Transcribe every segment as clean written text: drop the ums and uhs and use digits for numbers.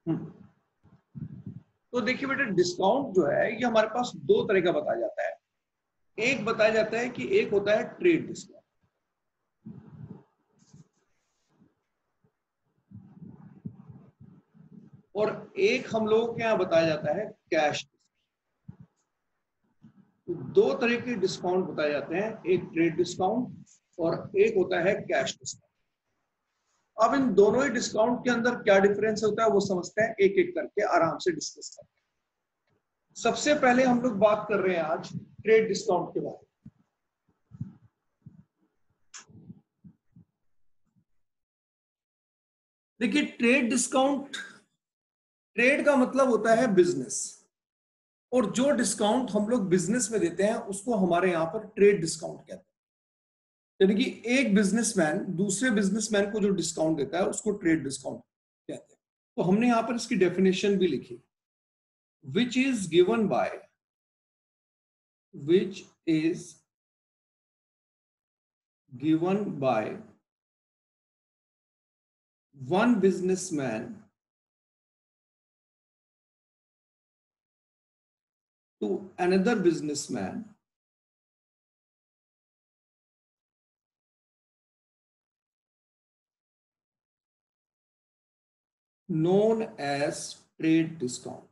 तो देखिए बेटा, डिस्काउंट जो है ये हमारे पास दो तरह का बताया जाता है। एक बताया जाता है कि एक होता है ट्रेड डिस्काउंट, और एक हम लोगों के यहाँ बताया जाता है कैश। तो दो तरह के डिस्काउंट बताए जाते हैं, एक ट्रेड डिस्काउंट और एक होता है कैश डिस्काउंट। अब इन दोनों ही डिस्काउंट के अंदर क्या डिफरेंस होता है वो समझते हैं, एक एक करके आराम से डिस्कस करते हैं। सबसे पहले हम लोग बात कर रहे हैं आज ट्रेड डिस्काउंट के बारे में। देखिए, ट्रेड डिस्काउंट, ट्रेड का मतलब होता है बिजनेस, और जो डिस्काउंट हम लोग बिजनेस में देते हैं उसको हमारे यहां पर ट्रेड डिस्काउंट कहते हैं। यानी कि एक बिजनेसमैन दूसरे बिजनेसमैन को जो डिस्काउंट देता है उसको ट्रेड डिस्काउंट कहते हैं। तो हमने यहां पर इसकी डेफिनेशन भी लिखी, which is given by one businessman to another businessman known as trade discount।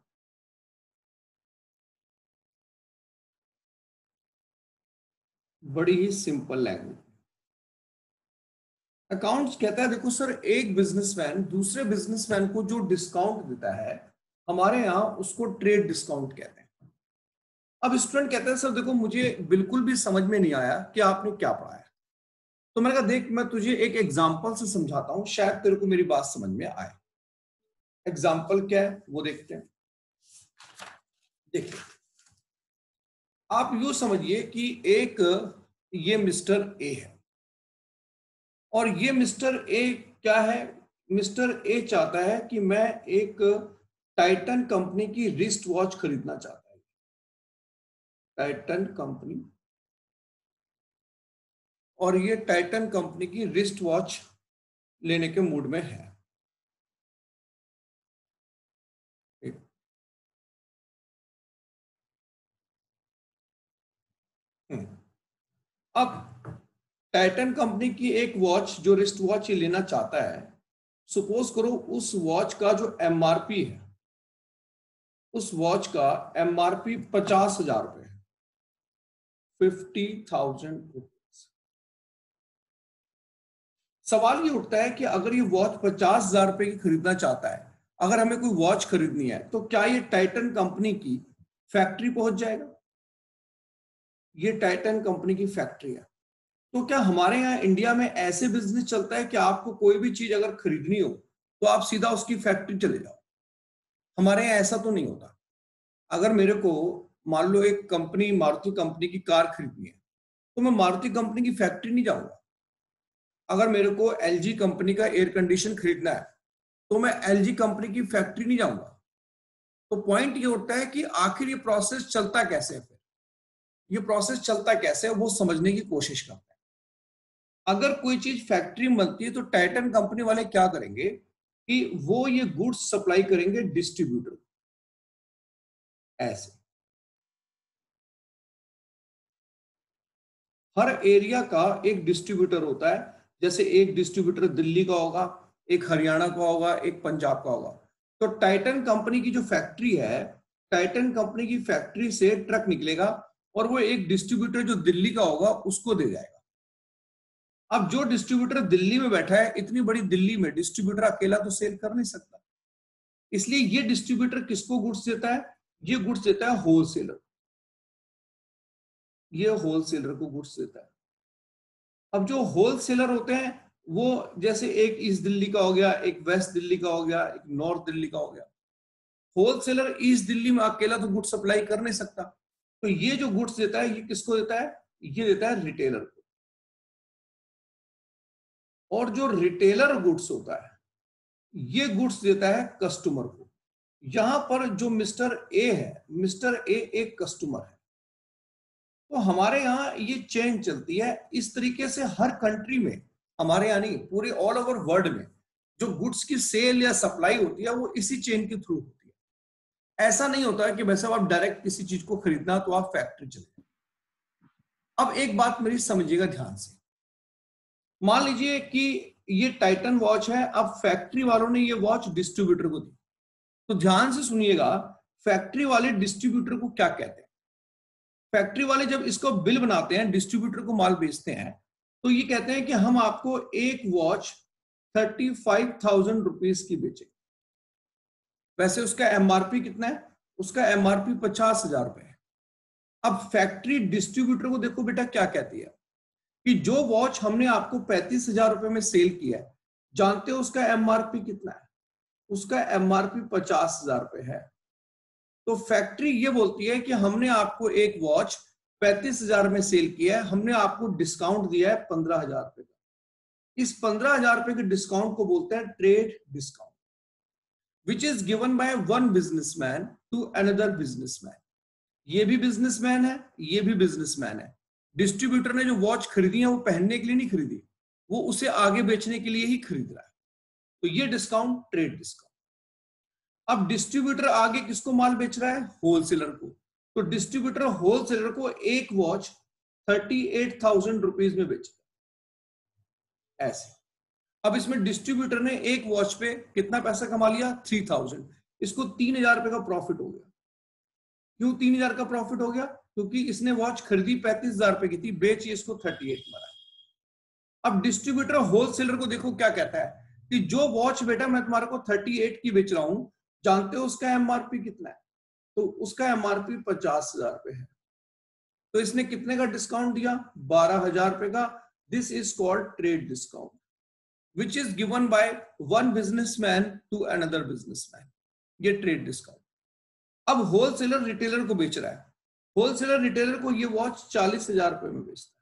बड़ी ही सिंपल लैंग्वेज। अकाउंट्स कहता है देखो सर, एक बिजनेसमैन दूसरे बिजनेसमैन को जो डिस्काउंट देता है हमारे यहाँ उसको ट्रेड डिस्काउंट कहते हैं। अब स्टूडेंट कहता है सर देखो मुझे बिल्कुल भी समझ में नहीं आया कि आपने क्या पढ़ाया। तो मैंने कहा देख, मैं तुझे एक एग्जांपल से समझाता हूं, शायद तेरे को मेरी बात समझ में आए। एग्जाम्पल क्या है वो देखते हैं। देखिए, आप यूं समझिए कि एक ये मिस्टर ए है, और ये मिस्टर ए क्या है, मिस्टर ए चाहता है कि मैं एक टाइटन कंपनी की रिस्ट वॉच खरीदना चाहता है। टाइटन कंपनी, और ये टाइटन कंपनी की रिस्ट वॉच लेने के मूड में है। अब टाइटन कंपनी की एक वॉच, जो रिस्ट वॉच ये लेना चाहता है, सपोज करो उस वॉच का जो एमआरपी है, उस वॉच का एमआरपी 50,000 रुपए है, 50,000 रुपीज। सवाल ये उठता है कि अगर ये वॉच 50,000 रुपए की खरीदना चाहता है, अगर हमें कोई वॉच खरीदनी है तो क्या ये टाइटन कंपनी की फैक्ट्री पहुंच जाएगा? ये टाइटन कंपनी की फैक्ट्री है। तो क्या हमारे यहाँ इंडिया में ऐसे बिजनेस चलता है कि आपको कोई भी चीज अगर खरीदनी हो तो आप सीधा उसकी फैक्ट्री चले जाओ? हमारे यहाँ ऐसा तो नहीं होता। अगर मेरे को मान लो एक कंपनी, मारुति कंपनी की कार खरीदनी है, तो मैं मारुति कंपनी की फैक्ट्री नहीं जाऊंगा। अगर मेरे को एलजी कंपनी का एयर कंडीशन खरीदना है तो मैं एलजी कंपनी की फैक्ट्री नहीं जाऊंगा। तो पॉइंट ये उठता है कि आखिर ये प्रोसेस चलता कैसे है, फिर ये प्रोसेस चलता कैसे है वो समझने की कोशिश करते हैं। अगर कोई चीज फैक्ट्री में बनती है तो टाइटन कंपनी वाले क्या करेंगे कि वो ये गुड्स सप्लाई करेंगे डिस्ट्रीब्यूटर। ऐसे हर एरिया का एक डिस्ट्रीब्यूटर होता है। जैसे एक डिस्ट्रीब्यूटर दिल्ली का होगा, एक हरियाणा का होगा, एक पंजाब का होगा। तो टाइटन कंपनी की जो फैक्ट्री है, टाइटन कंपनी की फैक्ट्री से ट्रक निकलेगा और वो एक डिस्ट्रीब्यूटर जो दिल्ली का होगा उसको दे जाएगा। अब जो डिस्ट्रीब्यूटर दिल्ली में बैठा है, इतनी बड़ी दिल्ली में डिस्ट्रीब्यूटर अकेला तो सेल कर नहीं सकता, इसलिए ये डिस्ट्रीब्यूटर किसको गुड्स देता है? ये गुड्स देता है होलसेलर। ये होलसेलर को गुड्स देता है। अब जो होलसेलर होते हैं वो, जैसे एक ईस्ट दिल्ली का हो गया, एक वेस्ट दिल्ली का हो गया, एक नॉर्थ दिल्ली का हो गया। होलसेलर ईस्ट दिल्ली में अकेला तो गुड्स सप्लाई कर नहीं सकता, तो ये जो गुड्स देता है ये किसको देता है? ये देता है रिटेलर को। और जो रिटेलर गुड्स होता है ये गुड्स देता है कस्टमर को। यहां पर जो मिस्टर ए है, मिस्टर ए एक कस्टमर है। तो हमारे यहाँ ये चेन चलती है इस तरीके से। हर कंट्री में, हमारे यहाँ नहीं, पूरे ऑल ओवर वर्ल्ड में जो गुड्स की सेल या सप्लाई होती है वो इसी चेन के थ्रू होती है। ऐसा नहीं होता है कि वैसे आप डायरेक्ट किसी चीज को खरीदना तो आप फैक्ट्री चले। अब एक बात मेरी समझिएगा ध्यान से, मान लीजिए कि ये टाइटन वॉच है, अब फैक्ट्री वालों ने ये वॉच डिस्ट्रीब्यूटर को दी, तो ध्यान से सुनिएगा, फैक्ट्री वाले डिस्ट्रीब्यूटर को क्या कहते हैं? फैक्ट्री वाले जब इसको बिल बनाते हैं, डिस्ट्रीब्यूटर को माल बेचते हैं, तो ये कहते हैं कि हम आपको एक वॉच 35,000 रुपीज की बेचेंगे। वैसे उसका एमआरपी कितना है? उसका एमआरपी 50,000 रुपए है। अब फैक्ट्री डिस्ट्रीब्यूटर को देखो बेटा क्या कहती है कि जो वॉच हमने आपको 35,000 रुपए में सेल किया है, जानते हो उसका एमआरपी कितना है? उसका एमआरपी 50,000 रुपए है। तो फैक्ट्री ये बोलती है कि हमने आपको एक वॉच 35,000 में सेल किया है, हमने आपको डिस्काउंट दिया है 15,000 रुपए का। इस 15,000 रुपए के डिस्काउंट को बोलते हैं trade discount, which is given by one businessman to another businessman. ये भी बिजनेसमैन है, ये भी बिजनेसमैन है। डिस्ट्रीब्यूटर ने जो वॉच खरीदी है वो पहनने के लिए नहीं खरीदी, वो उसे आगे बेचने के लिए ही खरीद रहा है। तो ये डिस्काउंट ट्रेड डिस्काउंट। अब डिस्ट्रीब्यूटर आगे किसको माल बेच रहा है? होलसेलर को। तो डिस्ट्रीब्यूटर होलसेलर को एक वॉच 38,000 रुपीज में बेच रहा है, ऐसे। अब इसमें डिस्ट्रीब्यूटर ने एक वॉच पे कितना पैसा कमा लिया? 3,000। इसको 3,000 रुपए का प्रॉफिट हो गया। क्यों 3,000 का प्रॉफिट हो गया? क्योंकि इसने वॉच खरीदी 35,000 रुपए की थी, बेची इसको 38 में। अब डिस्ट्रीब्यूटर होलसेलर को देखो क्या कहता है कि जो वॉच बेटा मैं तुम्हारे को 38 की बेच रहा हूं, जानते हो उसका एमआरपी कितना है? तो उसका एमआरपी 50,000 रुपए है। तो इसने कितने का डिस्काउंट दिया? 12,000 रुपए का। This is called trade discount, which is given by one businessman to another businessman. ये ट्रेड डिस्काउंट। अब होलसेलर रिटेलर को बेच रहा है, होलसेलर रिटेलर को ये वॉच 40,000 रुपए में बेचता है।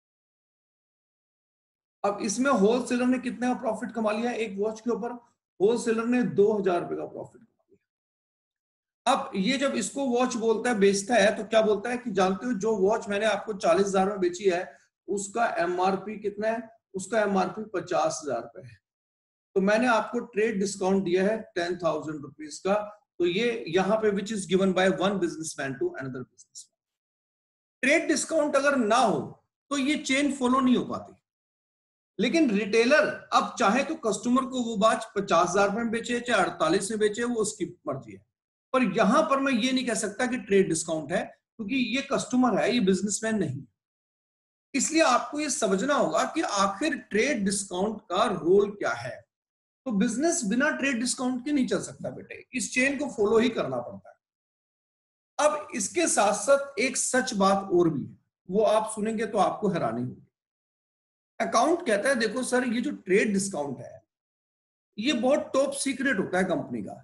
अब इसमें होलसेलर ने कितने का प्रॉफिट कमा लिया? एक वॉच के ऊपर होलसेलर ने 2,000 रुपए का प्रॉफिट कमा लिया। अब ये जब इसको वॉच बोलता है, बेचता है, तो क्या बोलता है कि जानते हो जो वॉच मैंने आपको 40,000 में बेची है उसका एमआरपी कितना है? उसका एमआरपी 50,000 रुपए है। तो मैंने आपको ट्रेड डिस्काउंट दिया है 10,000 रुपीज का। तो ये यहां पे which is given by one businessman to another businessman. Trade discount अगर ना हो तो ये चेन फॉलो नहीं हो पाती। लेकिन रिटेलर अब चाहे तो कस्टमर को वो वॉच 50,000 में बेचे चाहे 48 में बेचे, वो उसकी मर्जी है। पर यहां पर मैं ये नहीं कह सकता कि ट्रेड डिस्काउंट है, क्योंकि ये कस्टमर है, ये बिजनेसमैन नहीं। इसलिए आपको ये समझना होगा कि आखिर ट्रेड डिस्काउंट का रोल क्या है। तो बिजनेस बिना ट्रेड डिस्काउंट के नहीं चल सकता बेटे, इस चेन को फॉलो ही करना पड़ता है। अब इसके साथ साथ एक सच बात और भी है, वो आप सुनेंगे तो आपको हैरानी होगी। अकाउंट कहता है देखो सर, ये जो ट्रेड डिस्काउंट है ये बहुत टॉप सीक्रेट होता है कंपनी का।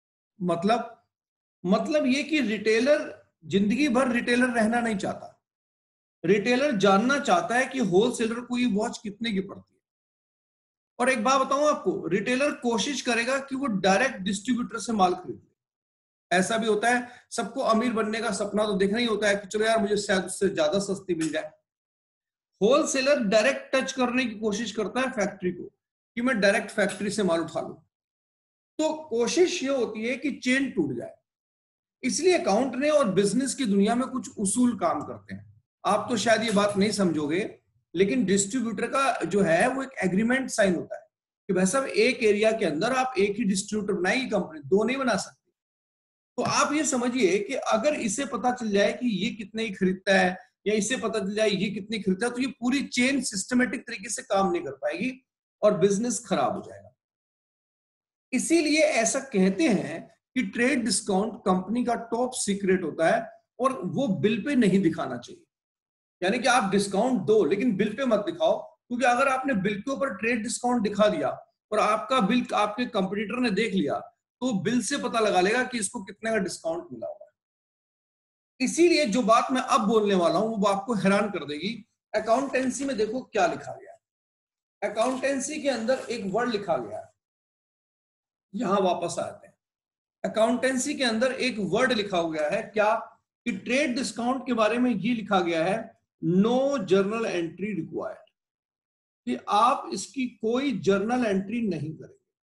मतलब ये कि रिटेलर जिंदगी भर रिटेलर रहना नहीं चाहता। रिटेलर जानना चाहता है कि होलसेलर को ये वॉच कितने की पड़ती है। और एक बात बताऊं आपको, रिटेलर कोशिश करेगा कि वो डायरेक्ट डिस्ट्रीब्यूटर से माल खरीद ले। ऐसा भी होता है, सबको अमीर बनने का सपना तो देखना ही होता है कि चलो यार मुझे शायद उससे ज्यादा सस्ती मिल जाए। होलसेलर डायरेक्ट टच करने की कोशिश करता है फैक्ट्री को कि मैं डायरेक्ट फैक्ट्री से माल उठा लूं। तो कोशिश ये होती है कि चेन टूट जाए। इसलिए अकाउंट ने और बिजनेस की दुनिया में कुछ उसूल काम करते हैं। आप तो शायद ये बात नहीं समझोगे, लेकिन डिस्ट्रीब्यूटर का जो है वो एक एग्रीमेंट साइन होता है कि भाई साहब एक एरिया के अंदर आप एक ही डिस्ट्रीब्यूटर बनाएगी कंपनी, दो नहीं बना सकती। तो आप ये समझिए कि अगर इसे पता चल जाए कि ये कितने ही खरीदता है या इसे पता चल जाए ये कितनी खरीदता है, तो ये पूरी चेन सिस्टमेटिक तरीके से काम नहीं कर पाएगी और बिजनेस खराब हो जाएगा। इसीलिए ऐसा कहते हैं कि ट्रेड डिस्काउंट कंपनी का टॉप सीक्रेट होता है और वो बिल पे नहीं दिखाना चाहिए। यानी कि आप डिस्काउंट दो लेकिन बिल पे मत दिखाओ, क्योंकि अगर आपने बिल के ऊपर ट्रेड डिस्काउंट दिखा दिया और आपका बिल आपके कंपटीटर ने देख लिया तो बिल से पता लगा लेगा कि इसको कितने का डिस्काउंट मिला हुआ है। इसीलिए जो बात मैं अब बोलने वाला हूं वो आपको हैरान कर देगी। अकाउंटेंसी में देखो क्या लिखा गया है। अकाउंटेंसी के अंदर एक वर्ड लिखा गया है, यहां वापस आते हैं। अकाउंटेंसी के अंदर एक वर्ड लिखा गया है क्या, कि ट्रेड डिस्काउंट के बारे में ये लिखा गया है नो जर्नल एंट्री रिक्वायर्ड, कि आप इसकी कोई जर्नल एंट्री नहीं करेंगे।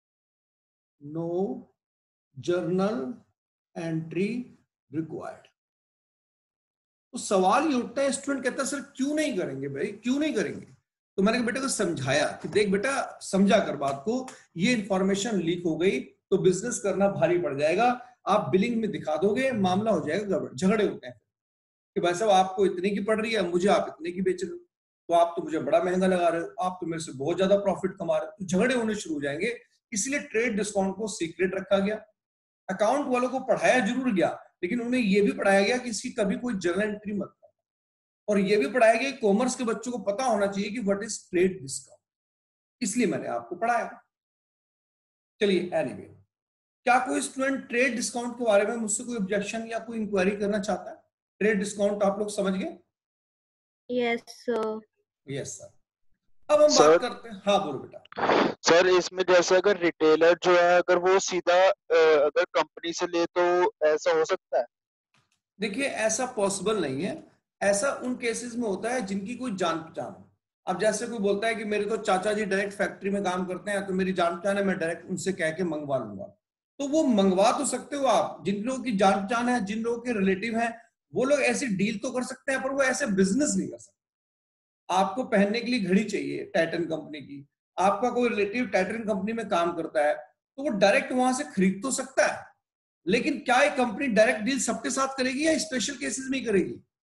No journal entry required. तो सवाल ये उठता है, स्टूडेंट कहता है सर क्यों नहीं करेंगे भाई, क्यों नहीं करेंगे? तो मैंने बेटे को समझाया कि देख बेटा, समझा कर बात को, ये इंफॉर्मेशन लीक हो गई तो बिजनेस करना भारी पड़ जाएगा, आप बिलिंग में दिखा दोगे, मामला हो जाएगा गड़बड़। झगड़े होते हैं कि भाई साहब आपको इतने की पड़ रही है, मुझे आप इतने की बेच रहे हो, तो आप तो मुझे बड़ा महंगा लगा रहे हो, आप तो मेरे से बहुत ज्यादा प्रॉफिट कमा रहे हो, तो झगड़े होने शुरू हो जाएंगे। इसलिए ट्रेड डिस्काउंट को सीक्रेट रखा गया। अकाउंट वालों को पढ़ाया जरूर गया, लेकिन उन्हें यह भी पढ़ाया गया कि इसकी कभी कोई जर्नल एंट्री मत करना, और यह भी पढ़ाया गया कॉमर्स के बच्चों को पता होना चाहिए कि व्हाट इज ट्रेड डिस्काउंट, इसलिए मैंने आपको पढ़ाया। चलिए एनीवे, क्या कोई स्टूडेंट ट्रेड डिस्काउंट के बारे में मुझसे कोई ऑब्जेक्शन या कोई इंक्वायरी करना चाहता है? ट्रेड डिस्काउंट आप लोग समझ गए? Yes sir. Yes sir. अब हम बात करते हैं, हाँ बोलो बेटा। सर इसमें जैसे अगर रिटेलर जो है अगर वो सीधा अगर कंपनी से ले तो ऐसा हो सकता है? देखिए ऐसा पॉसिबल नहीं है, ऐसा उन केसेस में होता है जिनकी कोई जान पहचान हो। अब जैसे कोई बोलता है कि मेरे तो चाचा जी डायरेक्ट फैक्ट्री में काम करते हैं, तो मेरी जान पहचान है, मैं डायरेक्ट उनसे कह के मंगवा लूंगा, तो वो मंगवा तो सकते हो आप। जिन लोगों की जान पहचान है, जिन लोगों के रिलेटिव हैं, वो लोग ऐसी डील तो कर सकते हैं, पर वो ऐसे बिजनेस नहीं कर सकते। आपको पहनने के लिए घड़ी चाहिए टाइटन कंपनी की, आपका कोई रिलेटिव टाइटन कंपनी में काम करता है, तो वो डायरेक्ट वहां से खरीद तो सकता है, लेकिन क्या ये कंपनी डायरेक्ट डील सबके साथ करेगी या स्पेशल केसेस में करेगी?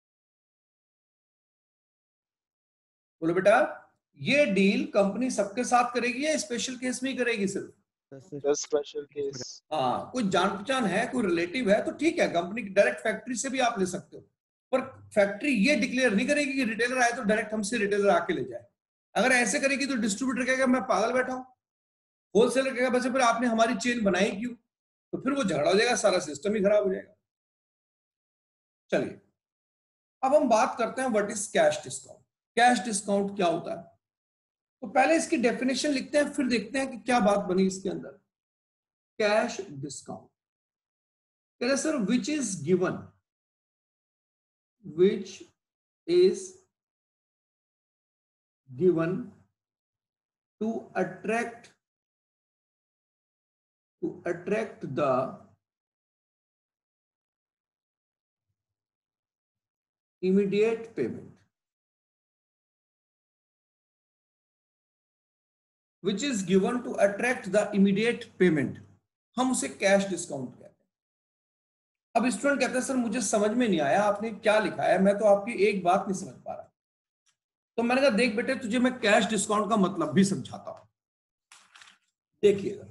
बोलो बेटा, ये डील कंपनी सबके साथ करेगी या स्पेशल केस में ही करेगी सिर्फ? Special case. हाँ, कोई जान पहचान है, कोई रिलेटिव है, तो ठीक है, कंपनी की डायरेक्ट फैक्ट्री से भी आप ले सकते हो, पर फैक्ट्री ये डिक्लेयर नहीं करेगी कि रिटेलर आए तो डायरेक्ट हमसे रिटेलर आके ले जाए। अगर ऐसे करेगी तो डिस्ट्रीब्यूटर कहेगा मैं पागल बैठा हूं, होलसेलर कहेगा बस फिर आपने हमारी चेन बनाई क्यों, तो फिर वो झगड़ा हो जाएगा, सारा सिस्टम ही खराब हो जाएगा। चलिए अब हम बात करते हैं what is cash discount. Cash discount क्या होता है? तो पहले इसकी डेफिनेशन लिखते हैं, फिर देखते हैं कि क्या बात बनी इसके अंदर। कैश डिस्काउंट कह रहे sir which is given, which is given to attract the immediate payment, which is given to attract the immediate payment, हम उसे कैश डिस्काउंट कहते हैं। अब स्टूडेंट कहते हैं सर मुझे समझ में नहीं आया आपने क्या लिखा है, मैं तो आपकी एक बात नहीं समझ पा रहा। तो मैंने कहा देख बेटे, तुझे मैं कैश डिस्काउंट का मतलब भी समझाता हूं। देखिएगा,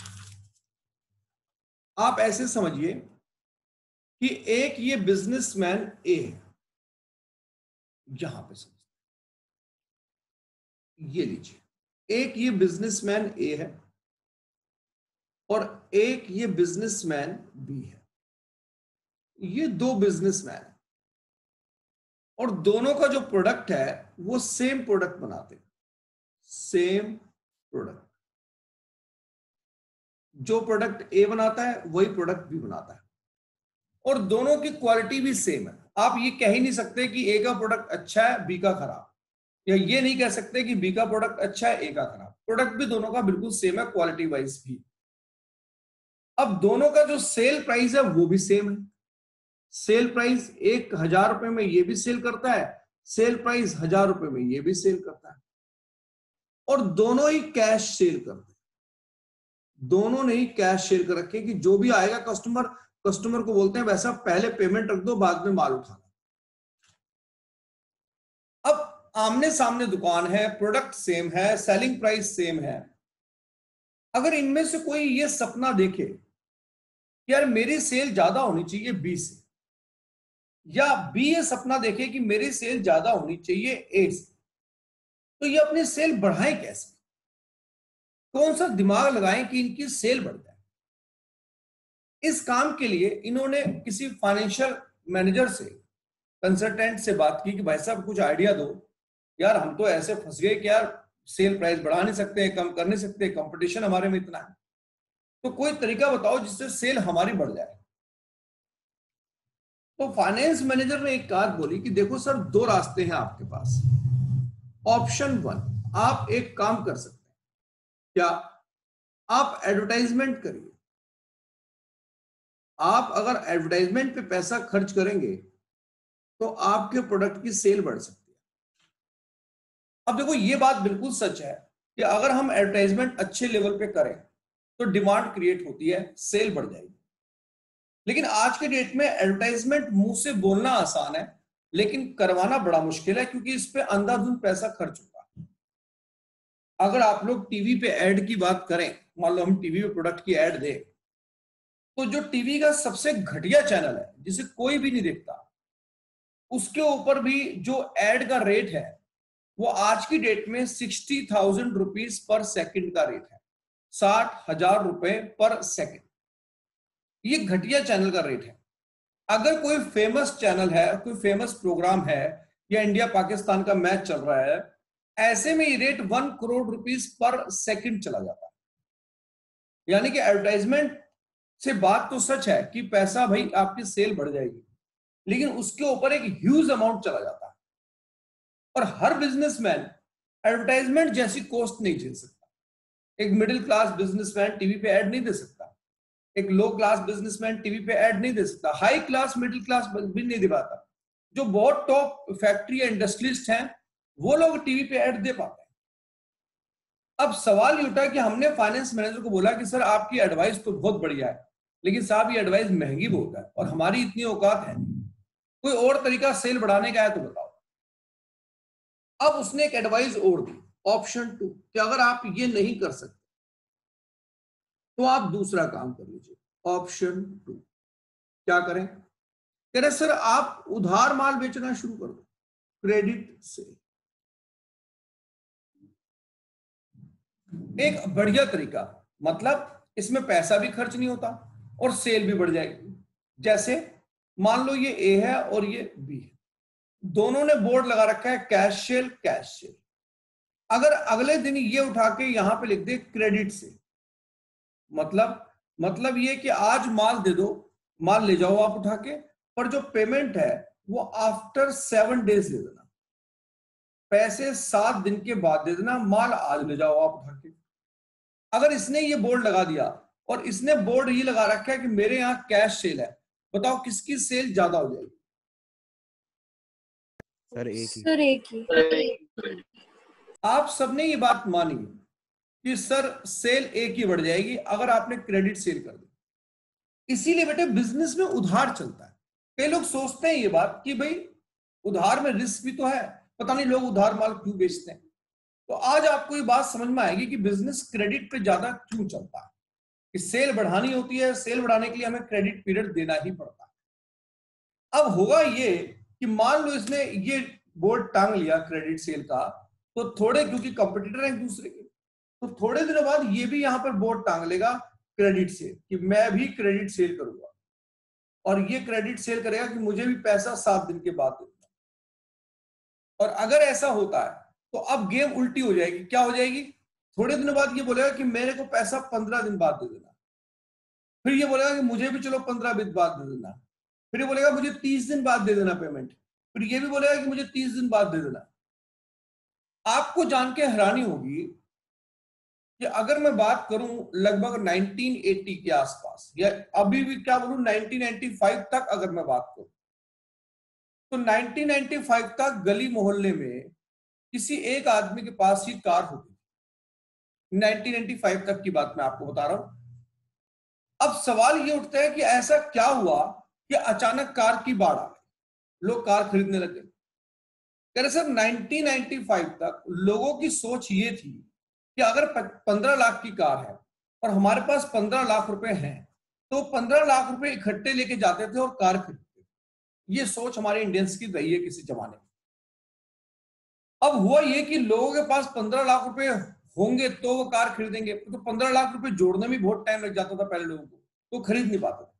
आप ऐसे समझिए कि एक ये बिजनेसमैन ए है, यहां पे समझिए, ये लीजिए, एक ये बिजनेसमैन ए है और एक ये बिजनेसमैन बी है। ये दो बिजनेसमैन है और दोनों का जो प्रोडक्ट है वो सेम प्रोडक्ट बनाते हैं, सेम प्रोडक्ट। जो प्रोडक्ट ए बनाता है वही प्रोडक्ट बी बनाता है और दोनों की क्वालिटी भी सेम है। आप ये कह ही नहीं सकते कि ए का प्रोडक्ट अच्छा है बी का खराब, या ये नहीं कह सकते कि बी का प्रोडक्ट अच्छा है ए का खराब। प्रोडक्ट भी दोनों का बिल्कुल सेम है, क्वालिटी वाइज भी। अब दोनों का जो सेल प्राइस है वो भी सेम है। सेल प्राइस 1000 रुपए में ये भी सेल करता है, सेल प्राइस 1000 रुपए में ये भी सेल करता है, और दोनों ही कैश सेल करते हैं। दोनों ने ही कैश सेल कर रखे कि जो भी आएगा कस्टमर को बोलते हैं वैसा पहले पेमेंट रख दो, बाद में माल उठाना। अब आमने सामने दुकान है, प्रोडक्ट सेम है, सेलिंग प्राइस सेम है। अगर इनमें से कोई ये सपना देखे यार मेरी सेल ज्यादा होनी चाहिए बी से, या बी ये सपना देखे कि मेरी सेल ज्यादा होनी चाहिए ए से, तो ये अपनी सेल बढ़ाएं कैसे? कौन सा दिमाग लगाएं कि इनकी सेल बढ़ जाए? इस काम के लिए इन्होंने किसी फाइनेंशियल मैनेजर से, कंसल्टेंट से बात की कि भाई साहब कुछ आइडिया दो यार, हम तो ऐसे फंस गए कि यार सेल प्राइस बढ़ा नहीं सकते, कम कर नहीं सकते, कंपटीशन हमारे में इतना है, तो कोई तरीका बताओ जिससे सेल हमारी बढ़ जाए। तो फाइनेंस मैनेजर ने एक बात बोली कि देखो सर, दो रास्ते हैं आपके पास। ऑप्शन 1, आप एक काम कर सकते हैं, क्या आप एडवर्टाइजमेंट करिए। आप अगर एडवर्टाइजमेंट पे पैसा खर्च करेंगे तो आपके प्रोडक्ट की सेल बढ़ सकती है। अब देखो ये बात बिल्कुल सच है कि अगर हम एडवर्टाइजमेंट अच्छे लेवल पे करें तो डिमांड क्रिएट होती है, सेल बढ़ जाएगी। लेकिन आज के डेट में एडवर्टाइजमेंट मुंह से बोलना आसान है लेकिन करवाना बड़ा मुश्किल है, क्योंकि इस पे अंधाधुंध पैसा खर्च होता है। अगर आप लोग टीवी पे ऐड की बात करें, मान लो हम टीवी पे प्रोडक्ट की ऐड दें, तो जो टीवी का सबसे घटिया चैनल है जिसे कोई भी नहीं देखता, उसके ऊपर भी जो ऐड का रेट है वो आज की डेट में 60,000 रुपीज पर सेकंड का रेट है, 60,000 रुपए पर सेकंड। ये घटिया चैनल का रेट है। अगर कोई फेमस चैनल है, कोई फेमस प्रोग्राम है, या इंडिया पाकिस्तान का मैच चल रहा है, ऐसे में ये rate 1 crore rupees per second चला जाता है। यानी कि एडवर्टाइजमेंट से बात तो सच है कि पैसा भाई आपकी सेल बढ़ जाएगी, लेकिन उसके ऊपर एक ह्यूज अमाउंट चला जाता है। और हर बिजनेसमैन एडवर्टाइजमेंट जैसी कॉस्ट नहीं झेल सकता। एक मिडिल क्लास बिजनेसमैन टीवी पे ऐड नहीं दे सकता, एक लो क्लास बिजनेसमैन टीवी पे ऐड नहीं दे सकता, हाई क्लास मिडिल क्लास भी नहीं दे पाता। जो बहुत टॉप फैक्ट्री या इंडस्ट्रियलिस्ट हैं वो लोग टीवी पे ऐड दे पाते हैं। अब सवाल ये उठा कि हमने फाइनेंस मैनेजर को बोला कि सर आपकी एडवाइस तो बहुत बढ़िया है, लेकिन साहब ये एडवाइस महंगी बहुत है और हमारी इतनी औकात है नहीं, कोई और तरीका सेल बढ़ाने का है तो बताओ। अब उसने एक एडवाइस और दी, ऑप्शन 2, कि अगर आप ये नहीं कर सकते तो आप दूसरा काम कर लीजिए। ऑप्शन 2 क्या करें? कह रहे सर आप उधार माल बेचना शुरू कर दो, क्रेडिट से। एक बढ़िया तरीका, मतलब इसमें पैसा भी खर्च नहीं होता और सेल भी बढ़ जाएगी। जैसे मान लो ये ए है और ये बी है, दोनों ने बोर्ड लगा रखा है कैश सेल कैश सेल। अगर अगले दिन ये उठा के यहां पे लिख दे क्रेडिट से, मतलब ये कि आज माल दे दो, माल ले जाओ आप उठा के, पर जो पेमेंट है वो आफ्टर 7 डेज दे देना, पैसे 7 दिन के बाद दे देना, माल आज ले जाओ आप उठा के। अगर इसने ये बोर्ड लगा दिया और इसने बोर्ड ये लगा रखा है कि मेरे यहाँ कैश सेल है, बताओ किसकी सेल ज्यादा हो जाएगी? सर एक ही। आप सबने ये बात मानी कि सर सेल एक ही बढ़ जाएगी अगर आपने क्रेडिट सेल कर दी। इसीलिए बेटे बिजनेस में उधार चलता है। कई लोग सोचते हैं ये बात कि भाई उधार में रिस्क भी तो है, पता नहीं लोग उधार माल क्यों बेचते हैं। तो आज आपको ये बात समझ में आएगी कि बिजनेस क्रेडिट पे ज्यादा क्यों चलता है, कि सेल बढ़ानी होती है, सेल बढ़ाने के लिए हमें क्रेडिट पीरियड देना ही पड़ता है। अब होगा ये कि मान लो इसने ये बोर्ड टांग लिया क्रेडिट सेल का, तो थोड़े, क्योंकि कंपटीटर है एक दूसरे के, तो थोड़े दिनों बाद ये भी यहां पर बोर्ड टांग लेगा क्रेडिट सेल कि मैं भी क्रेडिट सेल करूंगा, और ये क्रेडिट सेल करेगा कि मुझे भी पैसा 7 दिन के बाद देना। और अगर ऐसा होता है तो अब गेम उल्टी हो जाएगी। क्या हो जाएगी? थोड़े दिनों बाद ये बोलेगा कि मेरे को पैसा 15 दिन बाद दे देना, फिर ये बोलेगा कि मुझे भी चलो 15 दिन बाद दे देना, फिर ये बोलेगा मुझे 30 दिन बाद दे देना पेमेंट, फिर ये भी बोलेगा कि मुझे 30 दिन बाद दे देना। आपको जान के हैरानी होगी कि अगर मैं बात करूं लगभग 1980 के आसपास, या अभी भी क्या बोलूं 1995 तक अगर मैं बात करूं, तो 1995 तक गली मोहल्ले में किसी एक आदमी के पास ही कार होती थी। 1995 तक की बात मैं आपको बता रहा हूं। अब सवाल ये उठता है कि ऐसा क्या हुआ कि अचानक कार की बाढ़ आ गई, लोग कार खरीदने लगे। कह रहे सर 1995 तक लोगों की सोच ये थी कि अगर 15 लाख की कार है और हमारे पास 15 लाख रुपए हैं, तो 15 लाख रुपए इकट्ठे लेके जाते थे और कार खरीदते। ये सोच हमारे इंडियंस की रही है किसी जमाने में। अब हुआ ये कि लोगों के पास 15 लाख रुपए होंगे तो वो कार खरीदेंगे, तो 15 लाख रुपए जोड़ने में बहुत टाइम लग जाता था पहले लोगों को, तो खरीद नहीं पाते थे।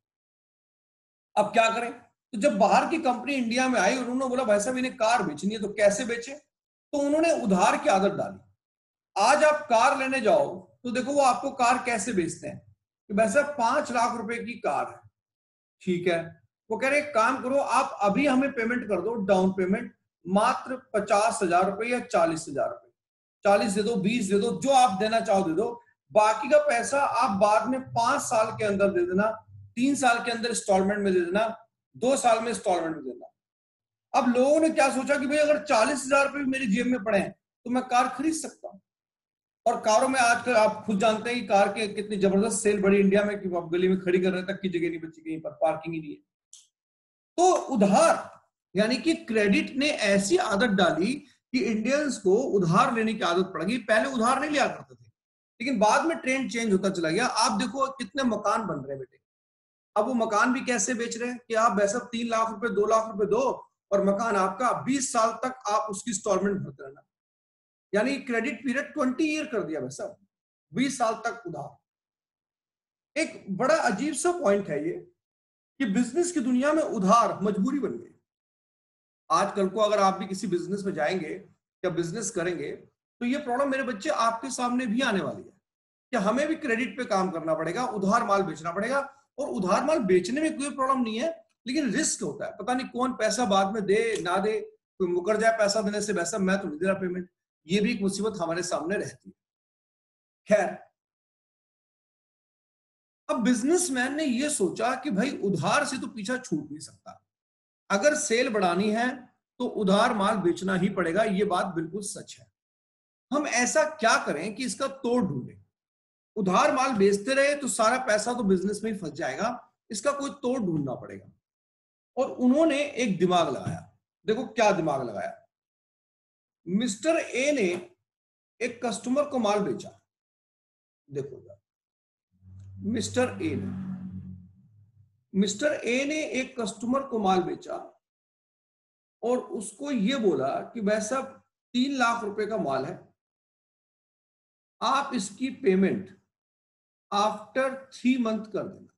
अब क्या करें? तो जब बाहर की कंपनी इंडिया में आई, उन्होंने बोला भाई साहब इन्हें कार बेचनी है, तो कैसे बेचे? तो उन्होंने उधार की आदत डाली। आज आप कार लेने जाओ तो देखो वो आपको कार कैसे बेचते हैं कि भाई साहब 5 लाख रुपए की कार है, ठीक है, वो कह रहे एक काम करो आप अभी हमें पेमेंट कर दो, डाउन पेमेंट मात्र 50,000 रुपए या 40,000 रुपए, 40 दे दो, 20 दे दो, जो आप देना चाहो दे दो, बाकी का पैसा आप बाद में 5 साल के अंदर दे देना, 3 साल के अंदर इंस्टॉलमेंट में दे देना, 2 साल में इंस्टॉलमेंट में देना। अब लोगों ने क्या सोचा कि भाई अगर 40,000 रुपए मेरी जेब में पड़े हैं तो मैं कार खरीद सकता हूं। और कारों में आजकल आप खुद जानते हैं कि कार के कितनी जबरदस्त सेल बढ़ी इंडिया में कि आप गली में खड़ी कर रहे तक की जगह नहीं बची, कहीं पर पार्किंग ही नहीं है। तो उधार यानी कि क्रेडिट ने ऐसी आदत डाली कि इंडियंस को उधार लेने की आदत पड़ गई। पहले उधार नहीं लिया करते थे, लेकिन बाद में ट्रेंड चेंज होता चला गया। आप देखो कितने मकान बन रहे हैं बेटे। अब वो मकान भी कैसे बेच रहे हैं कि आप वैसा 3 लाख रुपए 2 लाख रुपए दो और मकान आपका 20 साल तक आप उसकी इंस्टॉलमेंट भरते रहना, यानी क्रेडिट पीरियड 20 ईयर कर दिया वैसा, 20 साल तक उधार। एक बड़ा अजीब सा पॉइंट है ये कि बिजनेस की दुनिया में उधार मजबूरी बन गई। आजकल को अगर आप भी किसी बिजनेस में जाएंगे या बिजनेस करेंगे तो ये प्रॉब्लम मेरे बच्चे आपके सामने भी आने वाली है कि हमें भी क्रेडिट पे काम करना पड़ेगा, उधार माल बेचना पड़ेगा। और उधार माल बेचने में कोई प्रॉब्लम नहीं है, लेकिन रिस्क होता है, पता नहीं कौन पैसा बाद में दे ना दे, कोई मुकर जाए पैसा देने से, वैसा मैं तो नहीं दे रहा पेमेंट, ये भी एक मुसीबत हमारे सामने रहती है। खैर, अब बिजनेसमैन ने ये सोचा कि भाई उधार से तो पीछा छूट नहीं सकता, अगर सेल बढ़ानी है तो उधार माल बेचना ही पड़ेगा। ये बात बिल्कुल सच है। हम ऐसा क्या करें कि इसका तोड़ ढूंढें। उधार माल बेचते रहे तो सारा पैसा तो बिजनेस में ही फंस जाएगा, इसका कोई तोड़ ढूंढना पड़ेगा। और उन्होंने एक दिमाग लगाया। देखो क्या दिमाग लगाया। मिस्टर ए ने एक कस्टमर को माल बेचा। देखो मिस्टर ए ने एक कस्टमर को माल बेचा और उसको ये बोला कि वैसा 3 लाख रुपए का माल है, आप इसकी पेमेंट आफ्टर 3 मंथ कर देना,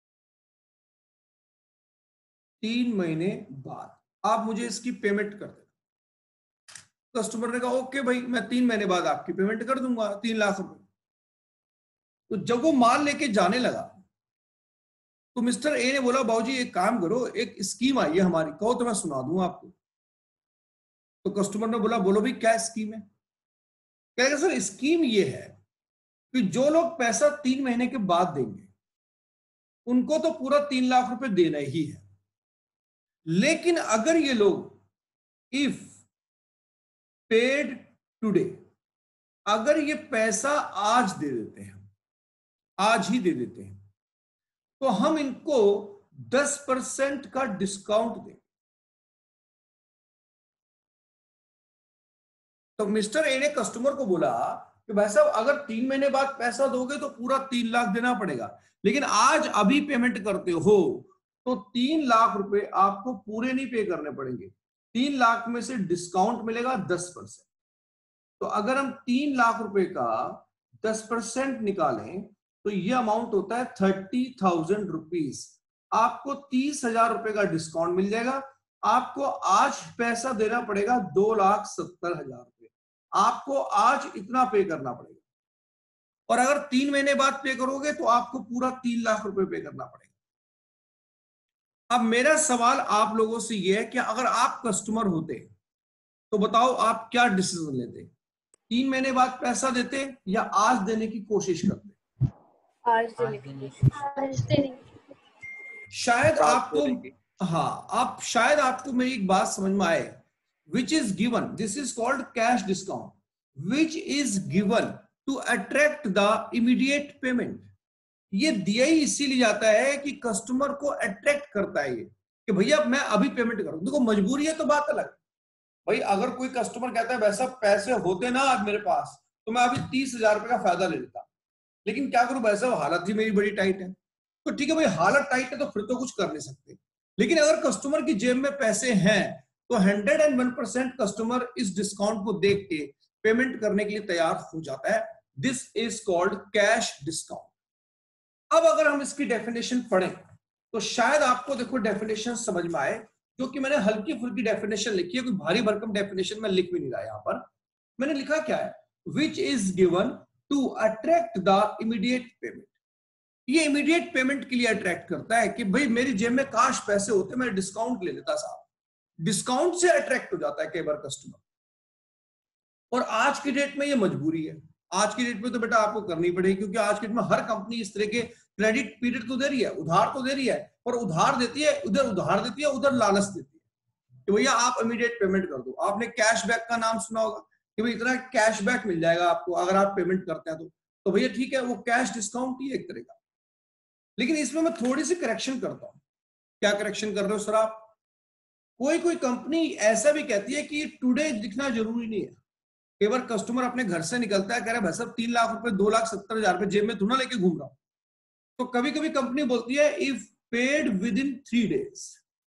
3 महीने बाद आप मुझे इसकी पेमेंट कर देना। कस्टमर ने कहा ओके भाई, मैं 3 महीने बाद आपकी पेमेंट कर दूंगा 3 लाख रुपए। तो जब वो माल लेके जाने लगा तो मिस्टर ए ने बोला बाबूजी एक काम करो, एक स्कीम आई है हमारी, कहो तो मैं सुना दूं आपको। तो कस्टमर ने बोला बोलो भाई क्या स्कीम है। कहेगा सर स्कीम ये है कि जो लोग पैसा 3 महीने के बाद देंगे उनको तो पूरा 3 लाख रुपए देना ही है, लेकिन अगर ये लोग इफ पेड टुडे, अगर ये पैसा आज दे देते हैं, आज ही दे देते हैं, तो हम इनको 10% का डिस्काउंट देंगे। तो मिस्टर ए ने कस्टमर को बोला कि भाई साहब अगर 3 महीने बाद पैसा दोगे तो पूरा 3 लाख देना पड़ेगा, लेकिन आज अभी पेमेंट करते हो तो 3 लाख रुपए आपको पूरे नहीं पे करने पड़ेंगे, 3 लाख में से डिस्काउंट मिलेगा 10%। तो अगर हम 3 लाख रुपए का 10% निकालें तो ये अमाउंट होता है 30,000 रुपीज। आपको 30,000 रुपए का डिस्काउंट मिल जाएगा। आपको आज पैसा देना पड़ेगा 2,70,000 रुपए, आपको आज इतना पे करना पड़ेगा। और अगर 3 महीने बाद पे करोगे तो आपको पूरा 3 लाख रुपए पे करना पड़ेगा। अब मेरा सवाल आप लोगों से यह है कि अगर आप कस्टमर होते तो बताओ आप क्या डिसीजन लेते, 3 महीने बाद पैसा देते या आज देने की कोशिश करते? आज देने की। शायद आपको, हाँ, आप शायद आपको मेरी एक बात समझ में आए, which is given, this is called cash discount, which is given to attract the immediate payment. ये दिया ही इसीलिए जाता है कि कस्टमर को अट्रैक्ट करता है ये कि भैया मैं अभी पेमेंट करूं। देखो मजबूरी है तो बात अलग, भाई अगर कोई कस्टमर कहता है वैसा पैसे होते ना आज मेरे पास तो मैं अभी 30,000 रुपए का फायदा ले लेता, लेकिन क्या करूं वैसा हालत ही मेरी बड़ी टाइट है, तो ठीक है भाई हालत टाइट है तो फिर तो कुछ कर नहीं सकते। लेकिन अगर कस्टमर की जेब में पैसे हैं तो 101% कस्टमर इस डिस्काउंट को देख के पेमेंट करने के लिए तैयार हो जाता है। This is called cash discount. अब अगर हम इसकी डेफिनेशन पढ़ें तो शायद आपको देखो डेफिनेशन समझ में आए, जो कि मैंने हल्की फुल्की डेफिनेशन लिखी है, कोई भारी भरकम डेफिनेशन मैं लिख भी नहीं रहा यहां पर। मैंने लिखा क्या है, which is given to attract the immediate payment. ये इमीडिएट पेमेंट के लिए अट्रैक्ट करता है कि भाई मेरी जेब में काश पैसे होते मैं डिस्काउंट ले लेता साहब। डिस्काउंट से अट्रैक्ट हो जाता है कई बार कस्टमर, और आज की डेट में ये मजबूरी है। आज की डेट में तो बेटा आपको करनी पड़ेगी, क्योंकि आज की डेट में हर कंपनी इस तरह के क्रेडिट पीरियड तो दे रही है, उधार तो दे रही है, पर उधार देती है, उधर उधार देती है, उधर लालच देती है कि भैया आप इमीडिएट पेमेंट कर दो। आपने कैशबैक का नाम सुना होगा कि भाई इतना कैशबैक मिल जाएगा आपको अगर आप पेमेंट करते हैं तो भैया ठीक है, वो कैश डिस्काउंट ही है एक तरह का। लेकिन इसमें मैं थोड़ी सी करेक्शन करता हूं। क्या करेक्शन कर रहे हो सर आप? कोई कंपनी ऐसा भी कहती है कि टुडे दिखना जरूरी नहीं है। कई बार कस्टमर अपने घर से निकलता है, कह रहा है भाई साहब 3 लाख रुपए 2,70,000 रुपए जेब में थोड़ा लेके घूम रहा हूं, तो कभी कभी कंपनी बोलती है if paid within 3 days।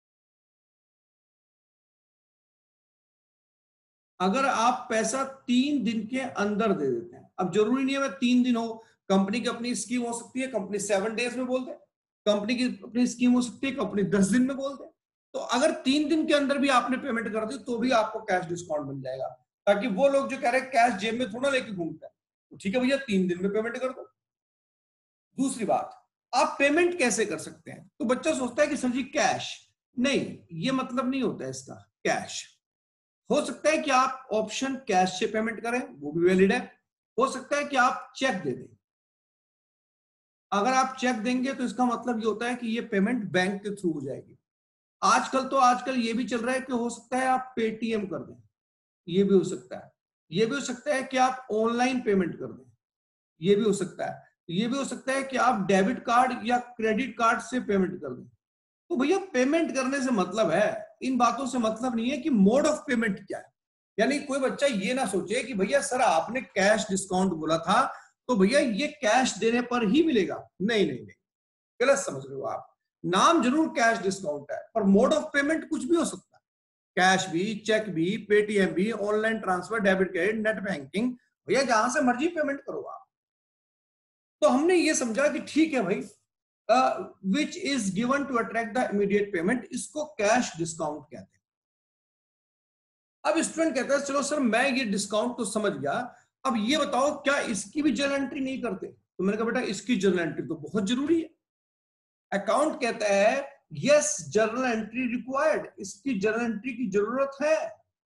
अगर आप पैसा 3 दिन के अंदर दे देते हैं, अब जरूरी नहीं है मैं 3 दिन हो, कंपनी की अपनी स्कीम हो सकती है, कंपनी 7 days में बोल दे, कंपनी की अपनी स्कीम हो सकती है, कंपनी 10 दिन में बोल दे। तो अगर 3 दिन के अंदर भी आपने पेमेंट कर दी तो भी आपको कैश डिस्काउंट मिल जाएगा, ताकि वो लोग जो कह रहे हैं कैश जेब में थोड़ा लेके घूमते हैं, तो ठीक है भैया 3 दिन में पेमेंट कर दो। दूसरी बात, आप पेमेंट कैसे कर सकते हैं? तो बच्चा सोचता है कि सर जी कैश नहीं, ये मतलब नहीं होता है इसका। कैश हो सकता है कि आप ऑप्शन कैश से पेमेंट करें, वो भी वैलिड है। हो सकता है कि आप चेक दे दें। अगर आप चेक देंगे तो इसका मतलब ये होता है कि ये पेमेंट बैंक के थ्रू हो जाएगी। आजकल ये भी चल रहा है कि हो सकता है आप पेटीएम कर दें, ये भी हो सकता है। ये भी हो सकता है कि आप ऑनलाइन पेमेंट कर दें, ये भी हो सकता है। ये भी हो सकता है कि आप डेबिट कार्ड या क्रेडिट कार्ड से पेमेंट कर दें। तो भैया पेमेंट करने से मतलब है, इन बातों से मतलब नहीं है कि मोड ऑफ पेमेंट क्या है। यानी कोई बच्चा ये ना सोचे कि भैया सर आपने कैश डिस्काउंट बोला था तो भैया ये कैश देने पर ही मिलेगा। नहीं नहीं नहीं, गलत समझ रहे हो आप। नाम जरूर कैश डिस्काउंट है, पर मोड ऑफ पेमेंट कुछ भी हो सकता है। कैश भी, चेक भी, पेटीएम भी, online transfer, debit credit, net banking, भैया जहां से मर्जी पेमेंट करो आप। तो हमने ये समझा कि ठीक है भाई, which is given to attract the immediate payment, इसको कैश डिस्काउंट कहते हैं। अब स्टूडेंट कहता है चलो सर मैं ये डिस्काउंट तो समझ गया, अब ये बताओ क्या इसकी भी जर्नल एंट्री नहीं करते? तो मैंने कहा बेटा इसकी जर्नल एंट्री तो बहुत जरूरी है। अकाउंट कहता है यस जर्नल एंट्री रिक्वायर्ड, इसकी जर्नल एंट्री की जरूरत है।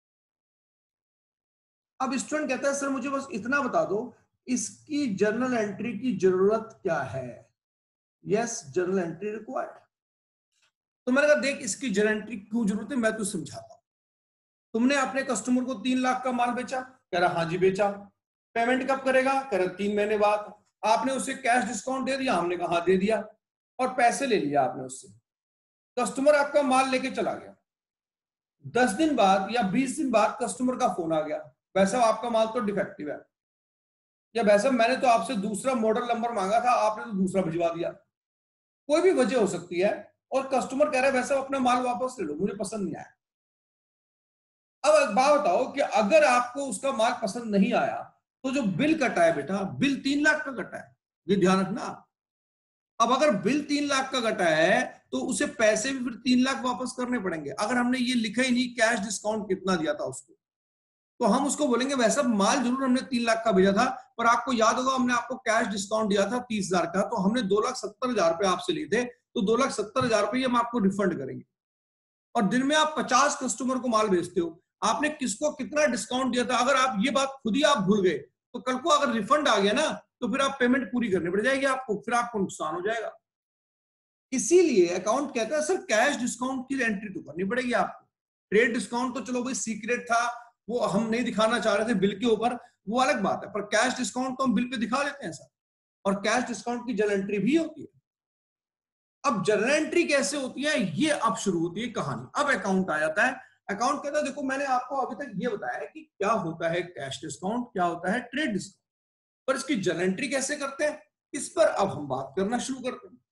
अब स्टूडेंट कहता है सर मुझे बस इतना बता दो इसकी जर्नल एंट्री की जरूरत क्या है। Yes journal entry required. तो मैंने कहा देख इसकी जर्नल एंट्री क्यों जरूरत है मैं तो समझाता हूं। तुमने अपने कस्टमर को 3 लाख का माल बेचा, कह रहा हाँ जी बेचा। पेमेंट कब करेगा? कह रहा 3 महीने बाद। आपने उसे कैश डिस्काउंट दे दिया? हमने कहा हाँ दे दिया, और पैसे ले लिया आपने उससे। कस्टमर आपका माल लेके चला गया। 10 दिन बाद या 20 दिन बाद कस्टमर का फोन आ गया, वैसा आपका माल तो डिफेक्टिव है, या वैसा मैंने तो आपसे दूसरा मॉडल नंबर मांगा था आपने तो दूसरा भिजवा दिया। कोई भी वजह हो सकती है, और कस्टमर कह रहा है वैसा अपना माल वापस ले लो, मुझे पसंद नहीं आया। अब एक बात बताओ कि अगर आपको उसका माल पसंद नहीं आया तो जो बिल कटा है बेटा, बिल 3 लाख का कटा है, ये ध्यान रखना। अब अगर बिल 3 लाख का कटा है तो उसे पैसे भी फिर 3 लाख वापस करने पड़ेंगे। अगर हमने ये लिखा ही नहीं कैश डिस्काउंट कितना दिया था उसको, तो हम उसको बोलेंगे वैसा माल जरूर हमने 3 लाख का भेजा था, पर आपको याद होगा हमने आपको कैश डिस्काउंट दिया था 30,000 का, तो हमने 2,70,000 रुपए आपसे लिए थे, तो 2,70,000 रुपए हम आपको रिफंड करेंगे। और दिन में आप 50 कस्टमर को माल भेजते हो, आपने किसको कितना डिस्काउंट दिया था, अगर आप ये बात खुद ही आप भूल गए तो कल को अगर रिफंड आ गया ना तो फिर आप पेमेंट पूरी करनी पड़ जाएगी आपको, फिर आपको नुकसान हो जाएगा। इसीलिए अकाउंट कहता है सर कैश डिस्काउंट की एंट्री तो करनी पड़ेगी आपको। ट्रेड डिस्काउंट तो चलो भाई सीक्रेट था, वो हम नहीं दिखाना चाह रहे थे बिल के ऊपर, वो अलग बात है, पर कैश डिस्काउंट तो हम बिल पे दिखा लेते हैं सर, और कैश डिस्काउंट की जर्नल एंट्री भी होती है। अब जर्नल एंट्री कैसे होती है ये अब शुरू होती है कहानी। अब अकाउंट आ जाता है। अकाउंट कहता है देखो मैंने आपको अभी तक ये बताया है कि क्या होता है कैश डिस्काउंट, क्या होता है ट्रेड डिस्काउंट, पर इसकी जर्नल एंट्री कैसे करते हैं इस पर अब हम बात करना शुरू करते हैं।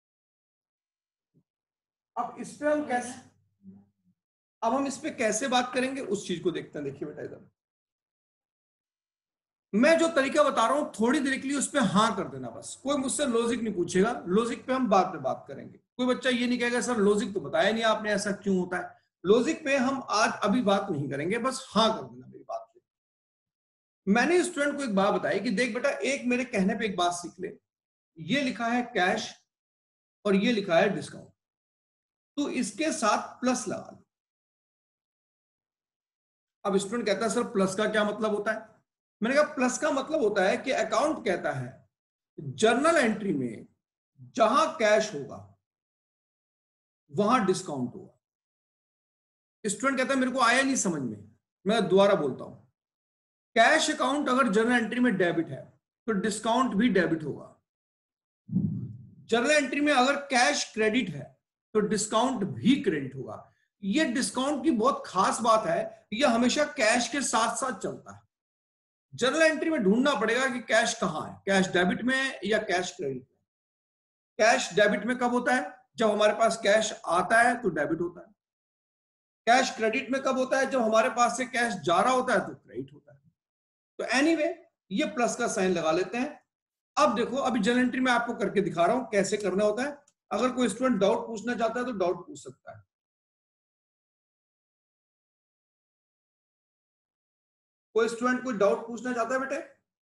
अब इस पे हम कैसे, अब हम इस पे कैसे बात करेंगे उस चीज को देखते हैं। देखिए बेटा इधर मैं जो तरीका बता रहा हूं थोड़ी देर के लिए उस पर हाँ कर देना बस, कोई मुझसे लॉजिक नहीं पूछेगा, लॉजिक पे हम बाद में बात करेंगे। कोई बच्चा ये नहीं कहेगा सर लॉजिक तो बताया नहीं आपने, ऐसा क्यों होता है। लॉजिक पे हम आज अभी बात नहीं करेंगे, बस हाँ कर देना मेरी बात पे। मैंने स्टूडेंट को एक बात बताई कि देख बेटा एक मेरे कहने पे एक बात सीख ले, ये लिखा है कैश और ये लिखा है डिस्काउंट, तो इसके साथ प्लस लगा लो। अब स्टूडेंट कहता है सर प्लस का क्या मतलब होता है? मैंने कहा प्लस का मतलब होता है कि अकाउंट कहता है जर्नल एंट्री में जहां कैश होगा वहां डिस्काउंट होगा। स्टूडेंट कहता है मेरे को आया नहीं समझ में, मैं दोबारा बोलता हूं। कैश अकाउंट अगर जर्नल एंट्री में डेबिट है तो डिस्काउंट भी डेबिट होगा। जर्नल एंट्री में अगर कैश क्रेडिट है तो डिस्काउंट भी क्रेडिट होगा। ये डिस्काउंट की बहुत खास बात है, यह हमेशा कैश के साथ साथ चलता है। जर्नल एंट्री में ढूंढना पड़ेगा कि कैश कहां है, कैश डेबिट में या कैश क्रेडिट में। कैश डेबिट में कब होता है? जब हमारे पास कैश आता है तो डेबिट होता है। कैश क्रेडिट में कब होता है? जब हमारे पास से कैश जा रहा होता है तो क्रेडिट होता है। तो एनीवे ये प्लस का साइन लगा लेते हैं। अब देखो, अभी जर्नल एंट्री में आपको करके दिखा रहा हूं कैसे करना होता है। अगर कोई स्टूडेंट डाउट पूछना चाहता है तो डाउट पूछ सकता है। कोई स्टूडेंट कोई डाउट पूछना चाहता है बेटे?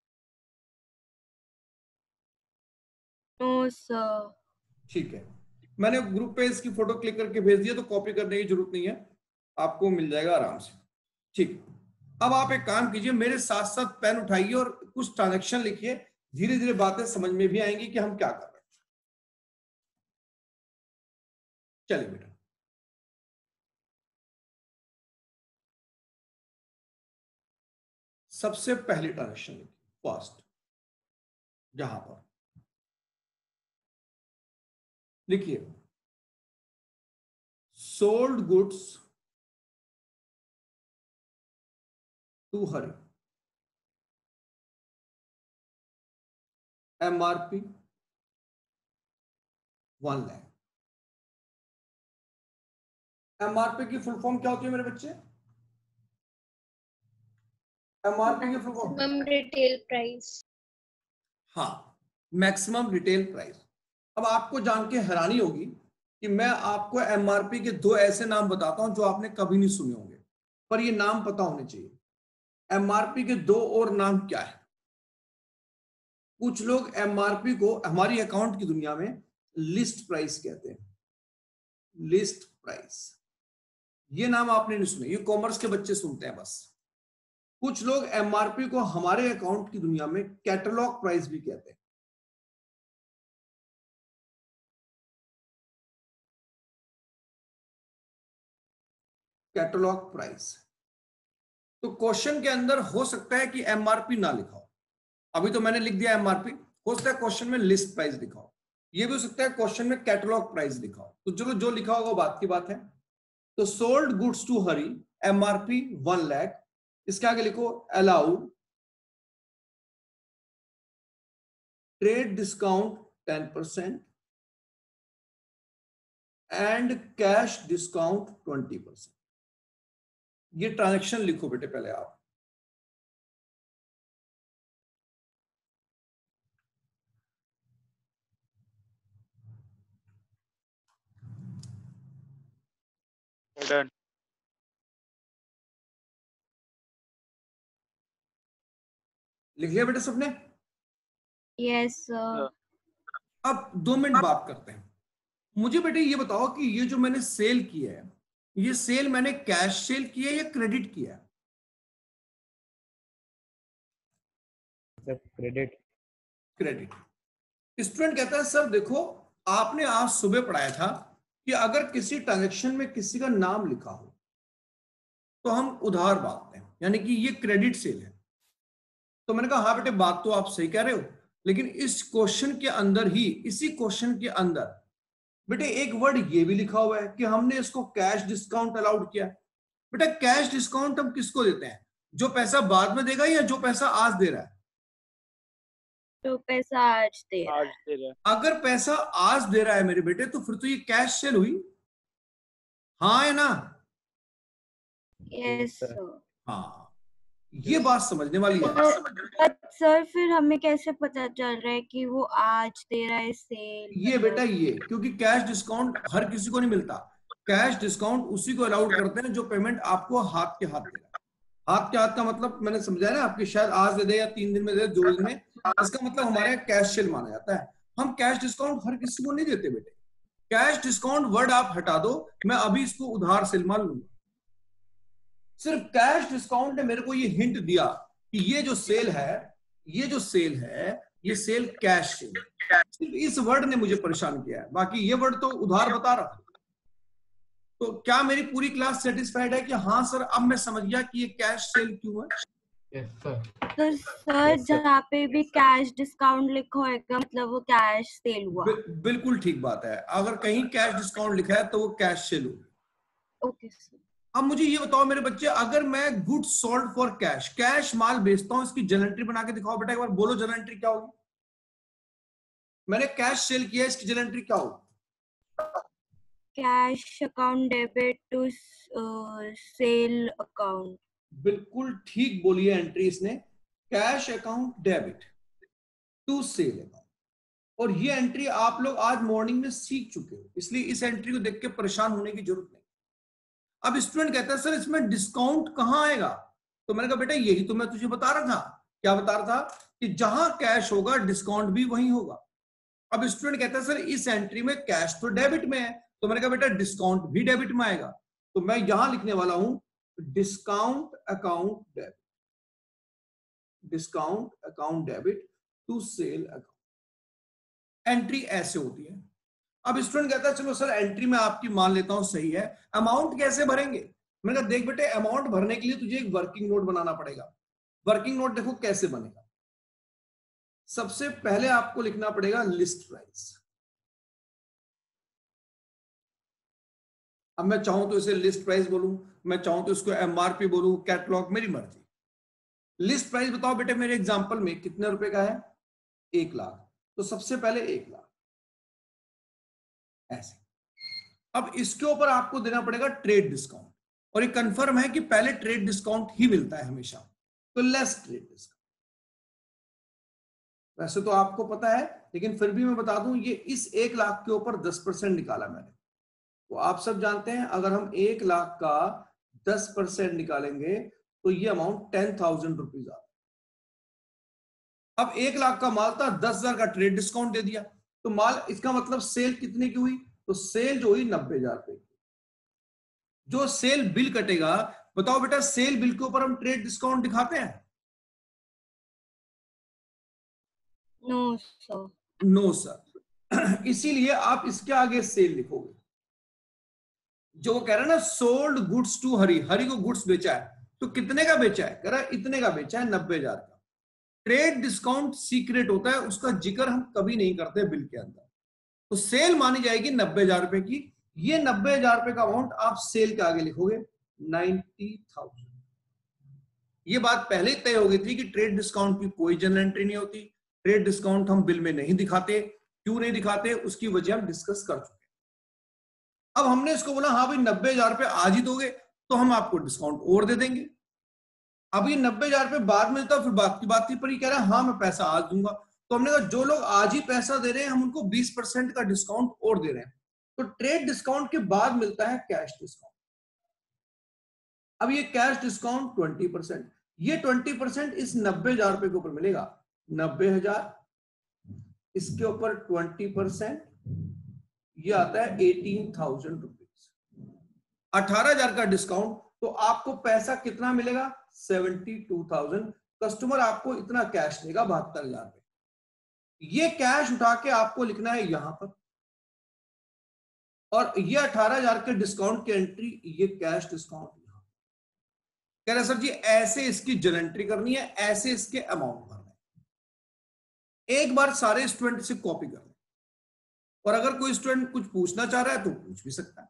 No sir. ठीक है, मैंने ग्रुप पे इसकी फोटो क्लिक करके भेज दिया, तो कॉपी करने की जरूरत नहीं है, आपको मिल जाएगा आराम से। ठीक, अब आप एक काम कीजिए, मेरे साथ साथ पेन उठाइए और कुछ ट्रांजैक्शन लिखिए। धीरे धीरे बातें समझ में भी आएंगी कि हम क्या कर रहे हैं। चलिए बेटा, सबसे पहली ट्रांजैक्शन लिखिए फर्स्ट। जहां पर लिखिए sold goods to Hari, MRP 1 lakh. MRP की फुल फॉर्म क्या होती है मेरे बच्चे? MRP की full form? Maximum retail price. हाँ, मैक्सिमम रिटेल प्राइस। अब आपको जान के हैरानी होगी कि मैं आपको MRP के दो ऐसे नाम बताता हूं जो आपने कभी नहीं सुने होंगे, पर ये नाम पता होने चाहिए। MRP के दो और नाम क्या है? कुछ लोग MRP को हमारी अकाउंट की दुनिया में लिस्ट प्राइस कहते हैं। लिस्ट प्राइस, ये नाम आपने नहीं सुने, ये कॉमर्स के बच्चे सुनते हैं बस। कुछ लोग MRP को हमारे अकाउंट की दुनिया में कैटलॉग प्राइस भी कहते हैं। Catalogue price. तो क्वेश्चन के अंदर हो सकता है कि MRP ना लिखा हो, अभी तो मैंने लिख दिया MRP, हो सकता है क्वेश्चन में लिस्ट प्राइस लिखा हो, ये भी हो सकता है क्वेश्चन में कैटलॉग प्राइस लिखा हो। तो चलो जो लिखा होगा बात की बात है। तो sold goods to Hari MRP 1 lakh, इसके आगे लिखो allowed trade discount 10% and cash discount 20%। ये ट्रांजैक्शन लिखो बेटे पहले आप। डन। लिख लिया बेटे सबने? Yes sir. अब 2 मिनट बात करते हैं। मुझे बेटे ये बताओ कि ये जो मैंने सेल किया है, ये सेल मैंने कैश सेल किया है या क्रेडिट किया है? क्रेडिट। क्रेडिट। स्टूडेंट कहता है सर देखो, आपने आज सुबह पढ़ाया था कि अगर किसी ट्रांजैक्शन में किसी का नाम लिखा हो तो हम उधार बांटते हैं, यानी कि ये क्रेडिट सेल है। तो मैंने कहा हाँ बेटे, बात तो आप सही कह रहे हो, लेकिन इस क्वेश्चन के अंदर ही, इसी क्वेश्चन के अंदर बेटे एक वर्ड ये भी लिखा हुआ है कि हमने इसको कैश डिस्काउंट अलाउड किया। बेटा कैश डिस्काउंट हम किसको देते हैं? जो पैसा बाद में देगा या जो पैसा आज दे रहा है? तो पैसा आज दे रहा है। अगर पैसा आज दे रहा है मेरे बेटे, तो फिर तो ये कैश सेल हुई, हाँ है ना? Yes sir. हाँ, ये बात समझने वाली है। सर फिर हमें कैसे पता चल रहा है कि वो आज दे रहा है सेल? ये बेटा ये, क्योंकि कैश डिस्काउंट हर किसी को नहीं मिलता। कैश डिस्काउंट उसी को अलाउड करते हैं जो पेमेंट आपको हाथ के हाथ देगा। हाथ के हाथ का मतलब मैंने समझाया ना, आपकी शायद आज दे दे या 3 दिन में दे, 2 दिन में, इसका मतलब हमारे यहाँ कैश सेल माना जाता है। हम कैश डिस्काउंट हर किसी को नहीं देते बेटे। कैश डिस्काउंट वर्ड आप हटा दो, मैं अभी इसको उधार सेल मान लूंगा। सिर्फ कैश डिस्काउंट ने मेरे को ये हिंट दिया कि ये जो सेल है, ये सेल कैश सेल। सिर्फ इस वर्ड ने मुझे परेशान किया है, बाकी ये वर्ड तो उधार बता रहा। तो क्या मेरी पूरी क्लास सेटिस्फाइड है कि हाँ सर अब मैं समझ गया कि ये कैश सेल क्यों है? Yes sir. तो सर जहाँ पे भी कैश डिस्काउंट लिखा होगा मतलब वो कैश सेल हुआ। बिल्कुल ठीक बात है, अगर कहीं कैश डिस्काउंट लिखा है तो वो कैश सेल होगी। Okay sir. अब मुझे ये बताओ मेरे बच्चे, अगर मैं goods sold for cash, cash माल बेचता हूं, इसकी जर्नल एंट्री बना के दिखाओ बेटा एक बार, बोलो जर्नल एंट्री क्या होगी? मैंने कैश सेल किया, इसकी जर्नल एंट्री क्या होगी? Cash account debit to sale account. बिल्कुल ठीक बोली है एंट्री इसने, cash account debit to sale account. और ये एंट्री आप लोग आज मॉर्निंग में सीख चुके हो, इसलिए इस एंट्री को देख के परेशान होने की जरूरत नहीं। अब स्टूडेंट कहता है सर इसमें डिस्काउंट कहां आएगा? तो मैंने कहा बेटा यही तो मैं तुझे बता रहा था। क्या बता रहा था? कि जहां कैश होगा डिस्काउंट भी वहीं होगा। अब स्टूडेंट कहता है सर इस एंट्री में कैश तो डेबिट में है, तो मैंने कहा बेटा डिस्काउंट भी डेबिट में आएगा। तो मैं यहां लिखने वाला हूं discount account debit, discount account debit to sale account. Entry ऐसे होती है। अब स्टूडेंट कहता है चलो सर एंट्री में आपकी मान लेता हूं सही है, अमाउंट कैसे भरेंगे? मैंने कहा देख बेटे अमाउंट भरने के लिए तुझे एक वर्किंग नोट बनाना पड़ेगा। वर्किंग नोट देखो कैसे बनेगा। सबसे पहले आपको लिखना पड़ेगा लिस्ट प्राइस। अब मैं चाहूं तो इसे लिस्ट प्राइस बोलूं, मैं चाहूं तो इसको एमआरपी बोलूं, कैटलॉग, मेरी मर्जी। लिस्ट प्राइस बताओ बेटे मेरे एग्जांपल में कितने रुपए का है? 1 लाख। तो सबसे पहले 1 लाख ऐसे। अब इसके ऊपर आपको देना पड़ेगा ट्रेड डिस्काउंट, और ये कंफर्म है कि पहले ट्रेड डिस्काउंट ही मिलता है हमेशा, तो लेस ट्रेड डिस्काउंट। वैसे तो आपको पता है लेकिन फिर भी मैं बता दूं, ये इस 1 लाख के ऊपर 10% निकाला मैंने। तो आप सब जानते हैं अगर हम 1 लाख का 10% निकालेंगे तो ये अमाउंट 10,000 रुपीज आता है। अब 1 लाख का माल था, 10,000 का ट्रेड डिस्काउंट दे दिया, तो माल, इसका मतलब सेल कितने की हुई? तो सेल जो हुई 90,000 रुपए की। जो सेल बिल कटेगा, बताओ बेटा सेल बिल के ऊपर हम ट्रेड डिस्काउंट दिखाते हैं? No sir. No sir. इसीलिए आप इसके आगे सेल लिखोगे। जो वो कह रहा है ना sold goods to Hari, Hari को गुड्स बेचा है, तो कितने का बेचा है? कह रहा है इतने का बेचा है, 90,000 का। ट्रेड डिस्काउंट सीक्रेट होता है, उसका जिक्र हम कभी नहीं करते बिल के अंदर। तो सेल मानी जाएगी 90,000 रुपए की। ये 90,000 रुपए का अमाउंट आप सेल के आगे लिखोगे 90,000। ये बात पहले तय हो गई थी कि ट्रेड डिस्काउंट की कोई जनरल एंट्री नहीं होती, ट्रेड डिस्काउंट हम बिल में नहीं दिखाते। क्यों नहीं दिखाते उसकी वजह हम डिस्कस कर चुके। अब हमने इसको बोला हाँ भाई 90,000 रुपए आज ही दोगे तो हम आपको डिस्काउंट और दे देंगे। अब ये 90,000 रुपए बाद में देता, फिर बात की बात थी, पर ये कह रहा है हाँ मैं पैसा आज दूंगा। तो हमने कहा जो लोग आज ही पैसा दे रहे हैं हम उनको 20% का डिस्काउंट और दे रहे हैं। तो ट्रेड डिस्काउंट के बाद मिलता है कैश डिस्काउंट। अब ये कैश डिस्काउंट 20%, ये 20% इस 90,000 रुपए के ऊपर मिलेगा। 90,000 इसके ऊपर 20%, ये आता है 18,000 रुपीज। 18,000 का डिस्काउंट, तो आपको पैसा कितना मिलेगा? 72,000। कस्टमर आपको इतना कैश देगा 72,000 रुपए। ये कैश उठा के आपको लिखना है यहां पर, और ये 18,000 के डिस्काउंट की एंट्री, ये कैश डिस्काउंट यहां। कह रहे सर जी ऐसे इसकी जनरल एंट्री करनी है, ऐसे इसके अमाउंट भरना है। एक बार सारे स्टूडेंट से कॉपी कर लें, और अगर कोई स्टूडेंट कुछ पूछना चाह रहा है तो पूछ भी सकता है।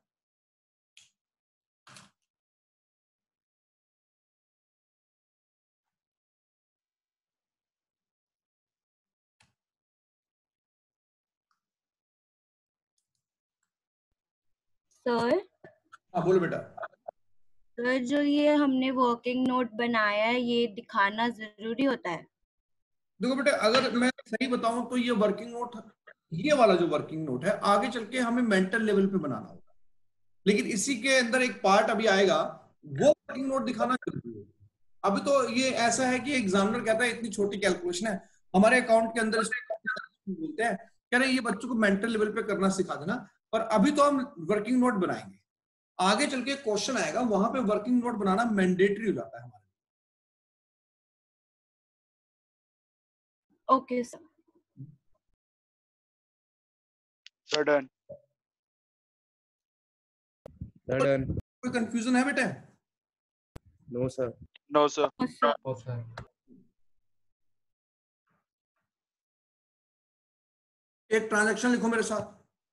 सर हाँ बोलो बेटा। सर जो ये हमने वर्किंग नोट बनाया है ये दिखाना जरूरी होता है? देखो बेटा अगर मैं सही बताऊं तो ये वर्किंग नोट, ये वाला जो वर्किंग नोट है आगे चल के हमें मेंटल लेवल पे बनाना होगा, लेकिन इसी के अंदर एक पार्ट अभी आएगा, वो वर्किंग नोट दिखाना जरूरी है। अभी तो ये ऐसा है कि एग्जामिनर कहता है इतनी छोटी कैलकुलेशन है, हमारे अकाउंट के अंदर बोलते हैं कह रहे ये बच्चों को मेंटल लेवल पे करना सिखा देना, पर अभी तो हम वर्किंग नोट बनाएंगे। आगे चल के क्वेश्चन आएगा वहां पे वर्किंग नोट बनाना मैंडेटरी हो जाता है हमारे। Okay sir. Sir done. Sir done. कोई कंफ्यूजन है बेटा? No sir. No sir. एक ट्रांजैक्शन लिखो मेरे साथ।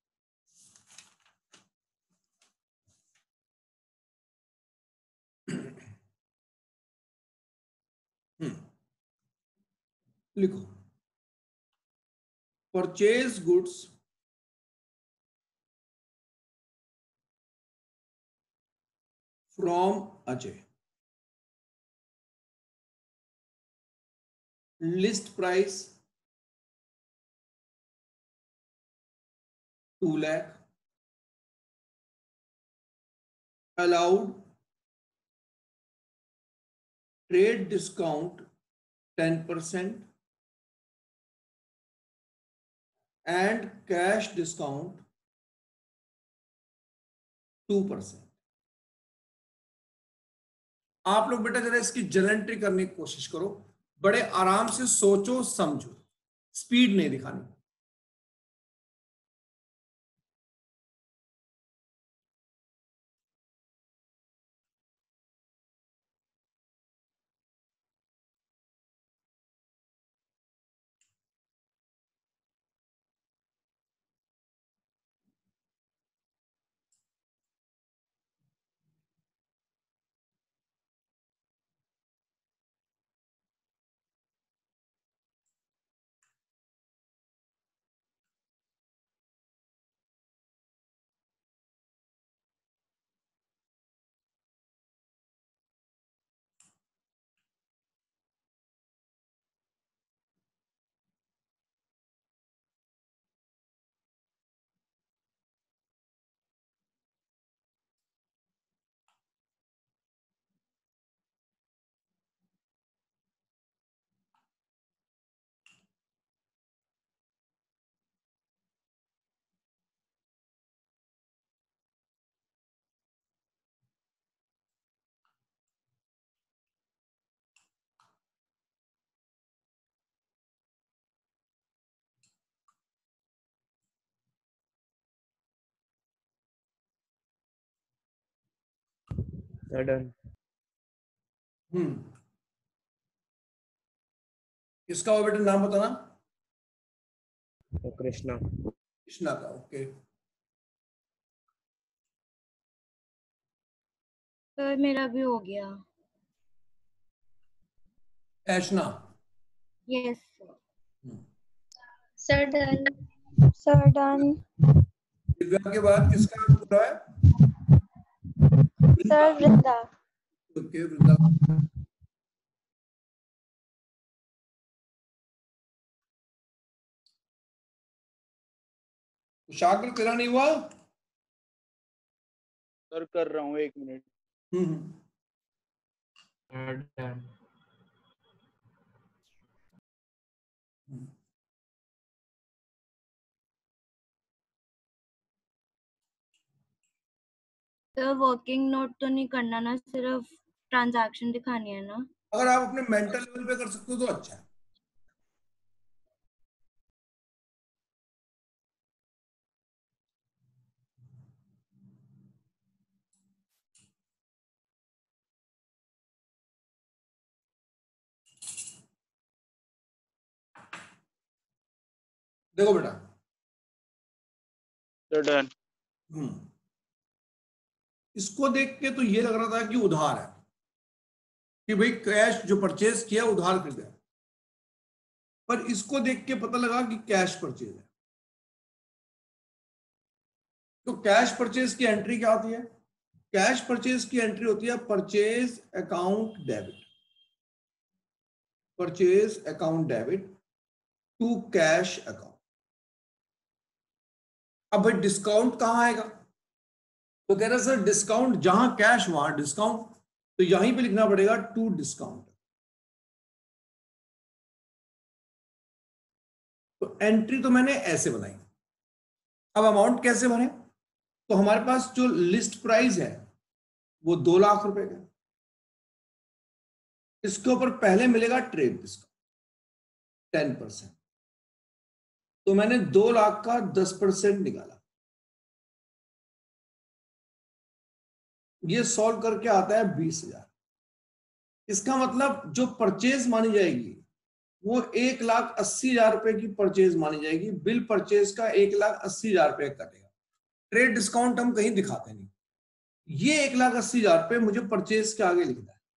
लिखो, purchase goods from Ajay, list price 2 lakh, allowed trade discount 10% and cash discount 2%। आप लोग बेटा जरा इसकी जर्नल एंट्री करने की कोशिश करो, बड़े आराम से सोचो समझो, स्पीड नहीं दिखानी। Sir done. इसका वो बेटा नाम बताना। कृष्णा। कृष्णा का, ओके। सर मेरा भी हो गया। Aishna. Yes sir done. Sir done. Divya के बाद किसका पूरा है? सर वृंदा। ओके, वृंदा। शाकिर तेरा नहीं हुआ? सर कर रहा हूँ, 1 मिनट। सर वर्किंग नोट तो नहीं करना ना, सिर्फ ट्रांजैक्शन दिखानी है ना? अगर आप अपने मेंटल लेवल पे कर सकते हो तो अच्छा है। देखो बेटा, सर डन। इसको देख के तो ये लग रहा था कि उधार है, कि भाई कैश जो परचेज किया उधार खरीदा है, पर इसको देख के पता लगा कि कैश परचेज है। तो कैश परचेज की एंट्री क्या होती है? कैश परचेज की एंट्री होती है purchase account debit, purchase account debit to cash account. अब भाई डिस्काउंट कहां आएगा? तो कह रहा सर डिस्काउंट जहां कैश वहां डिस्काउंट, तो यहीं पे लिखना पड़ेगा टू डिस्काउंट। तो एंट्री तो मैंने ऐसे बनाई। अब अमाउंट कैसे भरें? तो हमारे पास जो लिस्ट प्राइस है वो 2 लाख रुपए का, इसके ऊपर पहले मिलेगा ट्रेड डिस्काउंट 10%, तो मैंने 2 लाख का 10% निकाला। ये सॉल्व करके आता है 20,000। इसका मतलब जो परचेज मानी जाएगी वो 1,80,000 रुपए की परचेज मानी जाएगी। बिल परचेज का 1,80,000 रुपए कटेगा। ट्रेड डिस्काउंट हम कहीं दिखाते नहीं। ये 1,80,000 रुपए मुझे परचेज के आगे लिखना है।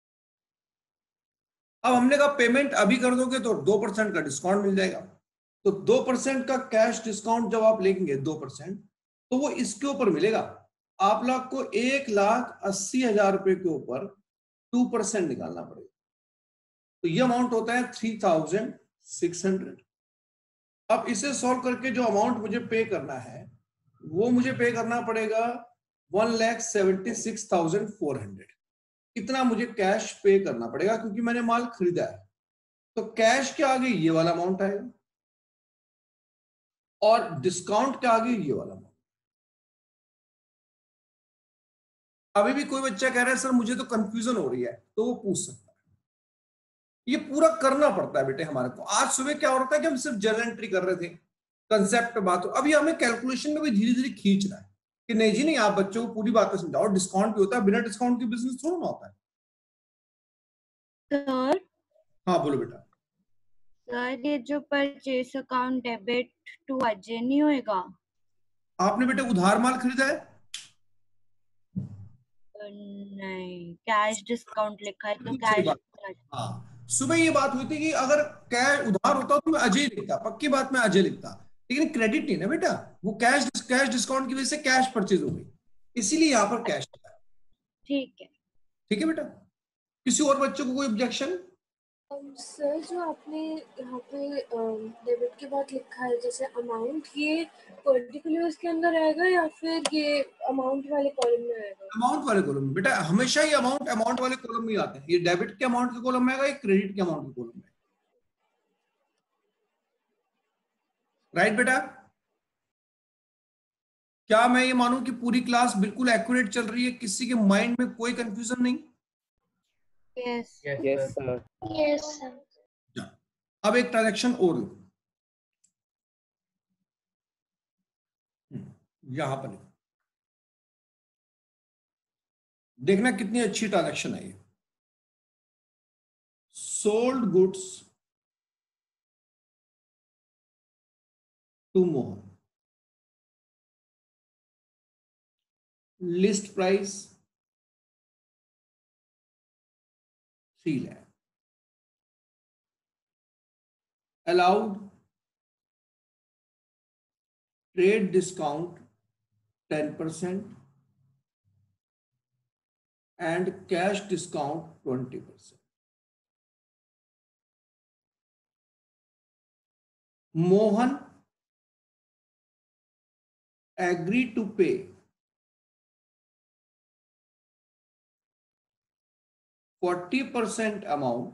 अब हमने कहा पेमेंट अभी कर दोगे तो 2% का डिस्काउंट मिल जाएगा। तो 2% का कैश डिस्काउंट जब आप लेंगे 2%, तो वो इसके ऊपर मिलेगा। आप लोग को 1,80,000 रुपए के ऊपर 2% निकालना पड़ेगा। तो ये अमाउंट होता है 3,600। अब इसे सॉल्व करके जो अमाउंट मुझे पे करना है वो मुझे पे करना पड़ेगा 1,76,400। इतना मुझे कैश पे करना पड़ेगा क्योंकि मैंने माल खरीदा है। तो कैश के आगे ये वाला अमाउंट आएगा और डिस्काउंट के आगे ये वाला अमाउंट। अभी भी कोई बच्चा कह रहा है सर मुझे तो कंफ्यूजन हो रही है, तो वो पूछ सकता है। ये पूरा करना पड़ता है बेटे हमारे को। आज सुबह क्या हो रहा था कि हम सिर्फ जर्नल एंट्री कर रहे थे, कंसेप्ट पे बात हो। अभी हमें कैलकुलेशन में भी धीरे धीरे खींच रहा है कि नहीं जी नहीं, आप बच्चों को पूरी बातें समझाओ। डिस्काउंट भी होता है, बिना डिस्काउंट की बिजनेस थोड़ा ना होता है। सर हाँ बोलो बेटा। सर ये जो purchase account debit to Ajay नहीं होएगा? आपने बेटे उधार माल खरीदा है? नहीं, कैश डिस्काउंट लिखा है तो सही कैश। बात। हाँ, सुबह ये बात हुई थी कि अगर कैश उधार होता तो मैं अजय लिखता, पक्की बात मैं अजय लिखता, लेकिन क्रेडिट नहीं ना बेटा, वो कैश डिस्काउंट की वजह से कैश परचेज हो गई, इसीलिए यहाँ पर कैश लिखा है। ठीक है। ठीक है बेटा। किसी और बच्चों को कोई ऑब्जेक्शन? सर जो आपने यहाँ पे डेबिट के बाद लिखा है जैसे अमाउंट, ये पर्टिकुलर उसके अंदर आएगा या फिर ये अमाउंट वाले कॉलम में आएगा? अमाउंट वाले कॉलम में बेटा, हमेशा ही अमाउंट वाले कॉलम में आते हैं। ये डेबिट के अमाउंट के कॉलम में आएगा, ये क्रेडिट के अमाउंट के कॉलम में। राइट बेटा? क्या मैं ये मानूं कि पूरी क्लास बिल्कुल एक्यूरेट चल रही है, किसी के माइंड में कोई कंफ्यूजन नहीं? Yes Yes, sir. Yes sir. अब एक ट्रांजैक्शन और लिखो, यहां पर लिखो। देखना कितनी अच्छी ट्रांजैक्शन है ये। Sold goods to Mohan, list price 3 lakh, allowed trade discount 10% and cash discount 20%. Mohan agreed to pay 40% amount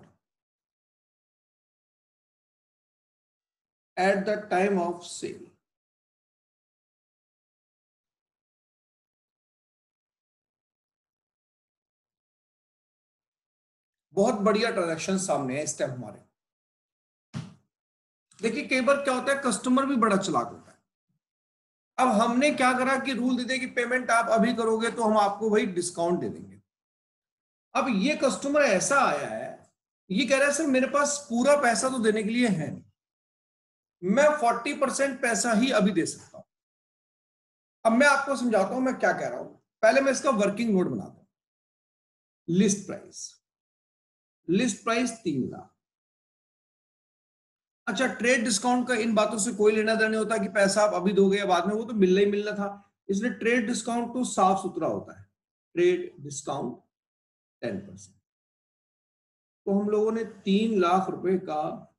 at the time of sale. बहुत बढ़िया ट्रांजैक्शन सामने है इस टाइम हमारे। देखिए कई बार क्या होता है, कस्टमर भी बड़ा चालाक होता है। अब हमने क्या करा कि रूल दे दिया कि पेमेंट आप अभी करोगे तो हम आपको भाई डिस्काउंट दे देंगे। अब ये कस्टमर ऐसा आया है, ये कह रहा है सर मेरे पास पूरा पैसा तो देने के लिए है नहीं, मैं 40% पैसा ही अभी दे सकता हूं। अब मैं आपको समझाता हूं मैं क्या कह रहा हूं। पहले मैं इसका वर्किंग नोट बनाता हूं। List price 3 lakh. अच्छा, ट्रेड डिस्काउंट का इन बातों से कोई लेना देना नहीं होता कि पैसा आप अभी दोगे या बाद में, वो तो मिलना ही मिलना था। इसलिए ट्रेड डिस्काउंट तो साफ सुथरा होता है, ट्रेड डिस्काउंट 10%। तो हम लोगों ने 3 लाख रुपए का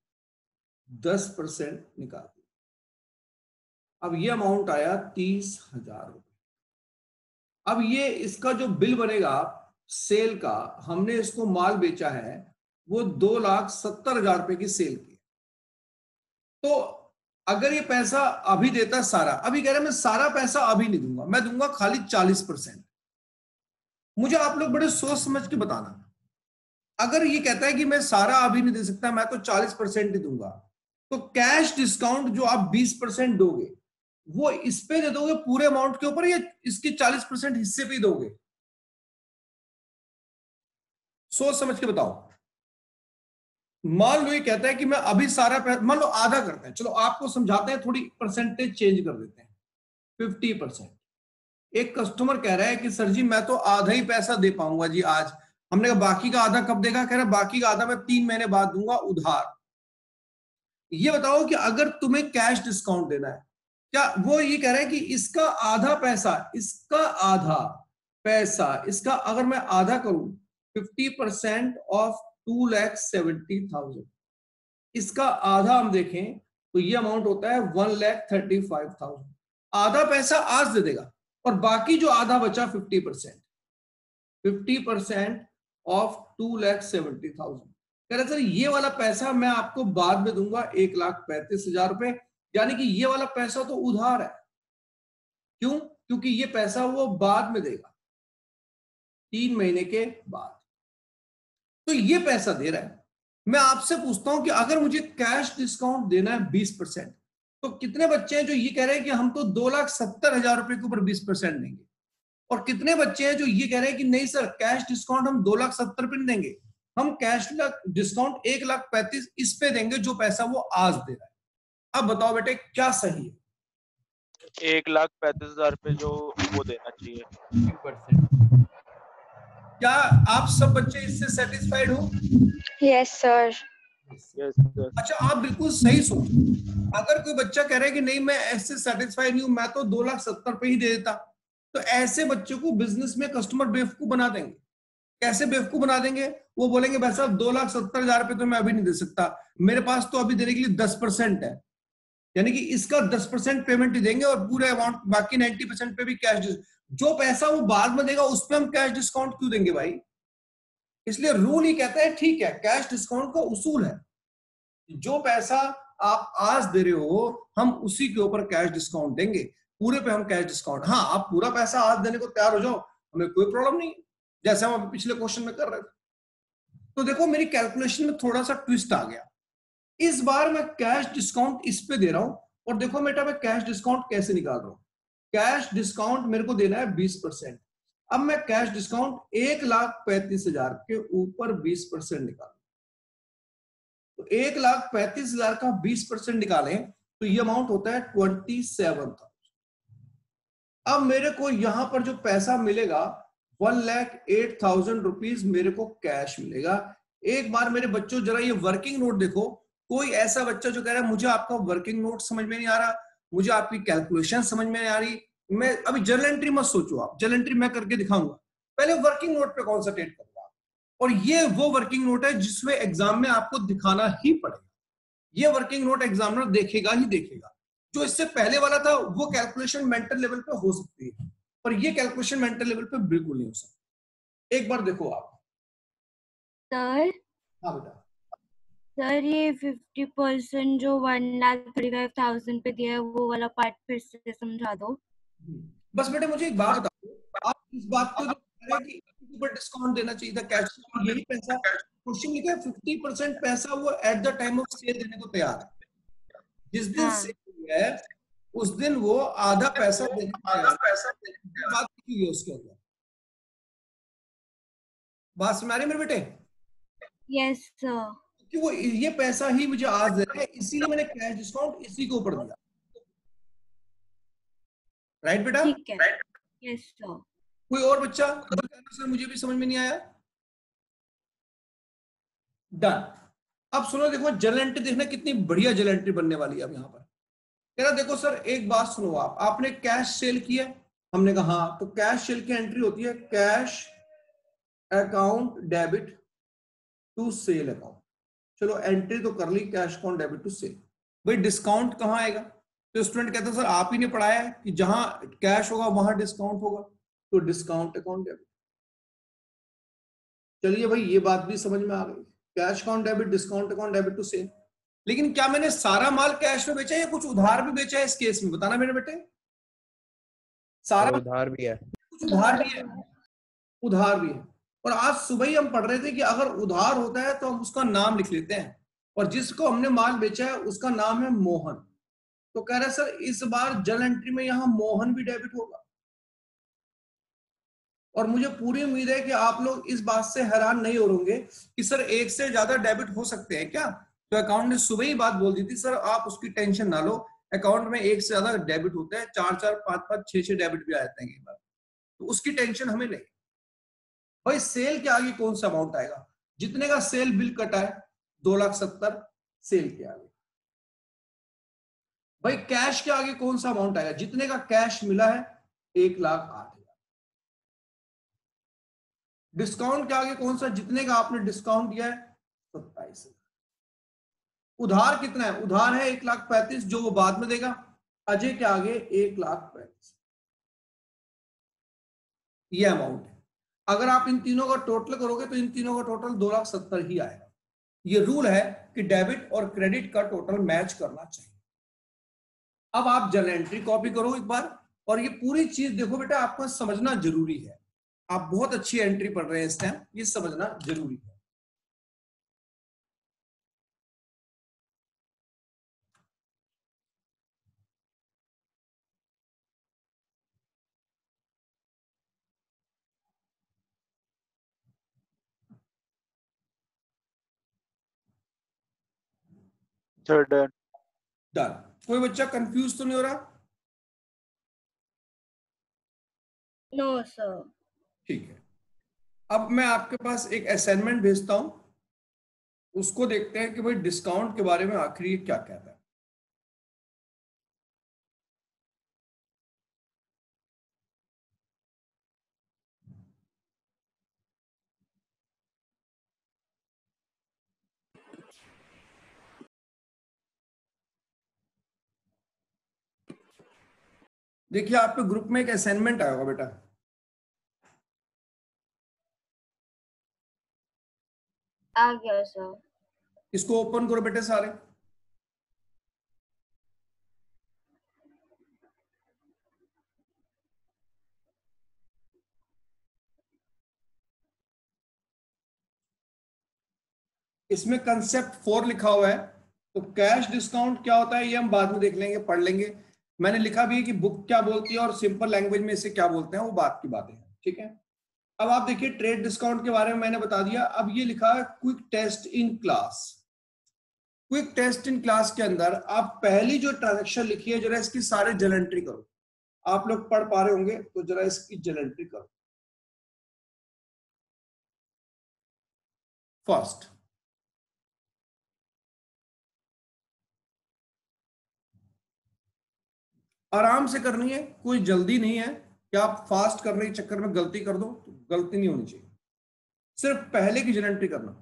10% निकाल दिया। अब ये अमाउंट आया 30,000 रुपए। अब ये इसका जो बिल बनेगा सेल का, हमने इसको माल बेचा है वो 2,70,000 रुपए की सेल की। तो अगर ये पैसा अभी देता सारा, अभी कह रहे मैं सारा पैसा अभी नहीं दूंगा, मैं दूंगा खाली 40%। मुझे आप लोग बड़े सोच समझ के बताना, अगर ये कहता है कि मैं सारा अभी नहीं दे सकता, मैं तो 40% ही दूंगा, तो कैश डिस्काउंट जो आप 20% दोगे वो इस पे दे दोगे पूरे अमाउंट के ऊपर, या इसके 40% हिस्से पे ही दोगे? सोच समझ के बताओ। मान लो ये कहता है कि मैं अभी सारा मान लो आधा करते हैं, चलो आपको समझाते हैं, थोड़ी परसेंटेज चेंज कर देते हैं, 50%। एक कस्टमर कह रहा है कि सर जी मैं तो आधा ही पैसा दे पाऊंगा जी आज। हमने कहा बाकी का आधा कब देगा? कह रहा बाकी का आधा मैं 3 महीने बाद दूंगा उधार। ये बताओ कि अगर तुम्हें कैश डिस्काउंट देना है, क्या वो ये कह रहा है कि इसका आधा पैसा, इसका अगर मैं आधा करूं 50% ऑफ 2,70,000, इसका आधा हम देखें तो ये अमाउंट होता है 1,35,000। आधा पैसा आज दे देगा और बाकी जो आधा बचा 50% ऑफ 2,70,000, कह रहे सर ये वाला पैसा मैं आपको बाद में दूंगा 1,35,000 रुपए, यानी कि ये वाला पैसा तो उधार है। क्यों? क्योंकि ये पैसा वो बाद में देगा 3 महीने के बाद, तो ये पैसा दे रहा है। मैं आपसे पूछता हूं कि अगर मुझे कैश डिस्काउंट देना है 20%, तो कितने बच्चे हैं जो ये कह रहे हैं कि हम तो 2,70,000 रुपए के ऊपर 20% देंगे, और कितने बच्चे हैं जो ये कह रहे हैं कि नहीं सर कैश डिस्काउंट हम 2,70,000 रुपए नहीं देंगे, हम कैश डिस्काउंट 1,35,000 इस पे देंगे जो पैसा वो आज दे रहा है। अब बताओ बेटे क्या सही है? 1,35,000 रुपए जो वो देना चाहिए। 50%। क्या आप सब बच्चे इससे सेटिस्फाइड हो? Yes sir. अच्छा आप बिल्कुल सही सोचो। अगर कोई बच्चा कह रहा है कि नहीं मैं ऐसे सेटिस्फाइड नहीं हूं, मैं तो 2,70,000 रुपए ही दे देता, तो ऐसे बच्चों को बिजनेस में कस्टमर बेवकूफ बना देंगे। कैसे बेवकूफ बना देंगे? वो बोलेंगे भाई साहब 2,70,000 रुपए तो मैं अभी नहीं दे सकता, मेरे पास तो अभी देने के लिए 10% है, यानी कि इसका 10% पेमेंट ही देंगे और पूरे अमाउंट बाकी 90% पे भी कैश, जो पैसा वो बाद में देगा उस पर हम कैश डिस्काउंट क्यों देंगे भाई? इसलिए रूल ही कहता है ठीक है कैश डिस्काउंट का उसूल है, जो पैसा आप आज दे रहे हो हम उसी के ऊपर कैश डिस्काउंट देंगे, पूरे पे हम कैश डिस्काउंट। हाँ आप पूरा पैसा आज देने को तैयार हो जाओ, हमें कोई प्रॉब्लम नहीं, जैसे हम अभी पिछले क्वेश्चन में कर रहे थे। तो देखो मेरी कैलकुलेशन में थोड़ा सा ट्विस्ट आ गया, इस बार मैं कैश डिस्काउंट इस पे दे रहा हूं, और देखो बेटा मैं कैश डिस्काउंट कैसे निकाल रहा हूं। कैश डिस्काउंट मेरे को देना है 20%। अब मैं कैश डिस्काउंट 1,35,000 के ऊपर 20% निकालूं, तो 1,35,000 का 20% निकालें तो ये अमाउंट होता है 27,000। अब मेरे को यहां पर जो पैसा मिलेगा 1,08,000 रुपीज मेरे को कैश मिलेगा। एक बार मेरे बच्चों जरा ये वर्किंग नोट देखो, कोई ऐसा बच्चा जो कह रहा है मुझे आपका वर्किंग नोट समझ में नहीं आ रहा, मुझे आपकी कैलकुलेशन समझ में नहीं आ रही, मैं अभी जर्नल एंट्री मत सोचो, आप जर्नल एंट्री मैं करके दिखाऊंगा, पहले वर्किंग नोट पे कॉन्सेंट्रेट करूंगा। और ये वो वर्किंग नोट है जिसमें एग्जाम में आपको दिखाना ही पड़ेगा, ये वर्किंग नोट एग्जामिनर देखेगा ही देखेगा। जो इससे पहले वाला था वो कैलकुलेशन मेंटल लेवल पे हो सकती है, पर ये कैलकुलेशन मेंटल लेवल पे बिल्कुल नहीं हो सकती। एक बार देखो आप। सर हाँ बेटा। सर ये 50% जो 1,35,000 पे दिया है वो वाला पार्ट फिर से समझा दो। बस बेटे मुझे एक बात बताओ, आप इस बात को जो कह रहे हैं कि ऊपर डिस्काउंट देना चाहिए था कैश, यही पैसा क्वेश्चन लिखा है 50% पैसा वो at the time of sale देने को तैयार है, जिस दिन हाँ। सेल है उस दिन वो आधा पैसा देने को तैयार है। बात की है उसके अंदर, बात समझ आ रही है मेरे बेटे? Yes sir. कि वो ये पैसा ही मुझे आज दे रहा है, इसीलिए मैंने कैश डिस्काउंट इसी के ऊपर दिया। राइट बेटा? ठीक है। Yes sir. कोई और बच्चा सर मुझे भी समझ में नहीं आया? डन। अब सुनो, देखो जर्नल एंट्री देखना कितनी बढ़िया जर्नल एंट्री बनने वाली है अब यहाँ पर। कह रहा देखो सर एक बात सुनो, आपने कैश सेल किया, हमने कहा हाँ, तो कैश सेल की एंट्री होती है cash account debit to sale account. चलो एंट्री तो कर ली cash account debit to sale. भाई डिस्काउंट कहाँ आएगा? तो स्टूडेंट कहते हैं सर आप ही ने पढ़ाया है कि जहां कैश होगा वहां डिस्काउंट होगा, तो डिस्काउंट अकाउंट डेबिट। चलिए भाई ये बात भी समझ में आ गई, cash account debit discount account debit to sale. लेकिन क्या मैंने सारा माल कैश में बेचा या कुछ उधार भी बेचा है इस केस में? बताना मेरे बेटे। सारा उधार भी है। कुछ उधार भी है, उधार भी है। और आज सुबह ही हम पढ़ रहे थे कि अगर उधार होता है तो हम उसका नाम लिख लेते हैं, और जिसको हमने माल बेचा है उसका नाम है मोहन। तो कह रहे सर इस बार जर्नल एंट्री में यहां मोहन भी डेबिट होगा। और मुझे पूरी उम्मीद है कि आप लोग इस बात से हैरान नहीं हो होंगे कि सर एक से ज्यादा डेबिट हो सकते हैं क्या। तो अकाउंट ने सुबह ही बात बोल दी थी, सर आप उसकी टेंशन ना लो, अकाउंट में एक से ज्यादा डेबिट होता है, 4-4, 5-5, 6-6 डेबिट भी आ जाते हैं कई बार, तो उसकी टेंशन हमें नहीं। भाई सेल के आगे कौन सा अमाउंट आएगा, जितने का सेल बिल कटा है 2,70,000 सेल के आगे। भाई कैश के आगे कौन सा अमाउंट आएगा, जितने का कैश मिला है 1,08,000। डिस्काउंट के आगे कौन सा, जितने का आपने डिस्काउंट दिया है 27,000। उधार कितना है, उधार है 1,35,000 जो वो बाद में देगा। अजय के आगे 1,35,000 ये अमाउंट है। अगर आप इन तीनों का टोटल करोगे तो इन तीनों का टोटल 2,70,000 ही आएगा। ये रूल है कि डेबिट और क्रेडिट का टोटल मैच करना चाहिए। अब आप जर्नल एंट्री कॉपी करो एक बार, और ये पूरी चीज देखो बेटा, आपको समझना जरूरी है। आप बहुत अच्छी एंट्री पढ़ रहे हैं इस टाइम, ये समझना जरूरी है। डन। डन। कोई बच्चा कंफ्यूज तो नहीं हो रहा? No sir. ठीक है, अब मैं आपके पास एक असाइनमेंट भेजता हूं, उसको देखते हैं कि भाई डिस्काउंट के बारे में आखिर ये क्या कहता है। देखिए आपके ग्रुप में एक असाइनमेंट आया होगा बेटा, आ गया सर। इसको ओपन करो बेटे सारे। इसमें कंसेप्ट 4 लिखा हुआ है। तो कैश डिस्काउंट क्या होता है ये हम बाद में देख लेंगे, पढ़ लेंगे। मैंने लिखा भी है कि बुक क्या बोलती है और सिंपल लैंग्वेज में इसे क्या बोलते हैं, वो बात की बातें हैं, ठीक है। अब आप देखिए ट्रेड डिस्काउंट के बारे में मैंने बता दिया। अब ये लिखा है quick test in class. Quick test in class के अंदर आप पहली जो ट्रांजेक्शन लिखी है जरा इसकी सारे जर्नल एंट्री करो। आप लोग पढ़ पा रहे होंगे तो जरा इसकी जर्नल एंट्री करो। फर्स्ट, आराम से करनी है, कोई जल्दी नहीं है कि आप फास्ट करने के चक्कर में गलती कर दो, तो गलती नहीं होनी चाहिए। सिर्फ पहले की जर्नल एंट्री करना।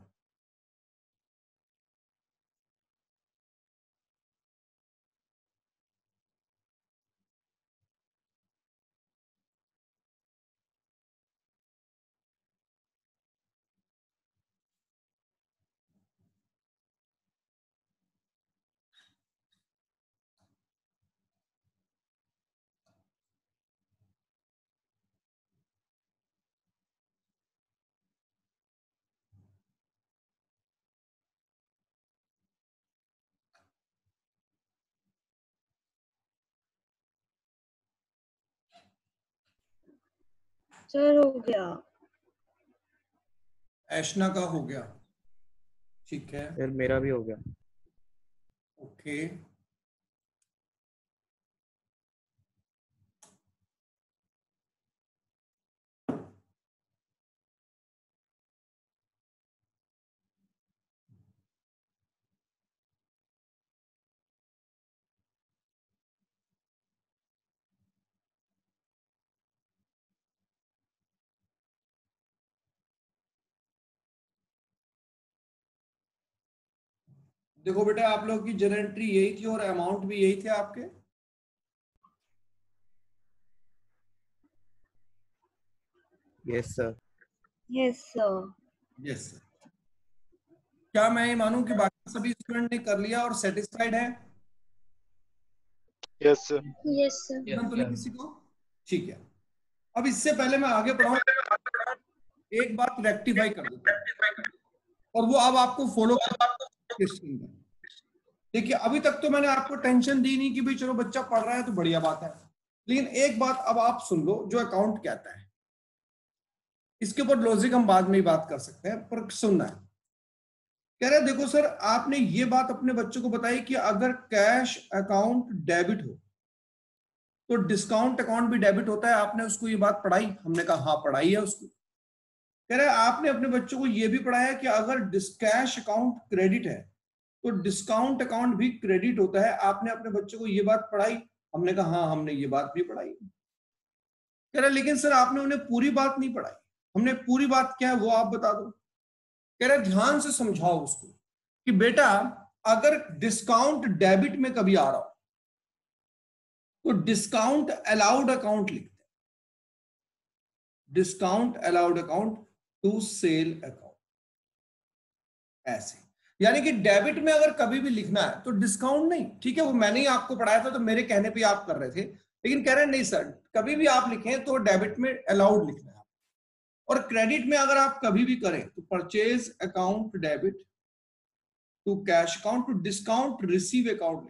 सर हो गया। ऐशना का हो गया, ठीक है, फिर मेरा भी हो गया। ओके। देखो बेटा आप लोग की जर्नल एंट्री यही थी और अमाउंट भी यही थे आपके। Yes sir. Yes sir. Yes sir. क्या मैं ये मानूं कि बाकी सभी स्टूडेंट ने कर लिया और सेटिस्फाइड है? Yes sir. Yes sir. तो नहीं किसी को? ठीक है। अब इससे पहले मैं आगे बढ़ाऊं, एक बात रेक्टिफाई कर देता हूं, और वो अब आपको फॉलो करना। देखिए अभी तक तो मैंने आपको टेंशन दी नहीं कि भाई चलो बच्चा पढ़ रहा है तो बढ़िया बात है, लेकिन एक बात अब आप सुन लो जो अकाउंट कहता है। इसके ऊपर लॉजिक हम बाद में ही बात कर सकते हैं, पर सुनना है। कह रहे देखो सर, आपने ये बात अपने बच्चों को बताई कि अगर कैश अकाउंट डेबिट हो तो डिस्काउंट अकाउंट भी डेबिट होता है। आपने उसको ये बात पढ़ाई? हमने कहा हाँ पढ़ाई है उसको। कह रहे आपने अपने बच्चों को ये भी पढ़ाया कि अगर कैश अकाउंट क्रेडिट है तो डिस्काउंट अकाउंट भी क्रेडिट होता है। आपने अपने बच्चों को ये बात पढ़ाई? हमने कहा हाँ हमने ये बात भी पढ़ाई। कह रहे लेकिन सर आपने उन्हें पूरी बात नहीं पढ़ाई। हमने पूरी बात क्या है वो आप बता दो। कह रहे ध्यान से समझाओ उसको कि बेटा अगर डिस्काउंट डेबिट में कभी आ रहा हो तो डिस्काउंट अलाउड अकाउंट लिखते हैं, discount allowed account to sale account, ऐसे। यानी कि डेबिट में अगर कभी भी लिखना है तो डिस्काउंट नहीं, ठीक है वो मैंने ही आपको पढ़ाया था तो मेरे कहने पे आप कर रहे थे, लेकिन कह रहे हैं नहीं सर कभी भी आप लिखें तो डेबिट में अलाउड लिखना है। और क्रेडिट में अगर आप कभी भी करें तो purchase account debit to cash account to discount receive account.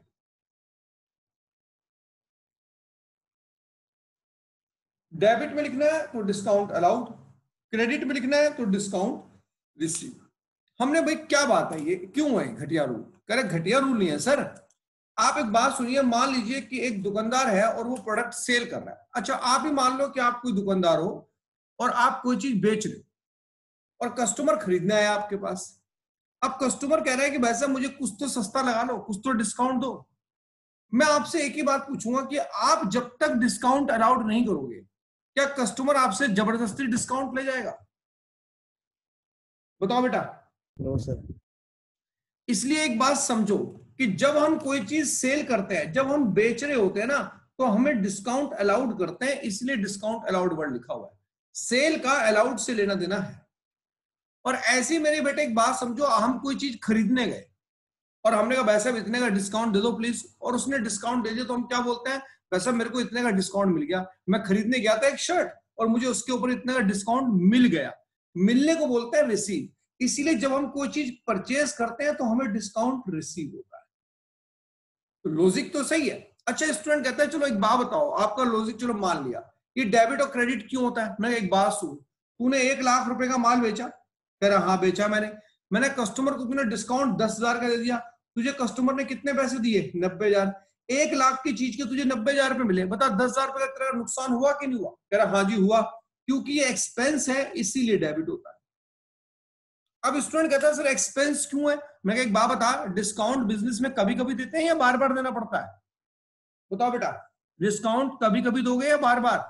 Debit में लिखना है तो डिस्काउंट अलाउड, क्रेडिट में लिखना है तो डिस्काउंट रिसीव। हमने भाई क्या बात है ये क्यों है घटिया रूल? कह रहे घटिया रूल नहीं है सर। आप एक बात सुनिए, मान लीजिए कि एक दुकानदार है और वो प्रोडक्ट सेल कर रहा है। अच्छा आप ही मान लो कि आप कोई दुकानदार हो और आप कोई चीज बेच रहे हो और कस्टमर खरीदने आया आपके पास। अब कस्टमर कह रहा है कि भाई साहब मुझे कुछ तो सस्ता लगा लो, कुछ तो डिस्काउंट दो। मैं आपसे एक ही बात पूछूंगा कि आप जब तक डिस्काउंट अलाउड नहीं करोगे क्या कस्टमर आपसे जबरदस्ती डिस्काउंट ले जाएगा? बताओ बेटा। No sir. इसलिए एक बात समझो कि जब हम कोई चीज सेल करते हैं, जब हम बेच रहे होते हैं ना, तो हमें डिस्काउंट अलाउड करते हैं, इसलिए डिस्काउंट अलाउड वर्ड लिखा हुआ है। सेल का अलाउड से लेना देना है। और ऐसी मेरे बेटे एक बात समझो, हम कोई चीज खरीदने गए और हमने कहा वैसा इतने का डिस्काउंट दे दो प्लीज, और उसने डिस्काउंट दे दिया तो हम क्या बोलते हैं? वैसा मेरे को इतने का डिस्काउंट मिल गया। मैं खरीदने गया था एक शर्ट और मुझे उसके ऊपर इतने का डिस्काउंट मिल गया। मिलने को बोलते हैं रिसीव। इसीलिए जब हम कोई चीज परचेज करते हैं तो हमें डिस्काउंट रिसीव होता है। तो लॉजिक तो सही है। अच्छा स्टूडेंट कहता है चलो एक बात बताओ, आपका लॉजिक चलो मान लिया, ये डेबिट और क्रेडिट क्यों होता है? मैं एक बात सुन, तूने 1 लाख रुपए का माल बेचा? कह रहा हाँ बेचा मैंने कस्टमर को तूने डिस्काउंट 10,000 का दे दिया, तुझे कस्टमर ने कितने पैसे दिए? 90,000। 1 लाख की चीज के तुझे 90,000 रुपए मिले, बता 10,000 रुपए का तेरा नुकसान हुआ कि नहीं हुआ? कह रहा हाँ जी हुआ, क्योंकि ये एक्सपेंस है इसीलिए डेबिट होता है। अब स्टूडेंट कहता है सर एक्सपेंस क्यों है? मैं एक बात बता, डिस्काउंट बिजनेस में कभी कभी देते हैं या बार बार देना पड़ता है? बताओ बेटा, डिस्काउंट कभी कभी दोगे या बार बार?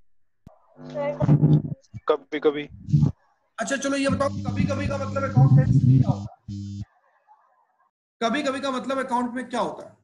कभी कभी। अच्छा चलो ये बताओ, कभी कभी का मतलब अकाउंट में क्या होता है? कभी कभी का मतलब अकाउंट में क्या होता है?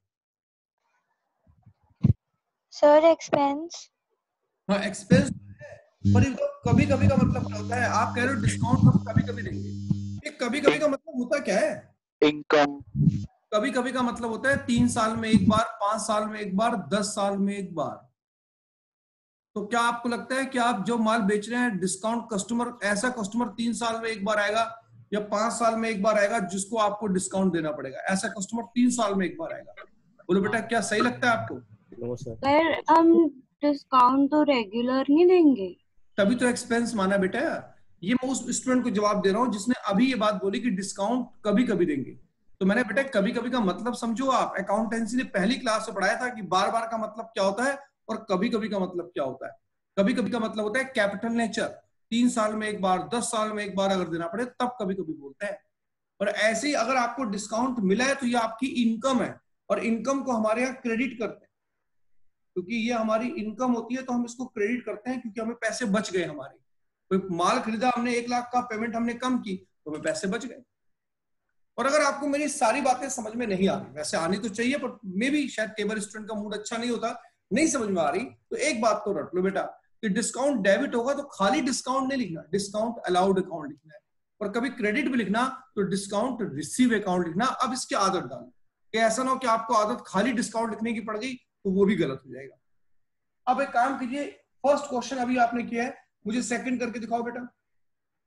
Sir expense. हाँ एक्सपेंस है, पर कभी कभी का मतलब क्या होता है? आप कह रहे हो डिस्काउंट हम कभी कभी देंगे, ये कभी कभी का मतलब होता क्या है? इनकम। कभी कभी का मतलब होता है 3 साल में एक बार, 5 साल में एक बार, 10 साल में एक बार। तो क्या आपको लगता है कि आप जो माल बेच रहे हैं डिस्काउंट कस्टमर, ऐसा कस्टमर 3 साल में एक बार आएगा या 5 साल में एक बार आएगा जिसको आपको डिस्काउंट देना पड़ेगा? ऐसा कस्टमर 3 साल में एक बार आएगा। बोलो बेटा क्या सही लगता है आपको? No sir. पर हम डिस्काउंट तो रेगुलर नहीं देंगे, तभी तो एक्सपेंस माना बेटा। ये मैं उस स्टूडेंट को जवाब दे रहा हूँ जिसने अभी ये बात बोली कि डिस्काउंट कभी कभी देंगे। तो मैंने बेटा कभी कभी का मतलब समझो, आप अकाउंटेंसी ने पहली क्लास में पढ़ाया था कि बार बार का मतलब क्या होता है और कभी कभी का मतलब क्या होता है। कभी कभी का मतलब होता है कैपिटल नेचर, 3 साल में एक बार, 10 साल में एक बार अगर देना पड़े तब कभी कभी बोलते हैं। और ऐसे ही अगर आपको डिस्काउंट मिला है तो ये आपकी इनकम है, और इनकम को हमारे यहाँ क्रेडिट करते हैं, क्योंकि ये हमारी इनकम होती है तो हम इसको क्रेडिट करते हैं, क्योंकि हमें पैसे बच गए हमारे। कोई माल खरीदा हमने, 1 लाख का पेमेंट हमने कम की तो हमें पैसे बच गए। और अगर आपको मेरी सारी बातें समझ में नहीं आ रही, वैसे आनी तो चाहिए पर मे भी शायद कई बार स्टूडेंट का मूड अच्छा नहीं होता, नहीं समझ में आ रही, तो एक बात तो रट लो बेटा कि डिस्काउंट डेबिट होगा तो खाली डिस्काउंट नहीं लिखना, डिस्काउंट अलाउड अकाउंट लिखना है। और कभी क्रेडिट भी लिखना तो डिस्काउंट रिसीव अकाउंट लिखना। अब इसकी आदत डालो कि ऐसा ना हो कि आपको आदत खाली डिस्काउंट लिखने की पड़ गई तो वो भी गलत हो जाएगा। अब एक काम कीजिए, फर्स्ट क्वेश्चन अभी आपने किया है, मुझे सेकंड करके दिखाओ बेटा।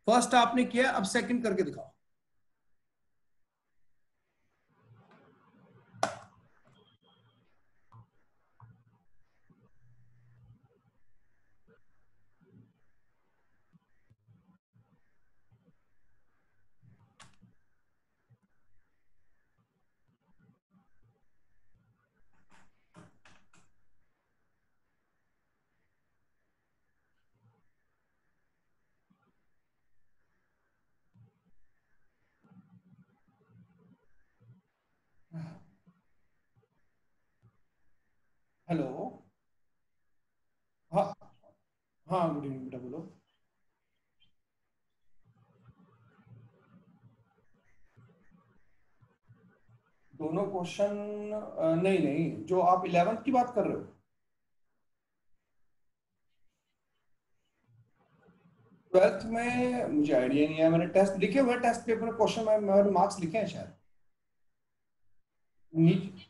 फर्स्ट आपने किया, अब सेकंड करके दिखाओ। हेलो। हाँ हाँ, गुड इवनिंग बेटा, बोलो। दोनों क्वेश्चन? नहीं नहीं, जो आप 11th की बात कर रहे हो। 12th में मुझे आइडिया नहीं है, मैंने टेस्ट लिखे हुए, टेस्ट पेपर में क्वेश्चन मैंने मार्क्स लिखे हैं शायद। नीट।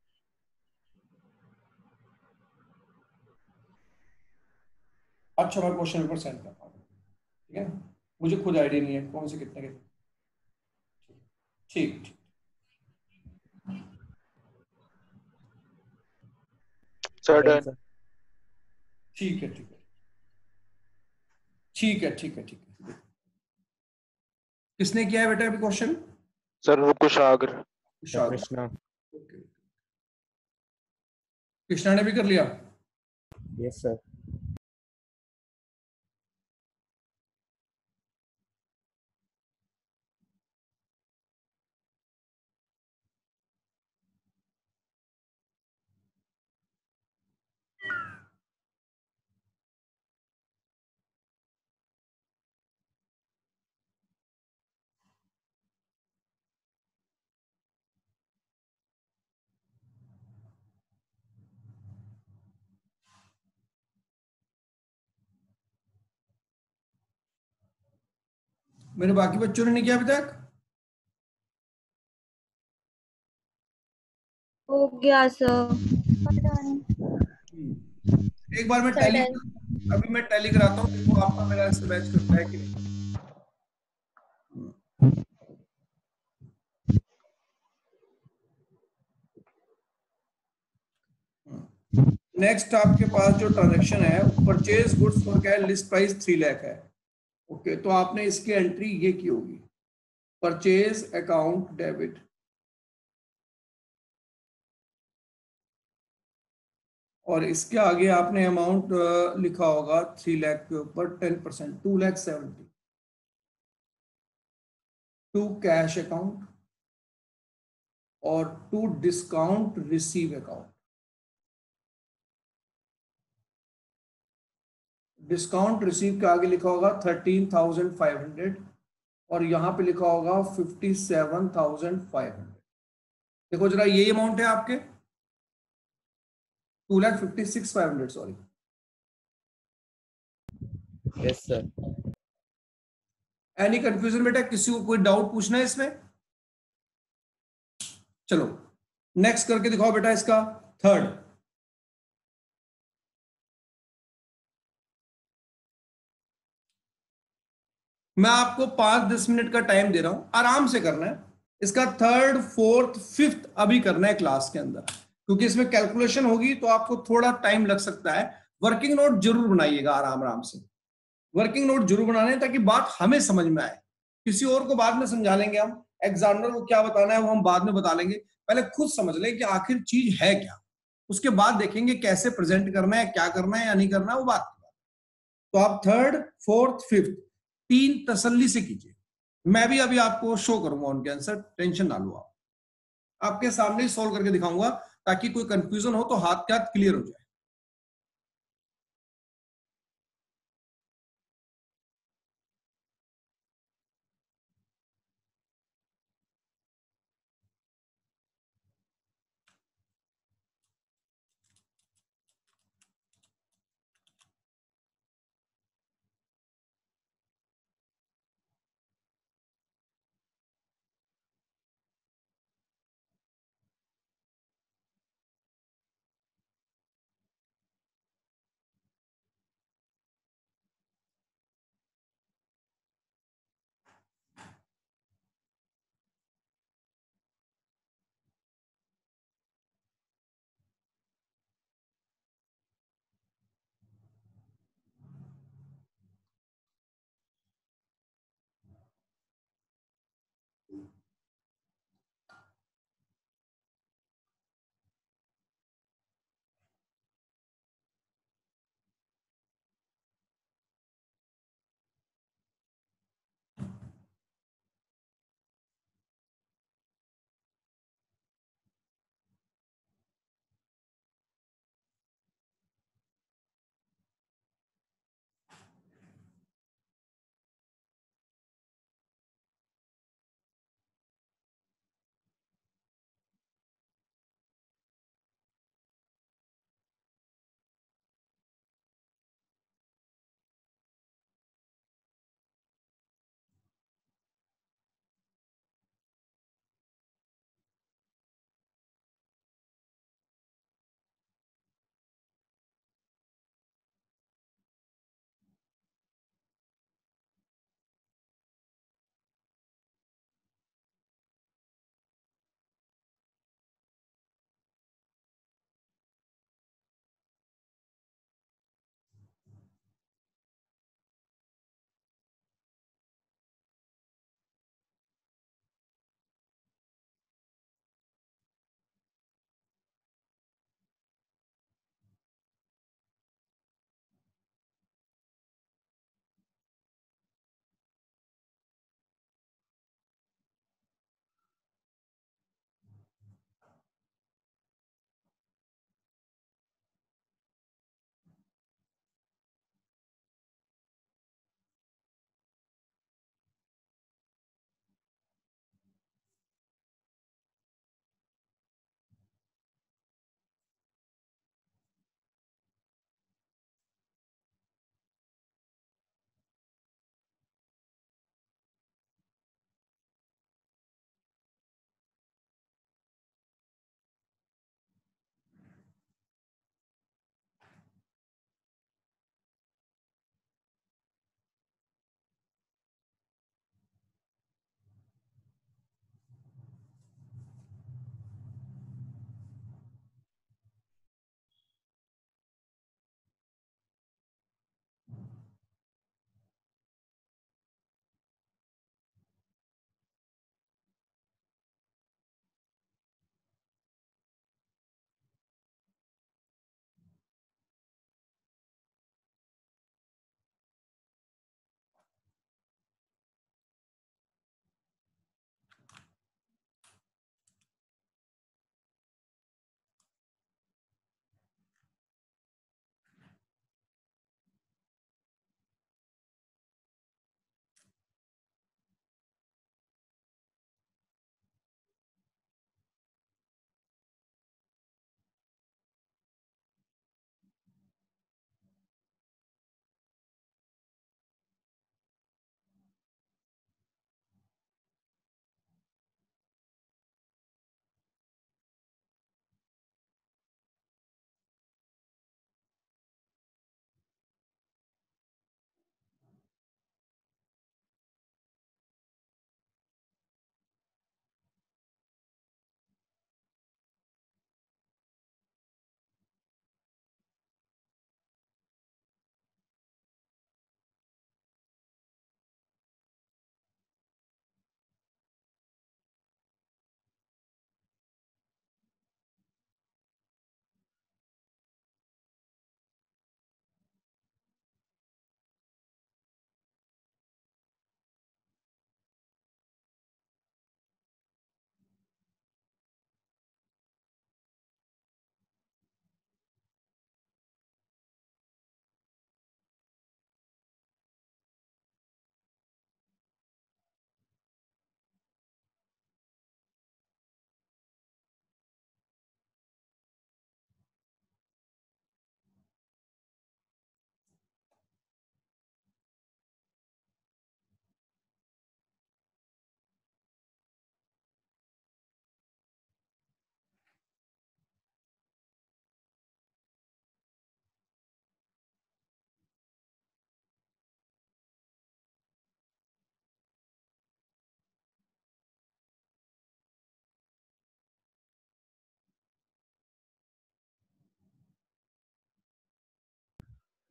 अच्छा, मैं क्वेश्चन पेपर सेंड करता हूँ, ठीक है ना। मुझे खुद आइडिया नहीं है कौन से कितने के। ठीक ठीक। Sir done done. सर। ठीक है ठीक है ठीक है ठीक है ठीक है। किसने किया है बेटा अभी क्वेश्चन? सर वो कुशाग्र। सर कृष्णा। ओके, कृष्णा ने भी कर लिया। Yes sir. मेरे बाकी बच्चों ने नहीं किया अभी तक? हो गया सर। एक बार मैं टैली, अभी मैं टैली कराता हूँ, देखो आपका मेरा इससे मैच करता है कि नहीं। नेक्स्ट आपके पास जो ट्रांजेक्शन है, परचेज गुड्स फॉर क्या है, लिस्ट प्राइस 3 लाख है। ओके, तो आपने इसकी एंट्री ये की होगी, परचेज अकाउंट डेबिट, और इसके आगे आपने अमाउंट लिखा होगा 3 लाख के ऊपर 10%, 2,70,000 टू कैश अकाउंट और to discount receive account. Discount receive के आगे लिखा होगा 13,500 और यहाँ पे लिखा होगा 57,500। देखो जरा, यही अमाउंट है आपके, 2,56,500, sorry. Yes sir. Any confusion बेटा? किसी को कोई डाउट पूछना है इसमें? चलो नेक्स्ट करके दिखाओ बेटा इसका थर्ड। मैं आपको 5-10 मिनट का टाइम दे रहा हूं, आराम से करना है। इसका थर्ड फोर्थ फिफ्थ अभी करना है क्लास के अंदर, क्योंकि इसमें कैलकुलेशन होगी तो आपको थोड़ा टाइम लग सकता है। वर्किंग नोट जरूर बनाइएगा आराम आराम से, वर्किंग नोट जरूर बनाने, ताकि बात हमें समझ में आए। किसी और को बाद में समझा लेंगे हम, एग्जामिनर को क्या बताना है वो हम बाद में बता लेंगे। पहले खुद समझ लें कि आखिर चीज है क्या, उसके बाद देखेंगे कैसे प्रेजेंट करना है, क्या करना है या नहीं करना है, वो बात। तो आप थर्ड फोर्थ फिफ्थ तीन तसल्ली से कीजिए। मैं भी अभी आपको शो करूंगा उनके आंसर, टेंशन ना लो आप, आपके सामने ही सॉल्व करके दिखाऊंगा, ताकि कोई कंफ्यूजन हो तो हाथ के हाथ क्लियर हो जाए।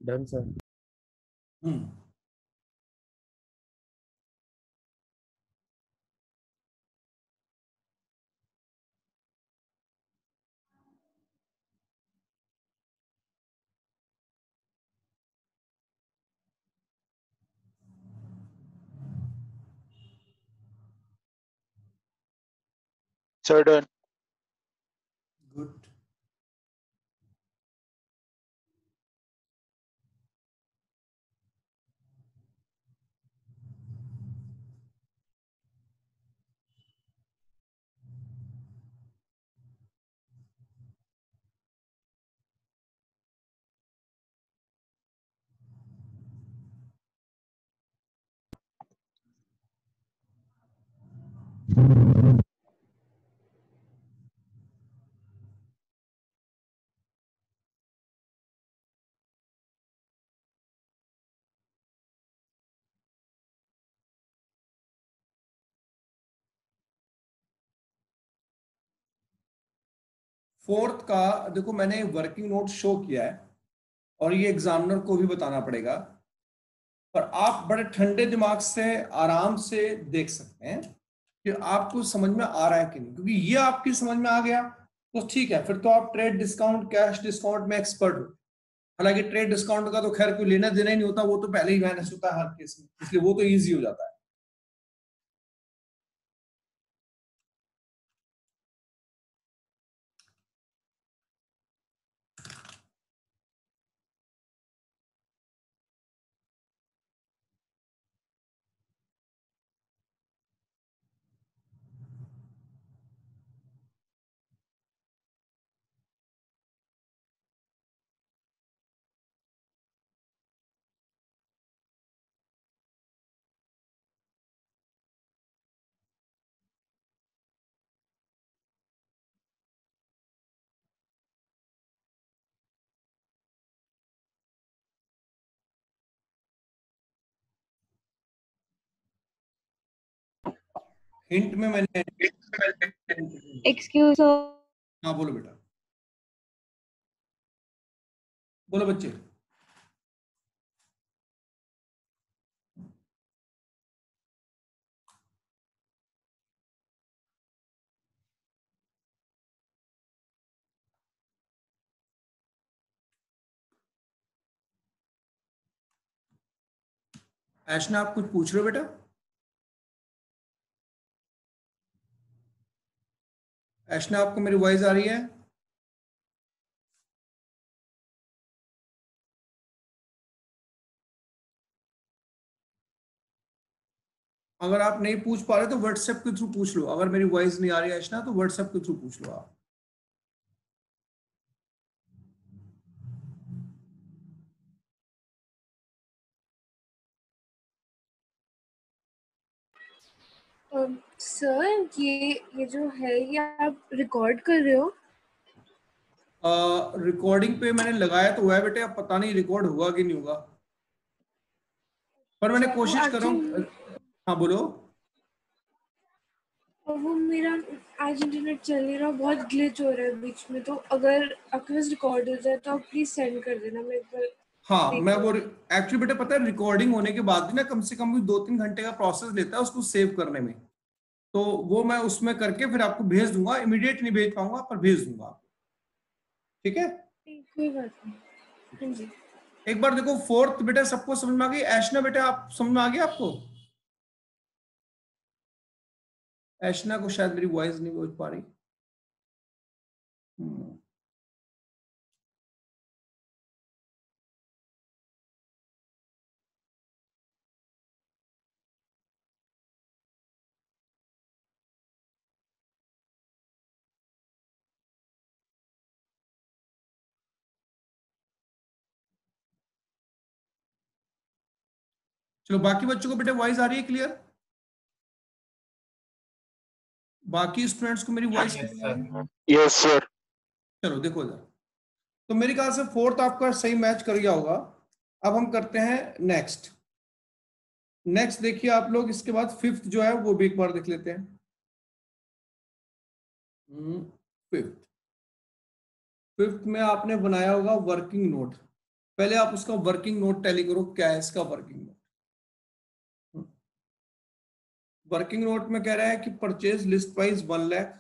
Done sir. Hmm sir done. Good. Fourth का देखो, मैंने वर्किंग नोट शो किया है और ये एग्जामिनर को भी बताना पड़ेगा, पर आप बड़े ठंडे दिमाग से आराम से देख सकते हैं कि आपको समझ में आ रहा है कि नहीं, क्योंकि ये आपकी समझ में आ गया तो ठीक है, फिर तो आप ट्रेड डिस्काउंट, कैश डिस्काउंट में एक्सपर्ट हो। हालांकि ट्रेड डिस्काउंट का तो खैर कोई लेना देना ही नहीं होता, वो तो पहले ही मैनेज होता है हर केस में, इसलिए वो तो ईजी हो जाता है। हिंट में मैंने एक्सक्यूज। हाँ बोलो बेटा, बोलो बच्चे। ऐशना आप कुछ पूछ रहे हो बेटा? ऐशना आपको मेरी वॉइस आ रही है? अगर आप नहीं पूछ पा रहे तो व्हाट्सएप के थ्रू पूछ लो। अगर मेरी वॉइस नहीं आ रही है ऐशना तो व्हाट्सएप के थ्रू पूछ लो आप। सर ये जो है ये आप रिकॉर्ड कर रहे हो? रिकॉर्डिंग पे मैंने लगाया तो हुआ है बेटे, अब पता नहीं रिकॉर्ड होगा कि नहीं होगा, पर मैंने अच्छा, कोशिश कर रहा हूँ। हाँ बोलो। वो मेरा आज इंटरनेट चल नहीं रहा, बहुत ग्लिच हो रहा है बीच में, तो अगर आपके पास रिकॉर्ड हो जाए तो आप प्लीज सेंड कर देना, मैं एक बार हाँ मैं वो देखूंगी। एक्चुअली बेटे पता है, रिकॉर्डिंग होने के बाद भी ना कम से कम भी 2-3 घंटे का प्रोसेस लेता है उसको सेव करने में, तो वो मैं उसमें करके फिर आपको भेज दूंगा। इमीडिएट नहीं भेज पाऊंगा पर भेज दूंगा आपको, ठीक है? कोई बात नहीं। हाँ जी। एक बार देखो फोर्थ बेटा सबको समझ में आ गई? ऐशना बेटा आप समझ में आ गया आपको? ऐशना को शायद मेरी वॉइस नहीं पहुंच पा रही। चलो बाकी बच्चों को बेटा वॉइस आ रही है क्लियर? बाकी स्टूडेंट्स को मेरी वॉइस क्लियर आ रही है? Yes sir. चलो देखो इधर, तो मेरे ख्याल से फोर्थ आपका सही मैच कर गया होगा। अब हम करते हैं नेक्स्ट। नेक्स्ट देखिए आप लोग, इसके बाद फिफ्थ जो है वो भी एक बार देख लेते हैं। फिफ्थ, फिफ्थ में आपने बनाया होगा वर्किंग नोट। पहले आप उसका वर्किंग नोट टैली करो, क्या है इसका वर्किंग नोट। वर्किंग नोट में कह रहा है कि purchase list price 1 lakh,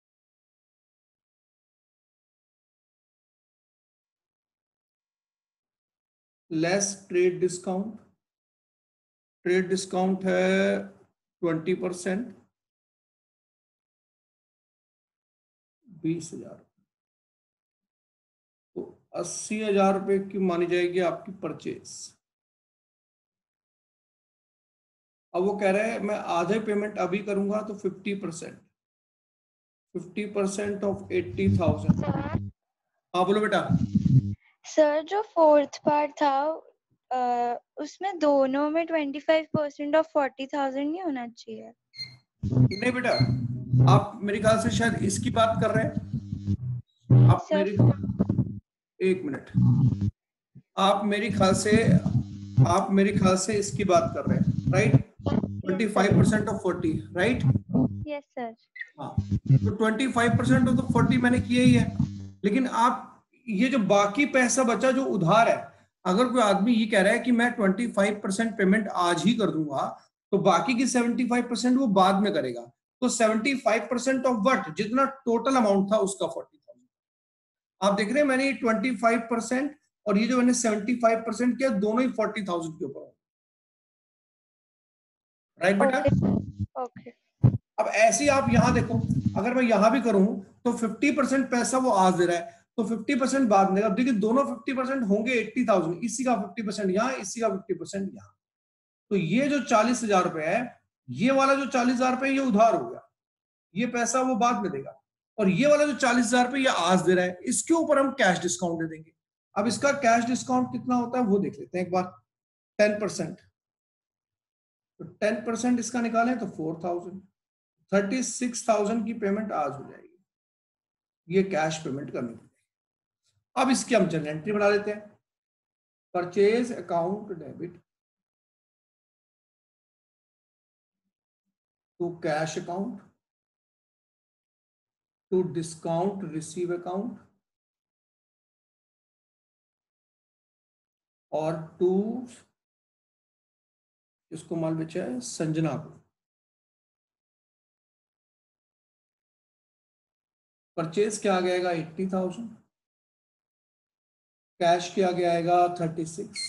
less trade discount, trade discount है 20%, 20,000, तो 80,000 रुपए की मानी जाएगी आपकी परचेज। अब वो कह रहे हैं मैं आधे पेमेंट अभी करूंगा तो 50%, 50% ऑफ 80,000। हाँ बोलो बेटा। सर जो फोर्थ पार्ट था उसमें दोनों में 25% ऑफ 40,000 नहीं होना चाहिए? नहीं बेटा, आप मेरे ख्याल से शायद इसकी बात कर रहे हैं। आप सर एक मिनट, आप मेरे ख्याल से इसकी बात कर रहे हैं, right? 25% off 40, right? Yes sir. हाँ, तो 25% ऑफ तो 40 मैंने किया ही है, लेकिन आप ये जो बाकी पैसा बचा जो उधार है, अगर कोई आदमी ये कह रहा है कि मैं 25% पेमेंट आज ही कर दूंगा, तो बाकी की 75% वो बाद में करेगा। तो 75% ऑफ व्हाट, जितना टोटल अमाउंट था उसका 40,000। आप देख रहे हैं मैंने ये 25% और ये जो मैंने 75% किया, दोनों ही 40,000 के ऊपर, राइट बेटा? ओके। अब ऐसे ही आप यहां देखो, अगर मैं यहां भी करूं तो 50% पैसा वो आज दे रहा है, तो 50% बाद में। अब देखिए दोनों 50% होंगे 80,000, इसी का 50% यहां, इसी का 50% यहां। तो ये जो 40,000 रुपए है, ये वाला जो 40,000 रुपए ये उधार हो गया, ये पैसा वो बाद में देगा। और ये वाला जो 40,000 रुपए ये आज दे रहा है, इसके ऊपर हम कैश डिस्काउंट दे देंगे। अब इसका कैश डिस्काउंट कितना होता है वो देख लेते हैं एक बार। 10%, तो 10% इसका निकालें तो 4,000, 36,000 की पेमेंट आज हो जाएगी, ये कैश पेमेंट करनी पड़ेगी। अब इसकी हम जनरल एंट्री बना लेते हैं। Purchase account debit to cash account to discount receive account और टू, इसको माल बेचा है संजना को। परचेज क्या आ जाएगा 80,000, कैश क्या आ जाएगा 36,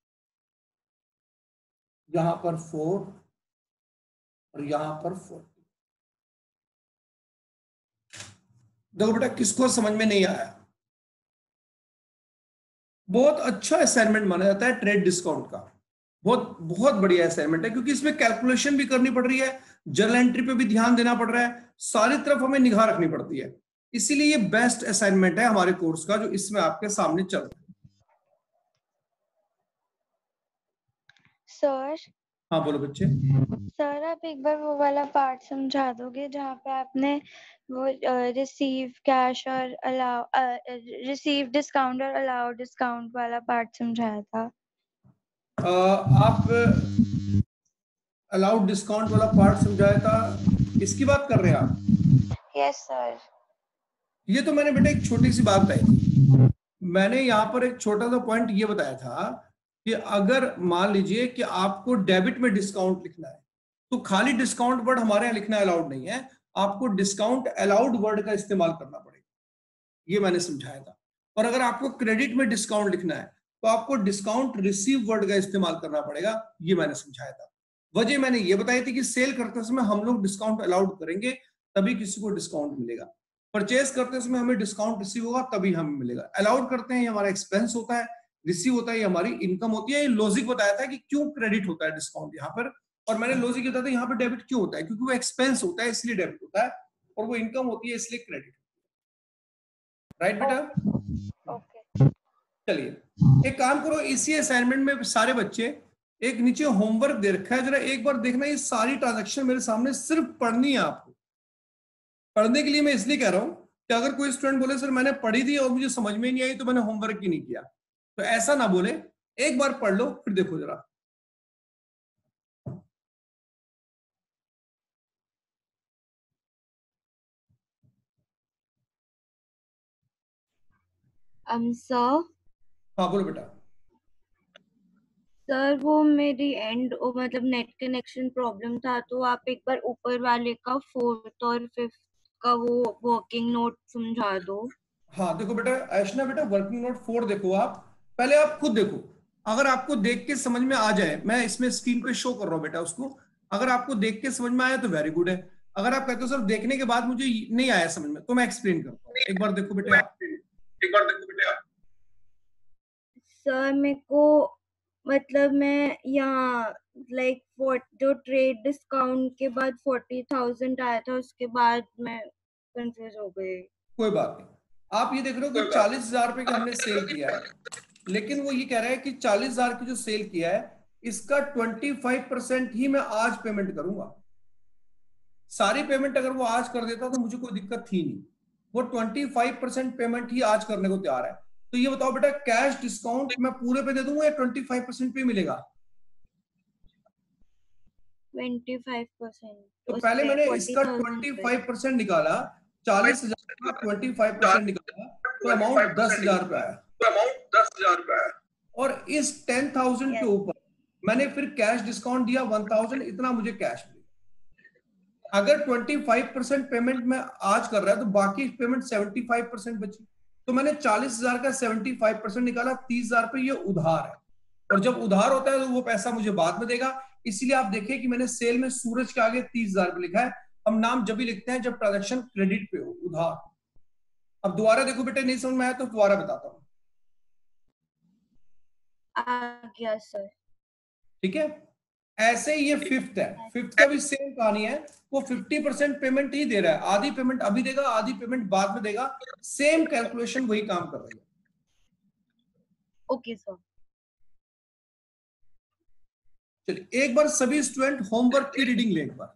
यहां पर 4 और यहां पर 40। देखो बेटा किसको समझ में नहीं आया, बहुत अच्छा असाइनमेंट माना जाता है ट्रेड डिस्काउंट का, बहुत बहुत बढ़िया असाइनमेंट है, क्योंकि इसमें कैलकुलेशन भी करनी पड़ रही है, जर्नल एंट्री पे भी ध्यान देना पड़ रहा है, सारी तरफ हमें निगाह रखनी पड़ती है। इसीलिए ये बेस्ट असाइनमेंट है हमारे कोर्स का, जो इसमें आपके सामने चल रहा है। सर हाँ बोलो बच्चे। सर आप एक बार वो वाला पार्ट समझा दोगे जहाँ पे आपने वो रिसीव कैश और अलाउ रिसीव डिस्काउंट और अलाउ डिस्काउंट वाला पार्ट समझाया था? आप अलाउड डिस्काउंट वाला पार्ट समझाया था, इसकी बात कर रहे हैं आप? Yes sir. ये तो मैंने बेटा एक छोटी सी बात बताई थी, मैंने यहाँ पर एक छोटा सा पॉइंट ये बताया था कि अगर मान लीजिए कि आपको डेबिट में डिस्काउंट लिखना है, तो खाली डिस्काउंट वर्ड हमारे यहाँ लिखना अलाउड नहीं है, आपको डिस्काउंट अलाउड वर्ड का इस्तेमाल करना पड़ेगा, ये मैंने समझाया था। और अगर आपको क्रेडिट में डिस्काउंट लिखना है तो आपको डिस्काउंट रिसीव वर्ड का इस्तेमाल करना पड़ेगा, ये मैंने समझाया था। वजह मैंने ये बताई थी कि सेल करते समय हम लोग डिस्काउंट अलाउड करेंगे तभी किसी को डिस्काउंट मिलेगा, परचेज करते समय हमें डिस्काउंट रिसीव होगा तभी हमें मिलेगा। अलाउड करते हैं ये हमारा एक्सपेंस होता है, रिसीव होता है ये हमारी इनकम होती है। ये लॉजिक बताया था कि क्यों क्रेडिट होता है डिस्काउंट यहाँ पर, और मैंने लॉजिक बताया था यहाँ पर डेबिट क्यों होता है, क्योंकि वो एक्सपेंस होता है इसलिए डेबिट होता है, और वो इनकम होती है इसलिए क्रेडिट। राइट बेटा? ओके। चलिए एक काम करो, इसी असाइनमेंट में सारे बच्चे एक नीचे होमवर्क दे रखा है, जरा एक बार देखना, ये सारी ट्रांजैक्शन मेरे सामने सिर्फ पढ़नी है आपको। पढ़ने के लिए मैं इसलिए कह रहा हूं कि अगर कोई स्टूडेंट बोले सर मैंने पढ़ी थी और मुझे समझ में नहीं आई तो मैंने होमवर्क ही नहीं किया, तो ऐसा ना बोले, एक बार पढ़ लो फिर देखो जरा। सर हाँ बोलो बेटा। सर वो मेरी मतलब नेट कनेक्शन प्रॉब्लम था, तो आप एक बार ऊपर वाले का 4th और 5th का वो वर्किंग नोट समझा दो। हाँ देखो बेटा, ऐशना बेटा वर्किंग नोट 4 देखो, आप पहले आप खुद देखो, अगर आपको देख के समझ में आ जाए, मैं इसमें स्क्रीन पे शो कर रहा हूँ बेटा उसको, अगर आपको देख के समझ में आया तो वेरी गुड है। अगर आप कहते हो सर देखने के बाद मुझे नहीं आया समझ में, तो मैं एक्सप्लेन करता हूँ। एक बार देखो बेटा, सर मेरे को मतलब मैं यहाँ लाइक जो ट्रेड डिस्काउंट के बाद 40,000 आया था, उसके बाद मैं कंफ्यूज हो गई। कोई बात नहीं, आप ये देख रहे हो कि 40,000 रुपए की हमने सेल किया है, लेकिन वो ये कह रहा है कि 40,000 की जो सेल किया है इसका 25% ही मैं आज पेमेंट करूंगा। सारी पेमेंट अगर वो आज कर देता तो मुझे कोई दिक्कत थी नहीं, वो 25% पेमेंट ही आज करने को तैयार है। तो ये बताओ बेटा, कैश डिस्काउंट मैं पूरे पे दे दूंगा या 25% पे मिलेगा? 25%। तो पहले मैंने इसका 25% निकाला, 40,000 का 25% निकाला, तो अमाउंट 10,000 रुपए आया। और इस 10,000 के ऊपर मैंने फिर कैश डिस्काउंट दिया 1,000, इतना मुझे कैश मिला। अगर 25% पेमेंट में आज कर रहा है तो बाकी पेमेंट 75% बची, तो मैंने 40,000 का 75% निकाला, 30,000 रुपए ये उधार है। और जब उधार होता है तो वो पैसा मुझे बाद में देगा, इसलिए आप देखिए कि मैंने सेल में सूरज के आगे 30,000 रुपए लिखा है। हम नाम जब भी लिखते हैं जब ट्रांजेक्शन क्रेडिट पे हो, उधार। अब दोबारा देखो बेटे, नहीं समझ में आया तो दोबारा बताता हूँ, आ गया सर। ठीक है। ऐसे ही ये 5th है, 5th का भी सेम कहानी है, वो 50% पेमेंट ही दे रहा है, आधी पेमेंट अभी देगा, आधी पेमेंट बाद में देगा, सेम कैलकुलेशन वही काम कर रही है। Okay sir. चलिए एक बार सभी स्टूडेंट होमवर्क की रीडिंग ले एक बार।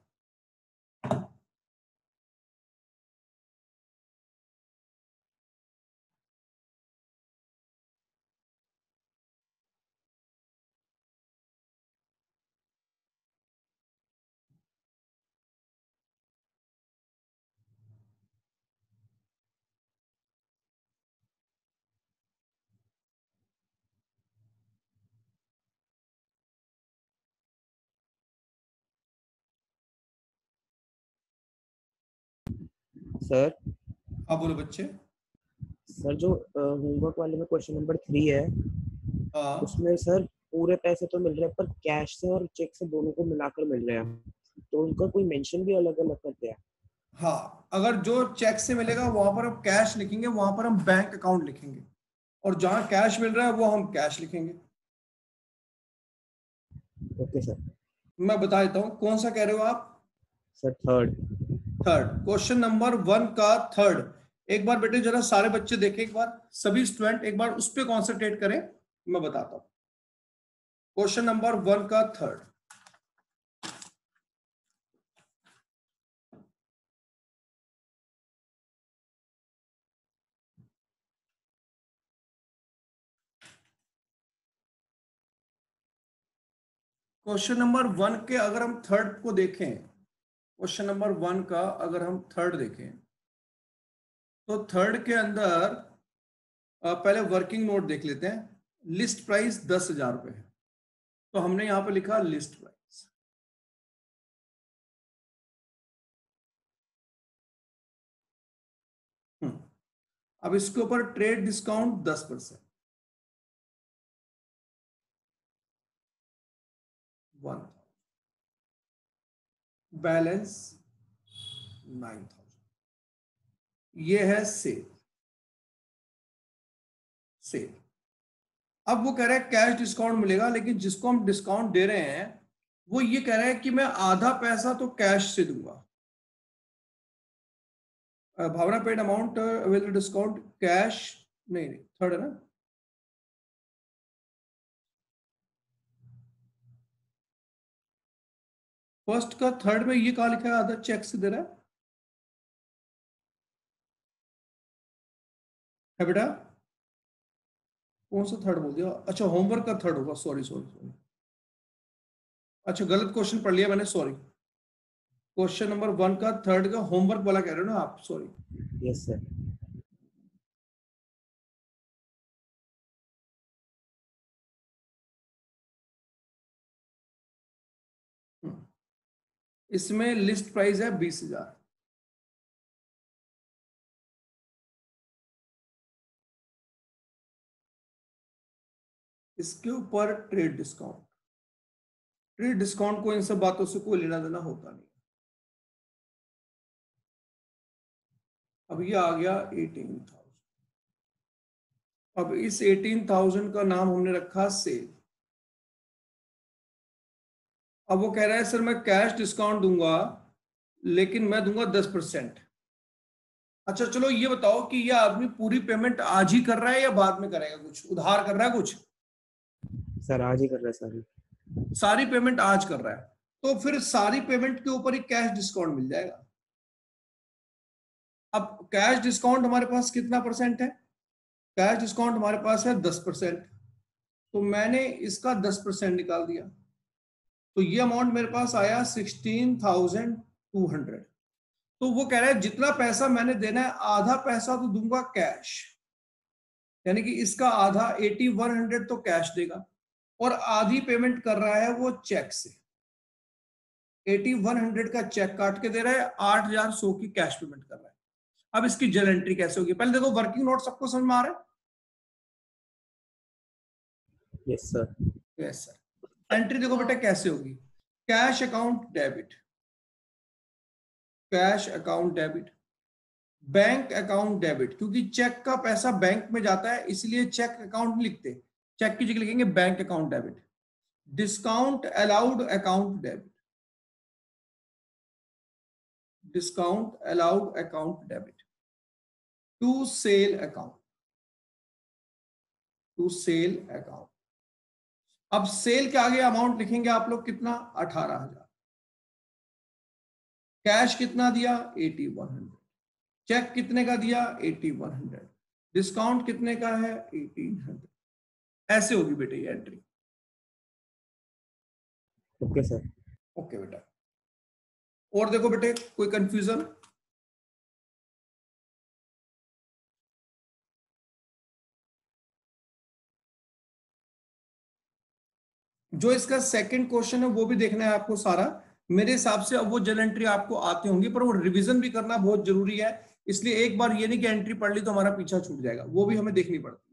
सर हाँ बोलो बच्चे। सर जो होमवर्क वाले में क्वेश्चन नंबर 3 है, हाँ उसमें सर पूरे पैसे तो मिल रहे हैं पर कैश से और चेक से दोनों को मिलाकर मिल रहे हैं, तो उनका कोई मेंशन भी अलग अलग करते हैं? हाँ, अगर जो चेक से मिलेगा वहां पर हम कैश लिखेंगे, वहां पर हम बैंक अकाउंट लिखेंगे, और जहां कैश मिल रहा है वो हम कैश लिखेंगे। Okay sir. मैं बता देता हूँ कौन सा कह रहे हो आप। Sir third. क्वेश्चन नंबर 1 का थर्ड, एक बार बेटे जरा सारे बच्चे देखें, एक बार सभी स्टूडेंट एक बार उस पर कॉन्सेंट्रेट करें, मैं बताता हूं। क्वेश्चन नंबर 1 का थर्ड, क्वेश्चन नंबर 1 के अगर हम थर्ड को देखें, क्वेश्चन नंबर 1 का अगर हम थर्ड देखें, तो थर्ड के अंदर पहले वर्किंग नोट देख लेते हैं। लिस्ट प्राइस 10,000 रुपए है, तो हमने यहां पे लिखा लिस्ट प्राइस। अब इसके ऊपर ट्रेड डिस्काउंट 10%, 1,000, बैलेंस 9,000, ये है सेल। सेल, अब वो कह रहा है कैश डिस्काउंट मिलेगा, लेकिन जिसको हम डिस्काउंट दे रहे हैं वो ये कह रहा है कि मैं आधा पैसा तो कैश से दूंगा। Bhavna paid amount available discount cash, नहीं थर्ड है ना, फर्स्ट का थर्ड में ये कहा लिखा है आधा चेक से दे रहा है बेटा? कौन सा थर्ड बोल दिया? अच्छा होमवर्क का थर्ड होगा, सॉरी सॉरी सॉरी, अच्छा गलत क्वेश्चन पढ़ लिया मैंने, सॉरी। क्वेश्चन नंबर 1 का थर्ड का होमवर्क वाला कह रहे हो ना आप, सॉरी। Yes sir. इसमें लिस्ट प्राइस है 20,000। इसके ऊपर ट्रेड डिस्काउंट, ट्रेड डिस्काउंट को इन सब बातों से कोई लेना देना होता नहीं। अब ये आ गया 18,000। अब इस 18,000 का नाम हमने रखा सेल। अब वो कह रहा है सर मैं कैश डिस्काउंट दूंगा लेकिन मैं दूंगा 10%। अच्छा चलो ये बताओ कि ये आदमी पूरी पेमेंट आज ही कर रहा है या बाद में करेगा, कुछ उधार कर रहा है कुछ? सर आज ही कर रहा है सारी। सारी पेमेंट आज कर रहा है, तो फिर सारी पेमेंट के ऊपर ही कैश डिस्काउंट मिल जाएगा। अब कैश डिस्काउंट हमारे पास कितना परसेंट है? कैश डिस्काउंट हमारे पास है 10%, तो मैंने इसका 10% निकाल दिया, तो ये अमाउंट मेरे पास आया 16,200। तो वो कह रहा है जितना पैसा मैंने देना है आधा पैसा तो दूंगा कैश, यानी कि इसका आधा 8,100 तो कैश देगा, और आधी पेमेंट कर रहा है वो चेक से। 8,100 का चेक काट के दे रहा है, 8,100 की कैश पेमेंट कर रहा है। अब इसकी जर्नल एंट्री कैसे होगी? पहले देखो वर्किंग नोट सबको समझ में आ रहा है? Yes sir. Yes sir. Entry देखो बेटा कैसे होगी। Cash account debit, cash account debit, bank account debit, क्योंकि चेक का पैसा बैंक में जाता है इसलिए चेक अकाउंट नहीं लिखते, चेक की जगह लिखेंगे bank account debit. Discount allowed account debit, discount allowed account debit. To sale account, to sale account. अब सेल के आगे अमाउंट लिखेंगे आप लोग कितना? 18,000। कैश कितना दिया? 8,100। चेक कितने का दिया? 8,100। डिस्काउंट कितने का है? 1,800। ऐसे होगी बेटे ये एंट्री। Okay sir. ओके बेटा। और देखो बेटे कोई कंफ्यूजन? जो इसका सेकंड क्वेश्चन है वो भी देखना है आपको सारा। मेरे हिसाब से अब वो जर्नल एंट्री आपको आती होंगी, पर वो रिवीजन भी करना बहुत जरूरी है, इसलिए एक बार ये नहीं कि एंट्री पढ़ ली तो हमारा पीछा छूट जाएगा, वो भी हमें देखनी पड़ती है।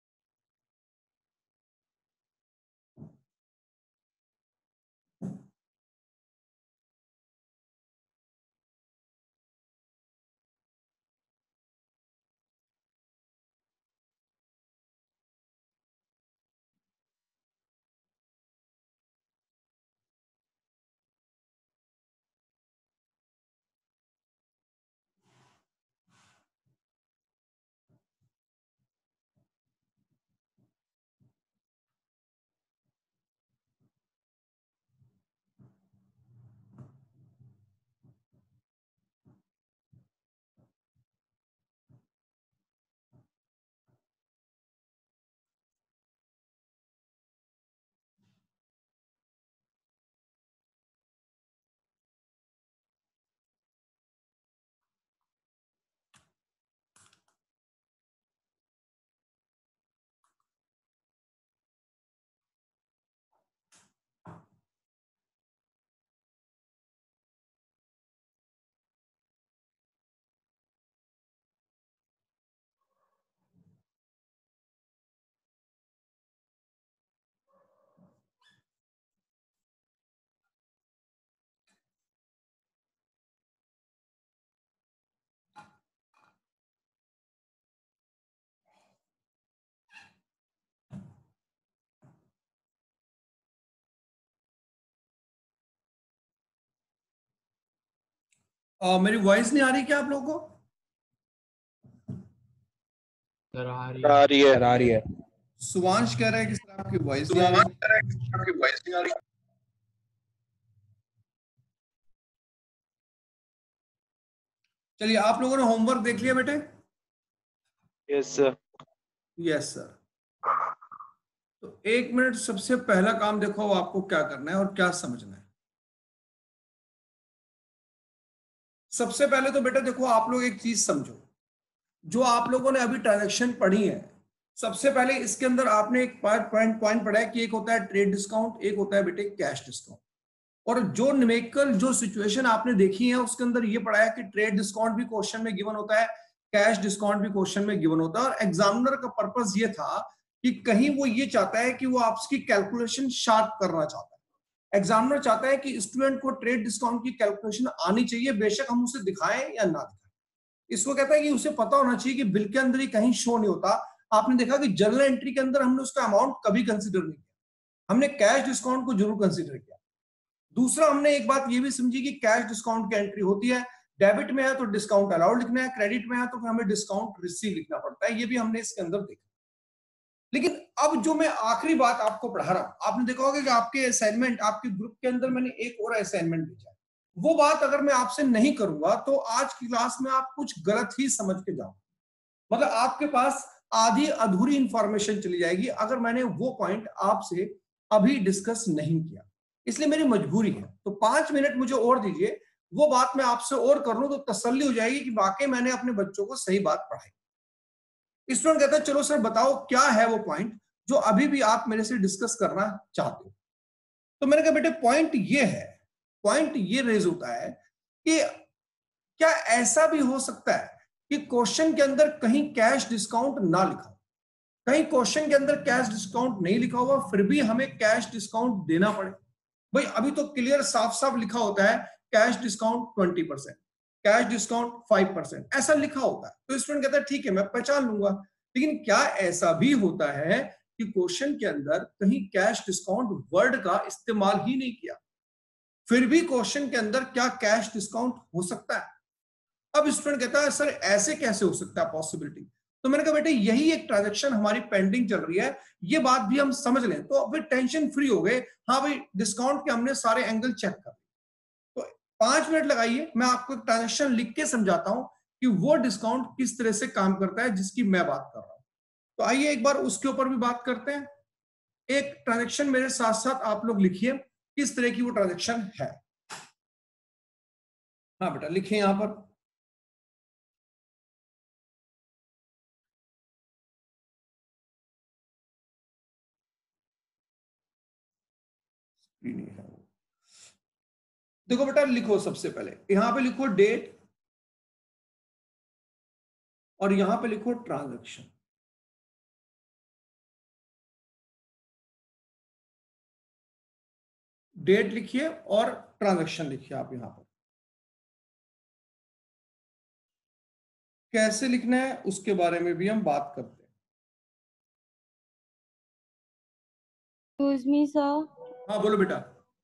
मेरी वॉइस नहीं आ रही क्या आप लोगों को? आ रही है। सुवांश कह रहा है कि सर आपकी वॉइस नहीं आ रही। चलिए आप लोगों ने होमवर्क देख लिया बेटे? Yes sir. Yes sir. तो 1 मिनट सबसे पहला काम देखो आपको क्या करना है और क्या समझना है। सबसे पहले तो बेटा देखो आप लोग एक चीज समझो, जो आप लोगों ने अभी ट्रांजैक्शन पढ़ी है, सबसे पहले इसके अंदर आपने एक पॉइंट पढ़ा है कि एक होता है ट्रेड डिस्काउंट, एक होता है बेटे कैश डिस्काउंट। और जो न्यूमेरिकल जो सिचुएशन आपने देखी है उसके अंदर ये पढ़ा है कि ट्रेड डिस्काउंट भी क्वेश्चन में गिवन होता है, कैश डिस्काउंट भी क्वेश्चन में गिवन होता है, और एग्जामिनर का पर्पस ये था कि कहीं वो ये चाहता है कि वो आपकी कैलकुलेशन शार्प करना चाहता है। एग्जामिनर चाहता है कि स्टूडेंट को ट्रेड डिस्काउंट की कैलकुलेशन आनी चाहिए, बेशक हम उसे दिखाएं या ना दिखाएं। इसको कहता है कि उसे पता होना चाहिए कि बिल के अंदर ही कहीं शो नहीं होता। आपने देखा कि जर्नल एंट्री के अंदर हमने उसका अमाउंट कभी कंसीडर नहीं किया, हमने कैश डिस्काउंट को जरूर कंसीडर किया। दूसरा, हमने एक बात ये भी समझी कि कैश डिस्काउंट की एंट्री होती है, डेबिट में है तो डिस्काउंट अलाउड लिखना है, क्रेडिट में है तो फिर हमें डिस्काउंट रिसीव लिखना पड़ता है, ये भी हमने इसके अंदर देखा। लेकिन अब जो मैं आखिरी बात आपको पढ़ा रहा हूं, आपने देखा होगा कि आपके असाइनमेंट, आपके ग्रुप के अंदर मैंने एक और असाइनमेंट भेजा है। वो बात अगर मैं आपसे नहीं करूंगा तो आज की क्लास में आप कुछ गलत ही समझ के जाओगे, मतलब आपके पास आधी अधूरी इंफॉर्मेशन चली जाएगी अगर मैंने वो पॉइंट आपसे अभी डिस्कस नहीं किया। इसलिए मेरी मजबूरी है, तो 5 मिनट मुझे और दीजिए, वो बात मैं आपसे और कर लूं तो तसल्ली हो जाएगी कि वाकई मैंने अपने बच्चों को सही बात पढ़ाई। स्टूडेंट कहता है चलो सर बताओ क्या है वो पॉइंट जो अभी भी आप मेरे से डिस्कस करना चाहते हो। तो मैंने कहा बेटे पॉइंट ये है, पॉइंट ये रेज होता है कि क्या ऐसा भी हो सकता है कि क्वेश्चन के अंदर कहीं कैश डिस्काउंट ना लिखा हो, कहीं क्वेश्चन के अंदर कैश डिस्काउंट नहीं लिखा हुआ फिर भी हमें कैश डिस्काउंट देना पड़े। भाई अभी तो क्लियर साफ साफ लिखा होता है कैश डिस्काउंट 20%, कैश डिस्काउंट 5%, ऐसा लिखा होता है। तो स्टूडेंट कहता है ठीक है मैं पहचान लूंगा, लेकिन क्या ऐसा भी होता है कि क्वेश्चन के अंदर कहीं कैश डिस्काउंट वर्ड का इस्तेमाल ही नहीं किया, फिर भी क्वेश्चन के अंदर क्या कैश डिस्काउंट हो सकता है? अब स्टूडेंट कहता है सर ऐसे कैसे हो सकता है पॉसिबिलिटी? तो मैंने कहा बेटे यही एक ट्रांजैक्शन हमारी पेंडिंग चल रही है, ये बात भी हम समझ लें तो फिर टेंशन फ्री हो गए। हाँ भाई डिस्काउंट के हमने सारे एंगल चेक कर, तो 5 मिनट लगाइए, मैं आपको एक ट्रांजैक्शन लिख के समझाता हूं कि वो डिस्काउंट किस तरह से काम करता है जिसकी मैं बात कर रहा हूं। तो आइए एक बार उसके ऊपर भी बात करते हैं। एक ट्रांजैक्शन मेरे साथ साथ आप लोग लिखिए किस तरह की वो ट्रांजैक्शन है। हाँ बेटा लिखिए यहां पर। नहीं है वो। देखो बेटा लिखो, सबसे पहले यहां पे लिखो डेट और यहां पे लिखो ट्रांजैक्शन। डेट लिखिए और ट्रांजैक्शन लिखिए आप यहां पर। कैसे लिखना है उसके बारे में भी हम बात करते हैं। Excuse me sir. हाँ बोलो बेटा।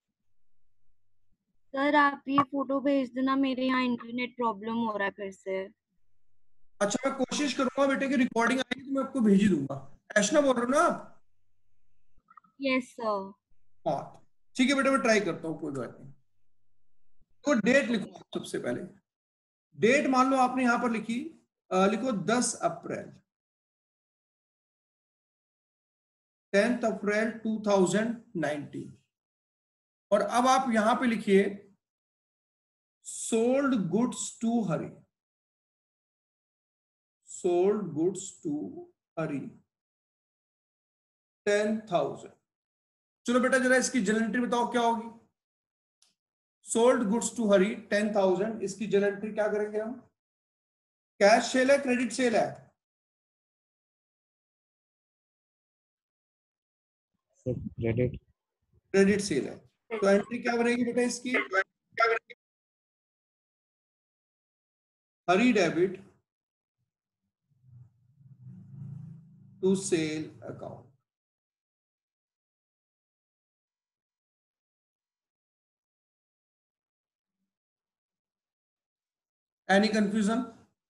सर आप ये फोटो भेज देना, मेरे यहाँ इंटरनेट प्रॉब्लम हो रहा है फिर से। अच्छा मैं कोशिश करूंगा बेटे की रिकॉर्डिंग आएगी तो मैं आपको भेज ही दूंगा। ऐशना बोल रहे हो ना आप? Yes sir. हाँ ठीक है बेटा मैं ट्राई करता हूँ, कोई बात नहीं। तो डेट लिखो आप सबसे पहले। डेट मान लो आपने यहां पर लिखी, लिखो 10 अप्रैल, 10 अप्रैल 2019। और अब आप यहां पे लिखिए sold goods to Hari, sold goods to Hari 10,000। चलो बेटा जरा इसकी जनरल एंट्री बताओ क्या होगी। सोल्ड गुड्स टू हरी 10,000, इसकी जनरल एंट्री क्या करेंगे हम? कैश सेल है क्रेडिट सेल है? क्रेडिट। क्रेडिट सेल है। तो एंट्री क्या बनेगी बेटा इसकी? Hari debit to sale account. Any confusion?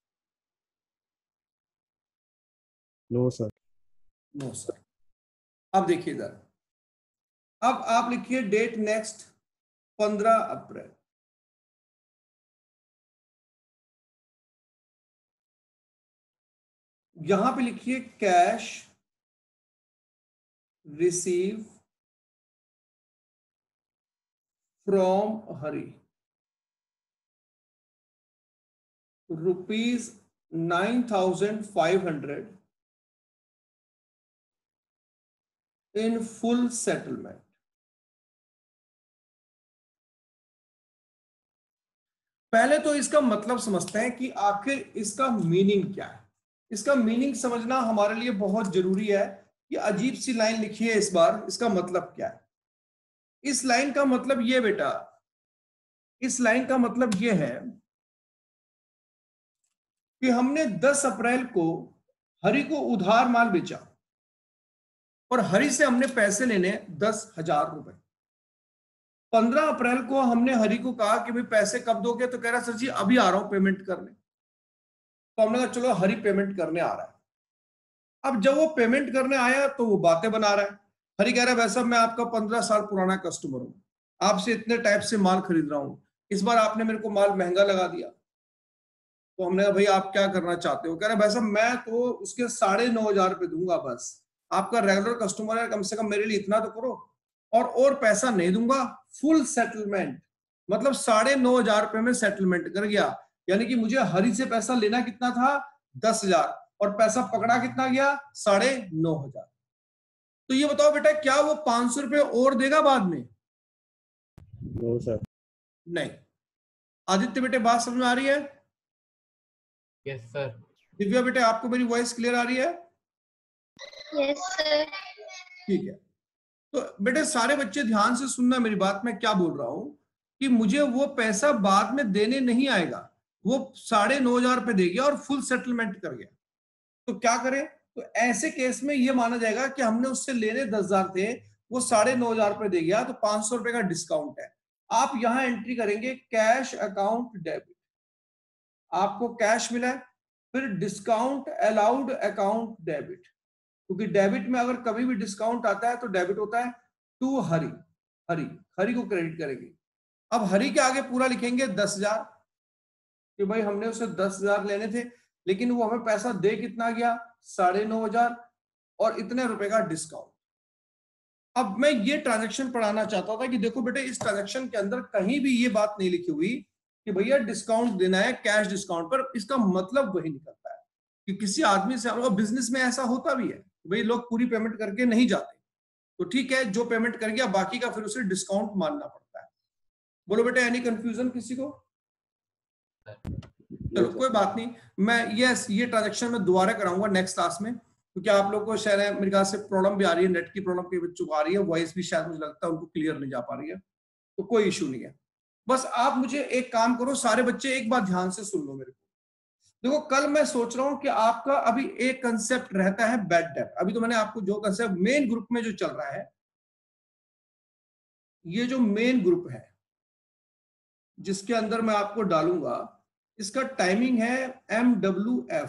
No sir. No sir. अब देखिए इधर, अब आप लिखिए डेट नेक्स्ट 15 अप्रैल। यहां पे लिखिए cash receive from Hari rupees 9,500 in full settlement। पहले तो इसका मतलब समझते हैं कि आखिर इसका मीनिंग क्या है। इसका मीनिंग समझना हमारे लिए बहुत जरूरी है। कि अजीब सी लाइन लिखी है इस बार, इसका मतलब क्या है? इस लाइन का मतलब ये बेटा, इस लाइन का मतलब ये है कि हमने 10 अप्रैल को हरि को उधार माल बेचा और हरि से हमने पैसे लेने 10,000 रुपए। 15 अप्रैल को हमने हरि को कहा कि भाई पैसे कब दोगे, तो कह रहा सर जी अभी आ रहा हूं पेमेंट करने। तो हमने कहा चलो हरि पेमेंट करने आ रहा है। अब जब वो पेमेंट करने आया तो वो बातें बना रहा है। हरि कह रहा है वैसा मैं आपका 15 साल पुराना कस्टमर हूं, आपसे इतने टाइप से माल खरीद रहा हूं, इस बार आपने मेरे को माल महंगा लगा दिया। तो हमने कहा भाई आप क्या करना चाहते हो? कह रहा है भाई साहब मैं तो उसके 9,500 रुपए दूंगा, बस आपका रेगुलर कस्टमर है, कम से कम मेरे लिए इतना तो करो, और पैसा नहीं दूंगा, फुल सेटलमेंट। मतलब 9,500 रुपए में सेटलमेंट कर गया। यानी कि मुझे हरि से पैसा लेना कितना था? 10,000, और पैसा पकड़ा कितना गया? 9,500। तो ये बताओ बेटा क्या वो 500 रुपए और देगा बाद में? No sir. नहीं। आदित्य बेटे बात समझ में आ रही है? Yes sir. दिव्या बेटे आपको मेरी वॉइस क्लियर आ रही है? Yes sir. ठीक है। तो बेटे सारे बच्चे ध्यान से सुनना मेरी बात, मैं क्या बोल रहा हूं कि मुझे वो पैसा बाद में देने नहीं आएगा, वो 9,500 रुपए दे गया और फुल सेटलमेंट कर गया। तो क्या करें? तो ऐसे केस में ये माना जाएगा कि हमने उससे लेने 10,000 थे, वो 9,500 रुपए दे गया, तो 500 रुपए का डिस्काउंट है। आप यहां एंट्री करेंगे कैश अकाउंट डेबिट, आपको कैश मिला है, फिर डिस्काउंट अलाउड अकाउंट डेबिट, क्योंकि डेबिट में अगर कभी भी डिस्काउंट आता है तो डेबिट होता है टू हरि, हरि को क्रेडिट करेंगे। अब हरि के आगे पूरा लिखेंगे 10,000 कि भाई हमने उसे 10,000 लेने थे, लेकिन वो हमें पैसा दे कितना गया? 9,500 और इतने रुपए का डिस्काउंट। अब मैं ये ट्रांजैक्शन पढ़ाना चाहता था कि देखो बेटे इस ट्रांजैक्शन के अंदर कहीं भी ये बात नहीं लिखी हुई कि भैया डिस्काउंट देना है कैश डिस्काउंट पर। इसका मतलब वही निकलता है कि किसी आदमी से, और बिजनेस में ऐसा होता भी है, भाई लोग पूरी पेमेंट करके नहीं जाते, तो ठीक है जो पेमेंट कर गया बाकी का फिर उसे डिस्काउंट मानना पड़ता है। बोलो बेटे एनी कंफ्यूजन किसी को? चलो कोई बात नहीं, मैं ये ट्रांजैक्शन में दोबारा कराऊंगा नेक्स्ट क्लास में, क्योंकि आप लोग को शायद मेरे ख्याल से प्रॉब्लम भी आ रही है, नेट की प्रॉब्लम के बच्चों को आ रही है, वॉइस भी शायद मुझे लगता है उनको क्लियर नहीं जा पा रही है, तो कोई इशू नहीं है। बस आप मुझे एक काम करो, सारे बच्चे एक बात ध्यान से सुन लो मेरे को। देखो कल मैं सोच रहा हूं कि आपका अभी एक कंसेप्ट रहता है बैड डेट। अभी तो मैंने आपको जो कंसेप्ट मेन ग्रुप में जो चल रहा है, ये जो मेन ग्रुप है जिसके अंदर मैं आपको डालूंगा, इसका टाइमिंग है MWF,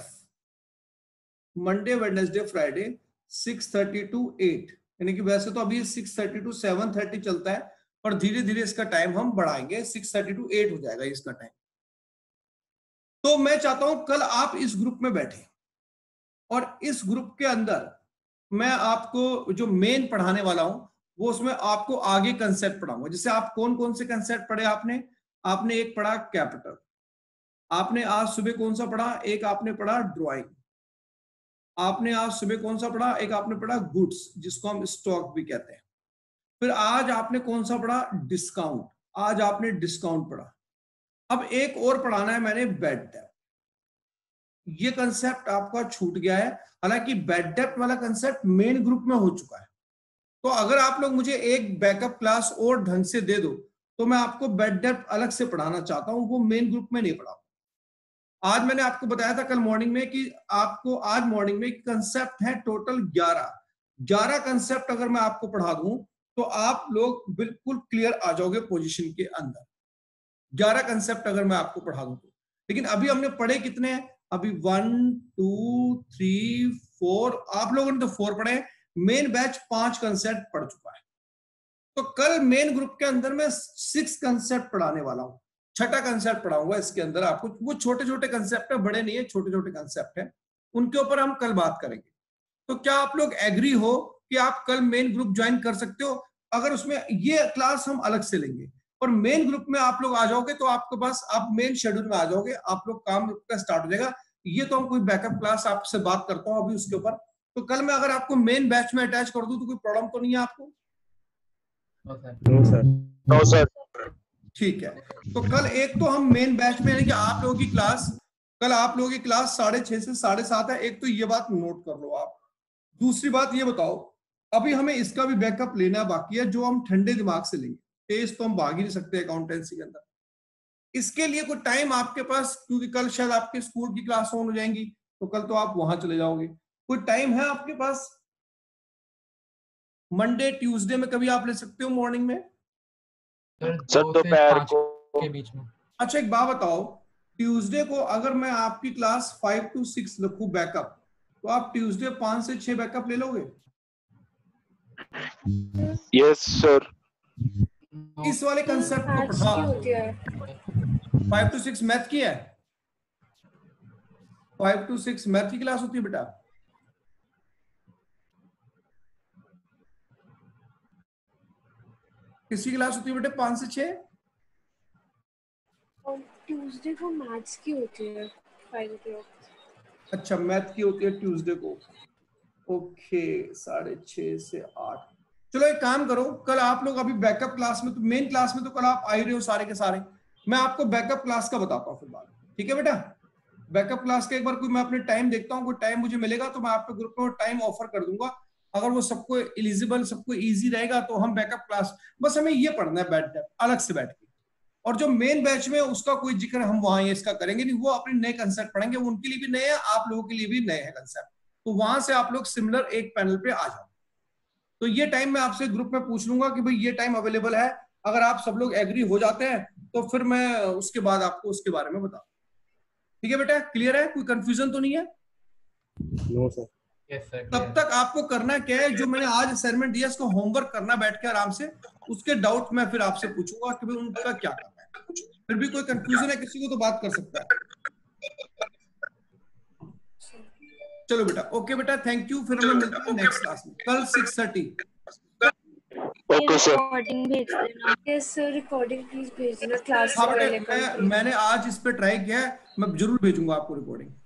Monday Wednesday Friday 6:30 to 8, यानी कि वैसे तो अभी 6:30 to 7:30 चलता है, पर धीरे धीरे इसका टाइम हम बढ़ाएंगे, 6:30 to 8 हो जाएगा इसका टाइम। तो मैं चाहता हूं कल आप इस ग्रुप में बैठे और इस ग्रुप के अंदर मैं आपको जो मेन पढ़ाने वाला हूं वो उसमें आपको आगे कंसेप्ट पढ़ाऊंगा। जैसे आप कौन कौन से कंसेप्ट पढ़े? आपने एक पढ़ा कैपिटल, आपने आज सुबह कौन सा पढ़ा? एक आपने पढ़ा ड्राइंग, आपने आज सुबह कौन सा पढ़ा? एक आपने पढ़ा गुड्स जिसको हम स्टॉक भी कहते हैं। फिर आज आपने कौन सा पढ़ा? डिस्काउंट, आज आपने डिस्काउंट पढ़ा। अब एक और पढ़ाना है मैंने बैड डेप्ट। ये कंसेप्ट आपका छूट गया है, हालांकि बैड डेप्ट वाला कंसेप्ट मेन ग्रुप में हो चुका है। तो अगर आप लोग मुझे एक बैकअप क्लास और ढंग से दे दो तो मैं आपको बैड डेप्ट अलग से पढ़ाना चाहता हूं, वो मेन ग्रुप में नहीं पढ़ाऊंगा। आज मैंने आपको बताया था कल मॉर्निंग में कि आपको आज मॉर्निंग में कंसेप्ट है टोटल 11 कंसेप्ट अगर मैं आपको पढ़ा दूं तो आप लोग बिल्कुल क्लियर आ जाओगे पोजीशन के अंदर। 11 कंसेप्ट अगर मैं आपको पढ़ा दूं तो। लेकिन अभी हमने पढ़े कितने हैं? अभी 1 2 3 4, आप लोगों ने तो 4 पढ़े, मेन बैच 5 कंसेप्ट पढ़ चुका है। तो कल मेन ग्रुप के अंदर मैं 6 कंसेप्ट पढ़ाने वाला हूं, 6ठा कंसेप्ट पढ़ाऊंगा इसके अंदर आपको। वो छोटे छोटे कंसेप्ट है, बड़े नहीं है, छोटे छोटे कंसेप्ट है, उनके ऊपर हम कल बात करेंगे। तो क्या आप लोग एग्री हो कि आप कल मेन ग्रुप ज्वाइन कर सकते हो? अगर उसमें ये क्लास हम अलग से लेंगे और मेन ग्रुप में आप लोग आ जाओगे तो आपके पास आप मेन शेड्यूल में आ जाओगे, आप लोग काम का स्टार्ट हो जाएगा। ये तो हम कोई बैकअप क्लास आपसे बात करता हूं अभी उसके ऊपर। तो कल मैं अगर आपको मेन बैच में अटैच कर दूं तो कोई प्रॉब्लम तो नहीं है आपको? No sir. No sir. ठीक है, तो कल एक तो हम मेन बैच में, यानी कि आप लोगों की क्लास, कल आप लोगों की क्लास 6:30 से 7:30 है। एक तो ये बात नोट कर लो आप। दूसरी बात ये बताओ, अभी हमें इसका भी बैकअप लेना बाकी है, जो हम ठंडे दिमाग से लेंगे। टेस्ट तो हम भाग ही नहीं सकते अकाउंटेंसी के अंदर। इसके लिए कोई टाइम आपके पास, क्योंकि कल शायद आपके स्कूल की क्लास ऑन हो जाएंगी, तो कल तो आप वहां चले जाओगे। कोई टाइम है आपके पास? मंडे ट्यूसडे में कभी आप ले सकते हो मॉर्निंग में? सर सर 2 से दोपहर 5 को के बीच में। अच्छा एक बात बताओ, ट्यूसडे को अगर मैं आपकी क्लास 5 to 6 रखूं बैकअप, तो आप ट्यूसडे 5 से 6 बैकअप ले लोगे? Yes sir. इस वाले कंसेप्ट को मैथ्स की होती है। 5 to 6 मैथ की है। 5 to 6 मैथ की क्लास होती है बेटा। किसकी क्लास होती है बेटे 5 से 6? और ट्यूसडे को मैथ्स की होती है 5 o'clock। अच्छा मैथ की होती है ट्यूसडे को। ओके 6:30 से 8। चलो एक काम करो, कल आप लोग अभी बैकअप क्लास में, तो मेन क्लास में तो कल आप आ ही रहे हो सारे के सारे। मैं आपको बैकअप क्लास का बताता हूँ फिर बाद में, ठीक है बेटा? बैकअप क्लास का एक बार कोई मैं अपने टाइम देखता हूँ, कोई टाइम मुझे मिलेगा तो मैं आपके ग्रुप में टाइम ऑफर कर दूंगा। अगर वो सबको एलिजिबल, सबको इजी रहेगा तो हम बैकअप क्लास, बस हमें ये पढ़ना है बैठ अलग से बैठ के। और जो मेन बैच में उसका कोई जिक्र हम वहां इसका करेंगे नहीं, वो अपने नए कंसेप्ट पढ़ेंगे, वो उनके लिए भी नए हैं, आप लोगों के लिए भी नए हैं कंसेप्ट। तो वहां से आप लोग सिमिलर एक पैनल पे आ जाओ। तो ये टाइम मैं आपसे ग्रुप में पूछ लूंगा कि भाई ये टाइम अवेलेबल है। अगर आप सब लोग एग्री हो जाते हैं तो फिर मैं उसके बाद आपको उसके बारे में बताऊं। ठीक है बेटा, क्लियर है? कोई कंफ्यूजन तो नहीं है? No sir. Yes sir. तब तक आपको करना क्या है, जो मैंने आज असाइनमेंट दिया इसको होमवर्क करना बैठ के आराम से। उसके डाउट मैं फिर आपसे पूछूंगा कि भाई उनका क्या करना है। फिर भी कोई कंफ्यूजन है किसी को तो बात कर सकता है। चलो बेटा, ओके बेटा, थैंक यू। फिर हमें मिलते हैं नेक्स्ट क्लास में कल 6:30। Okay sir. रिकॉर्डिंग भेज देना। यस सर, रिकॉर्डिंग प्लीज भेजना क्लास हाँ से पहले बेटे, मैंने आज इस पे ट्राई किया है, मैं जरूर भेजूंगा आपको रिकॉर्डिंग।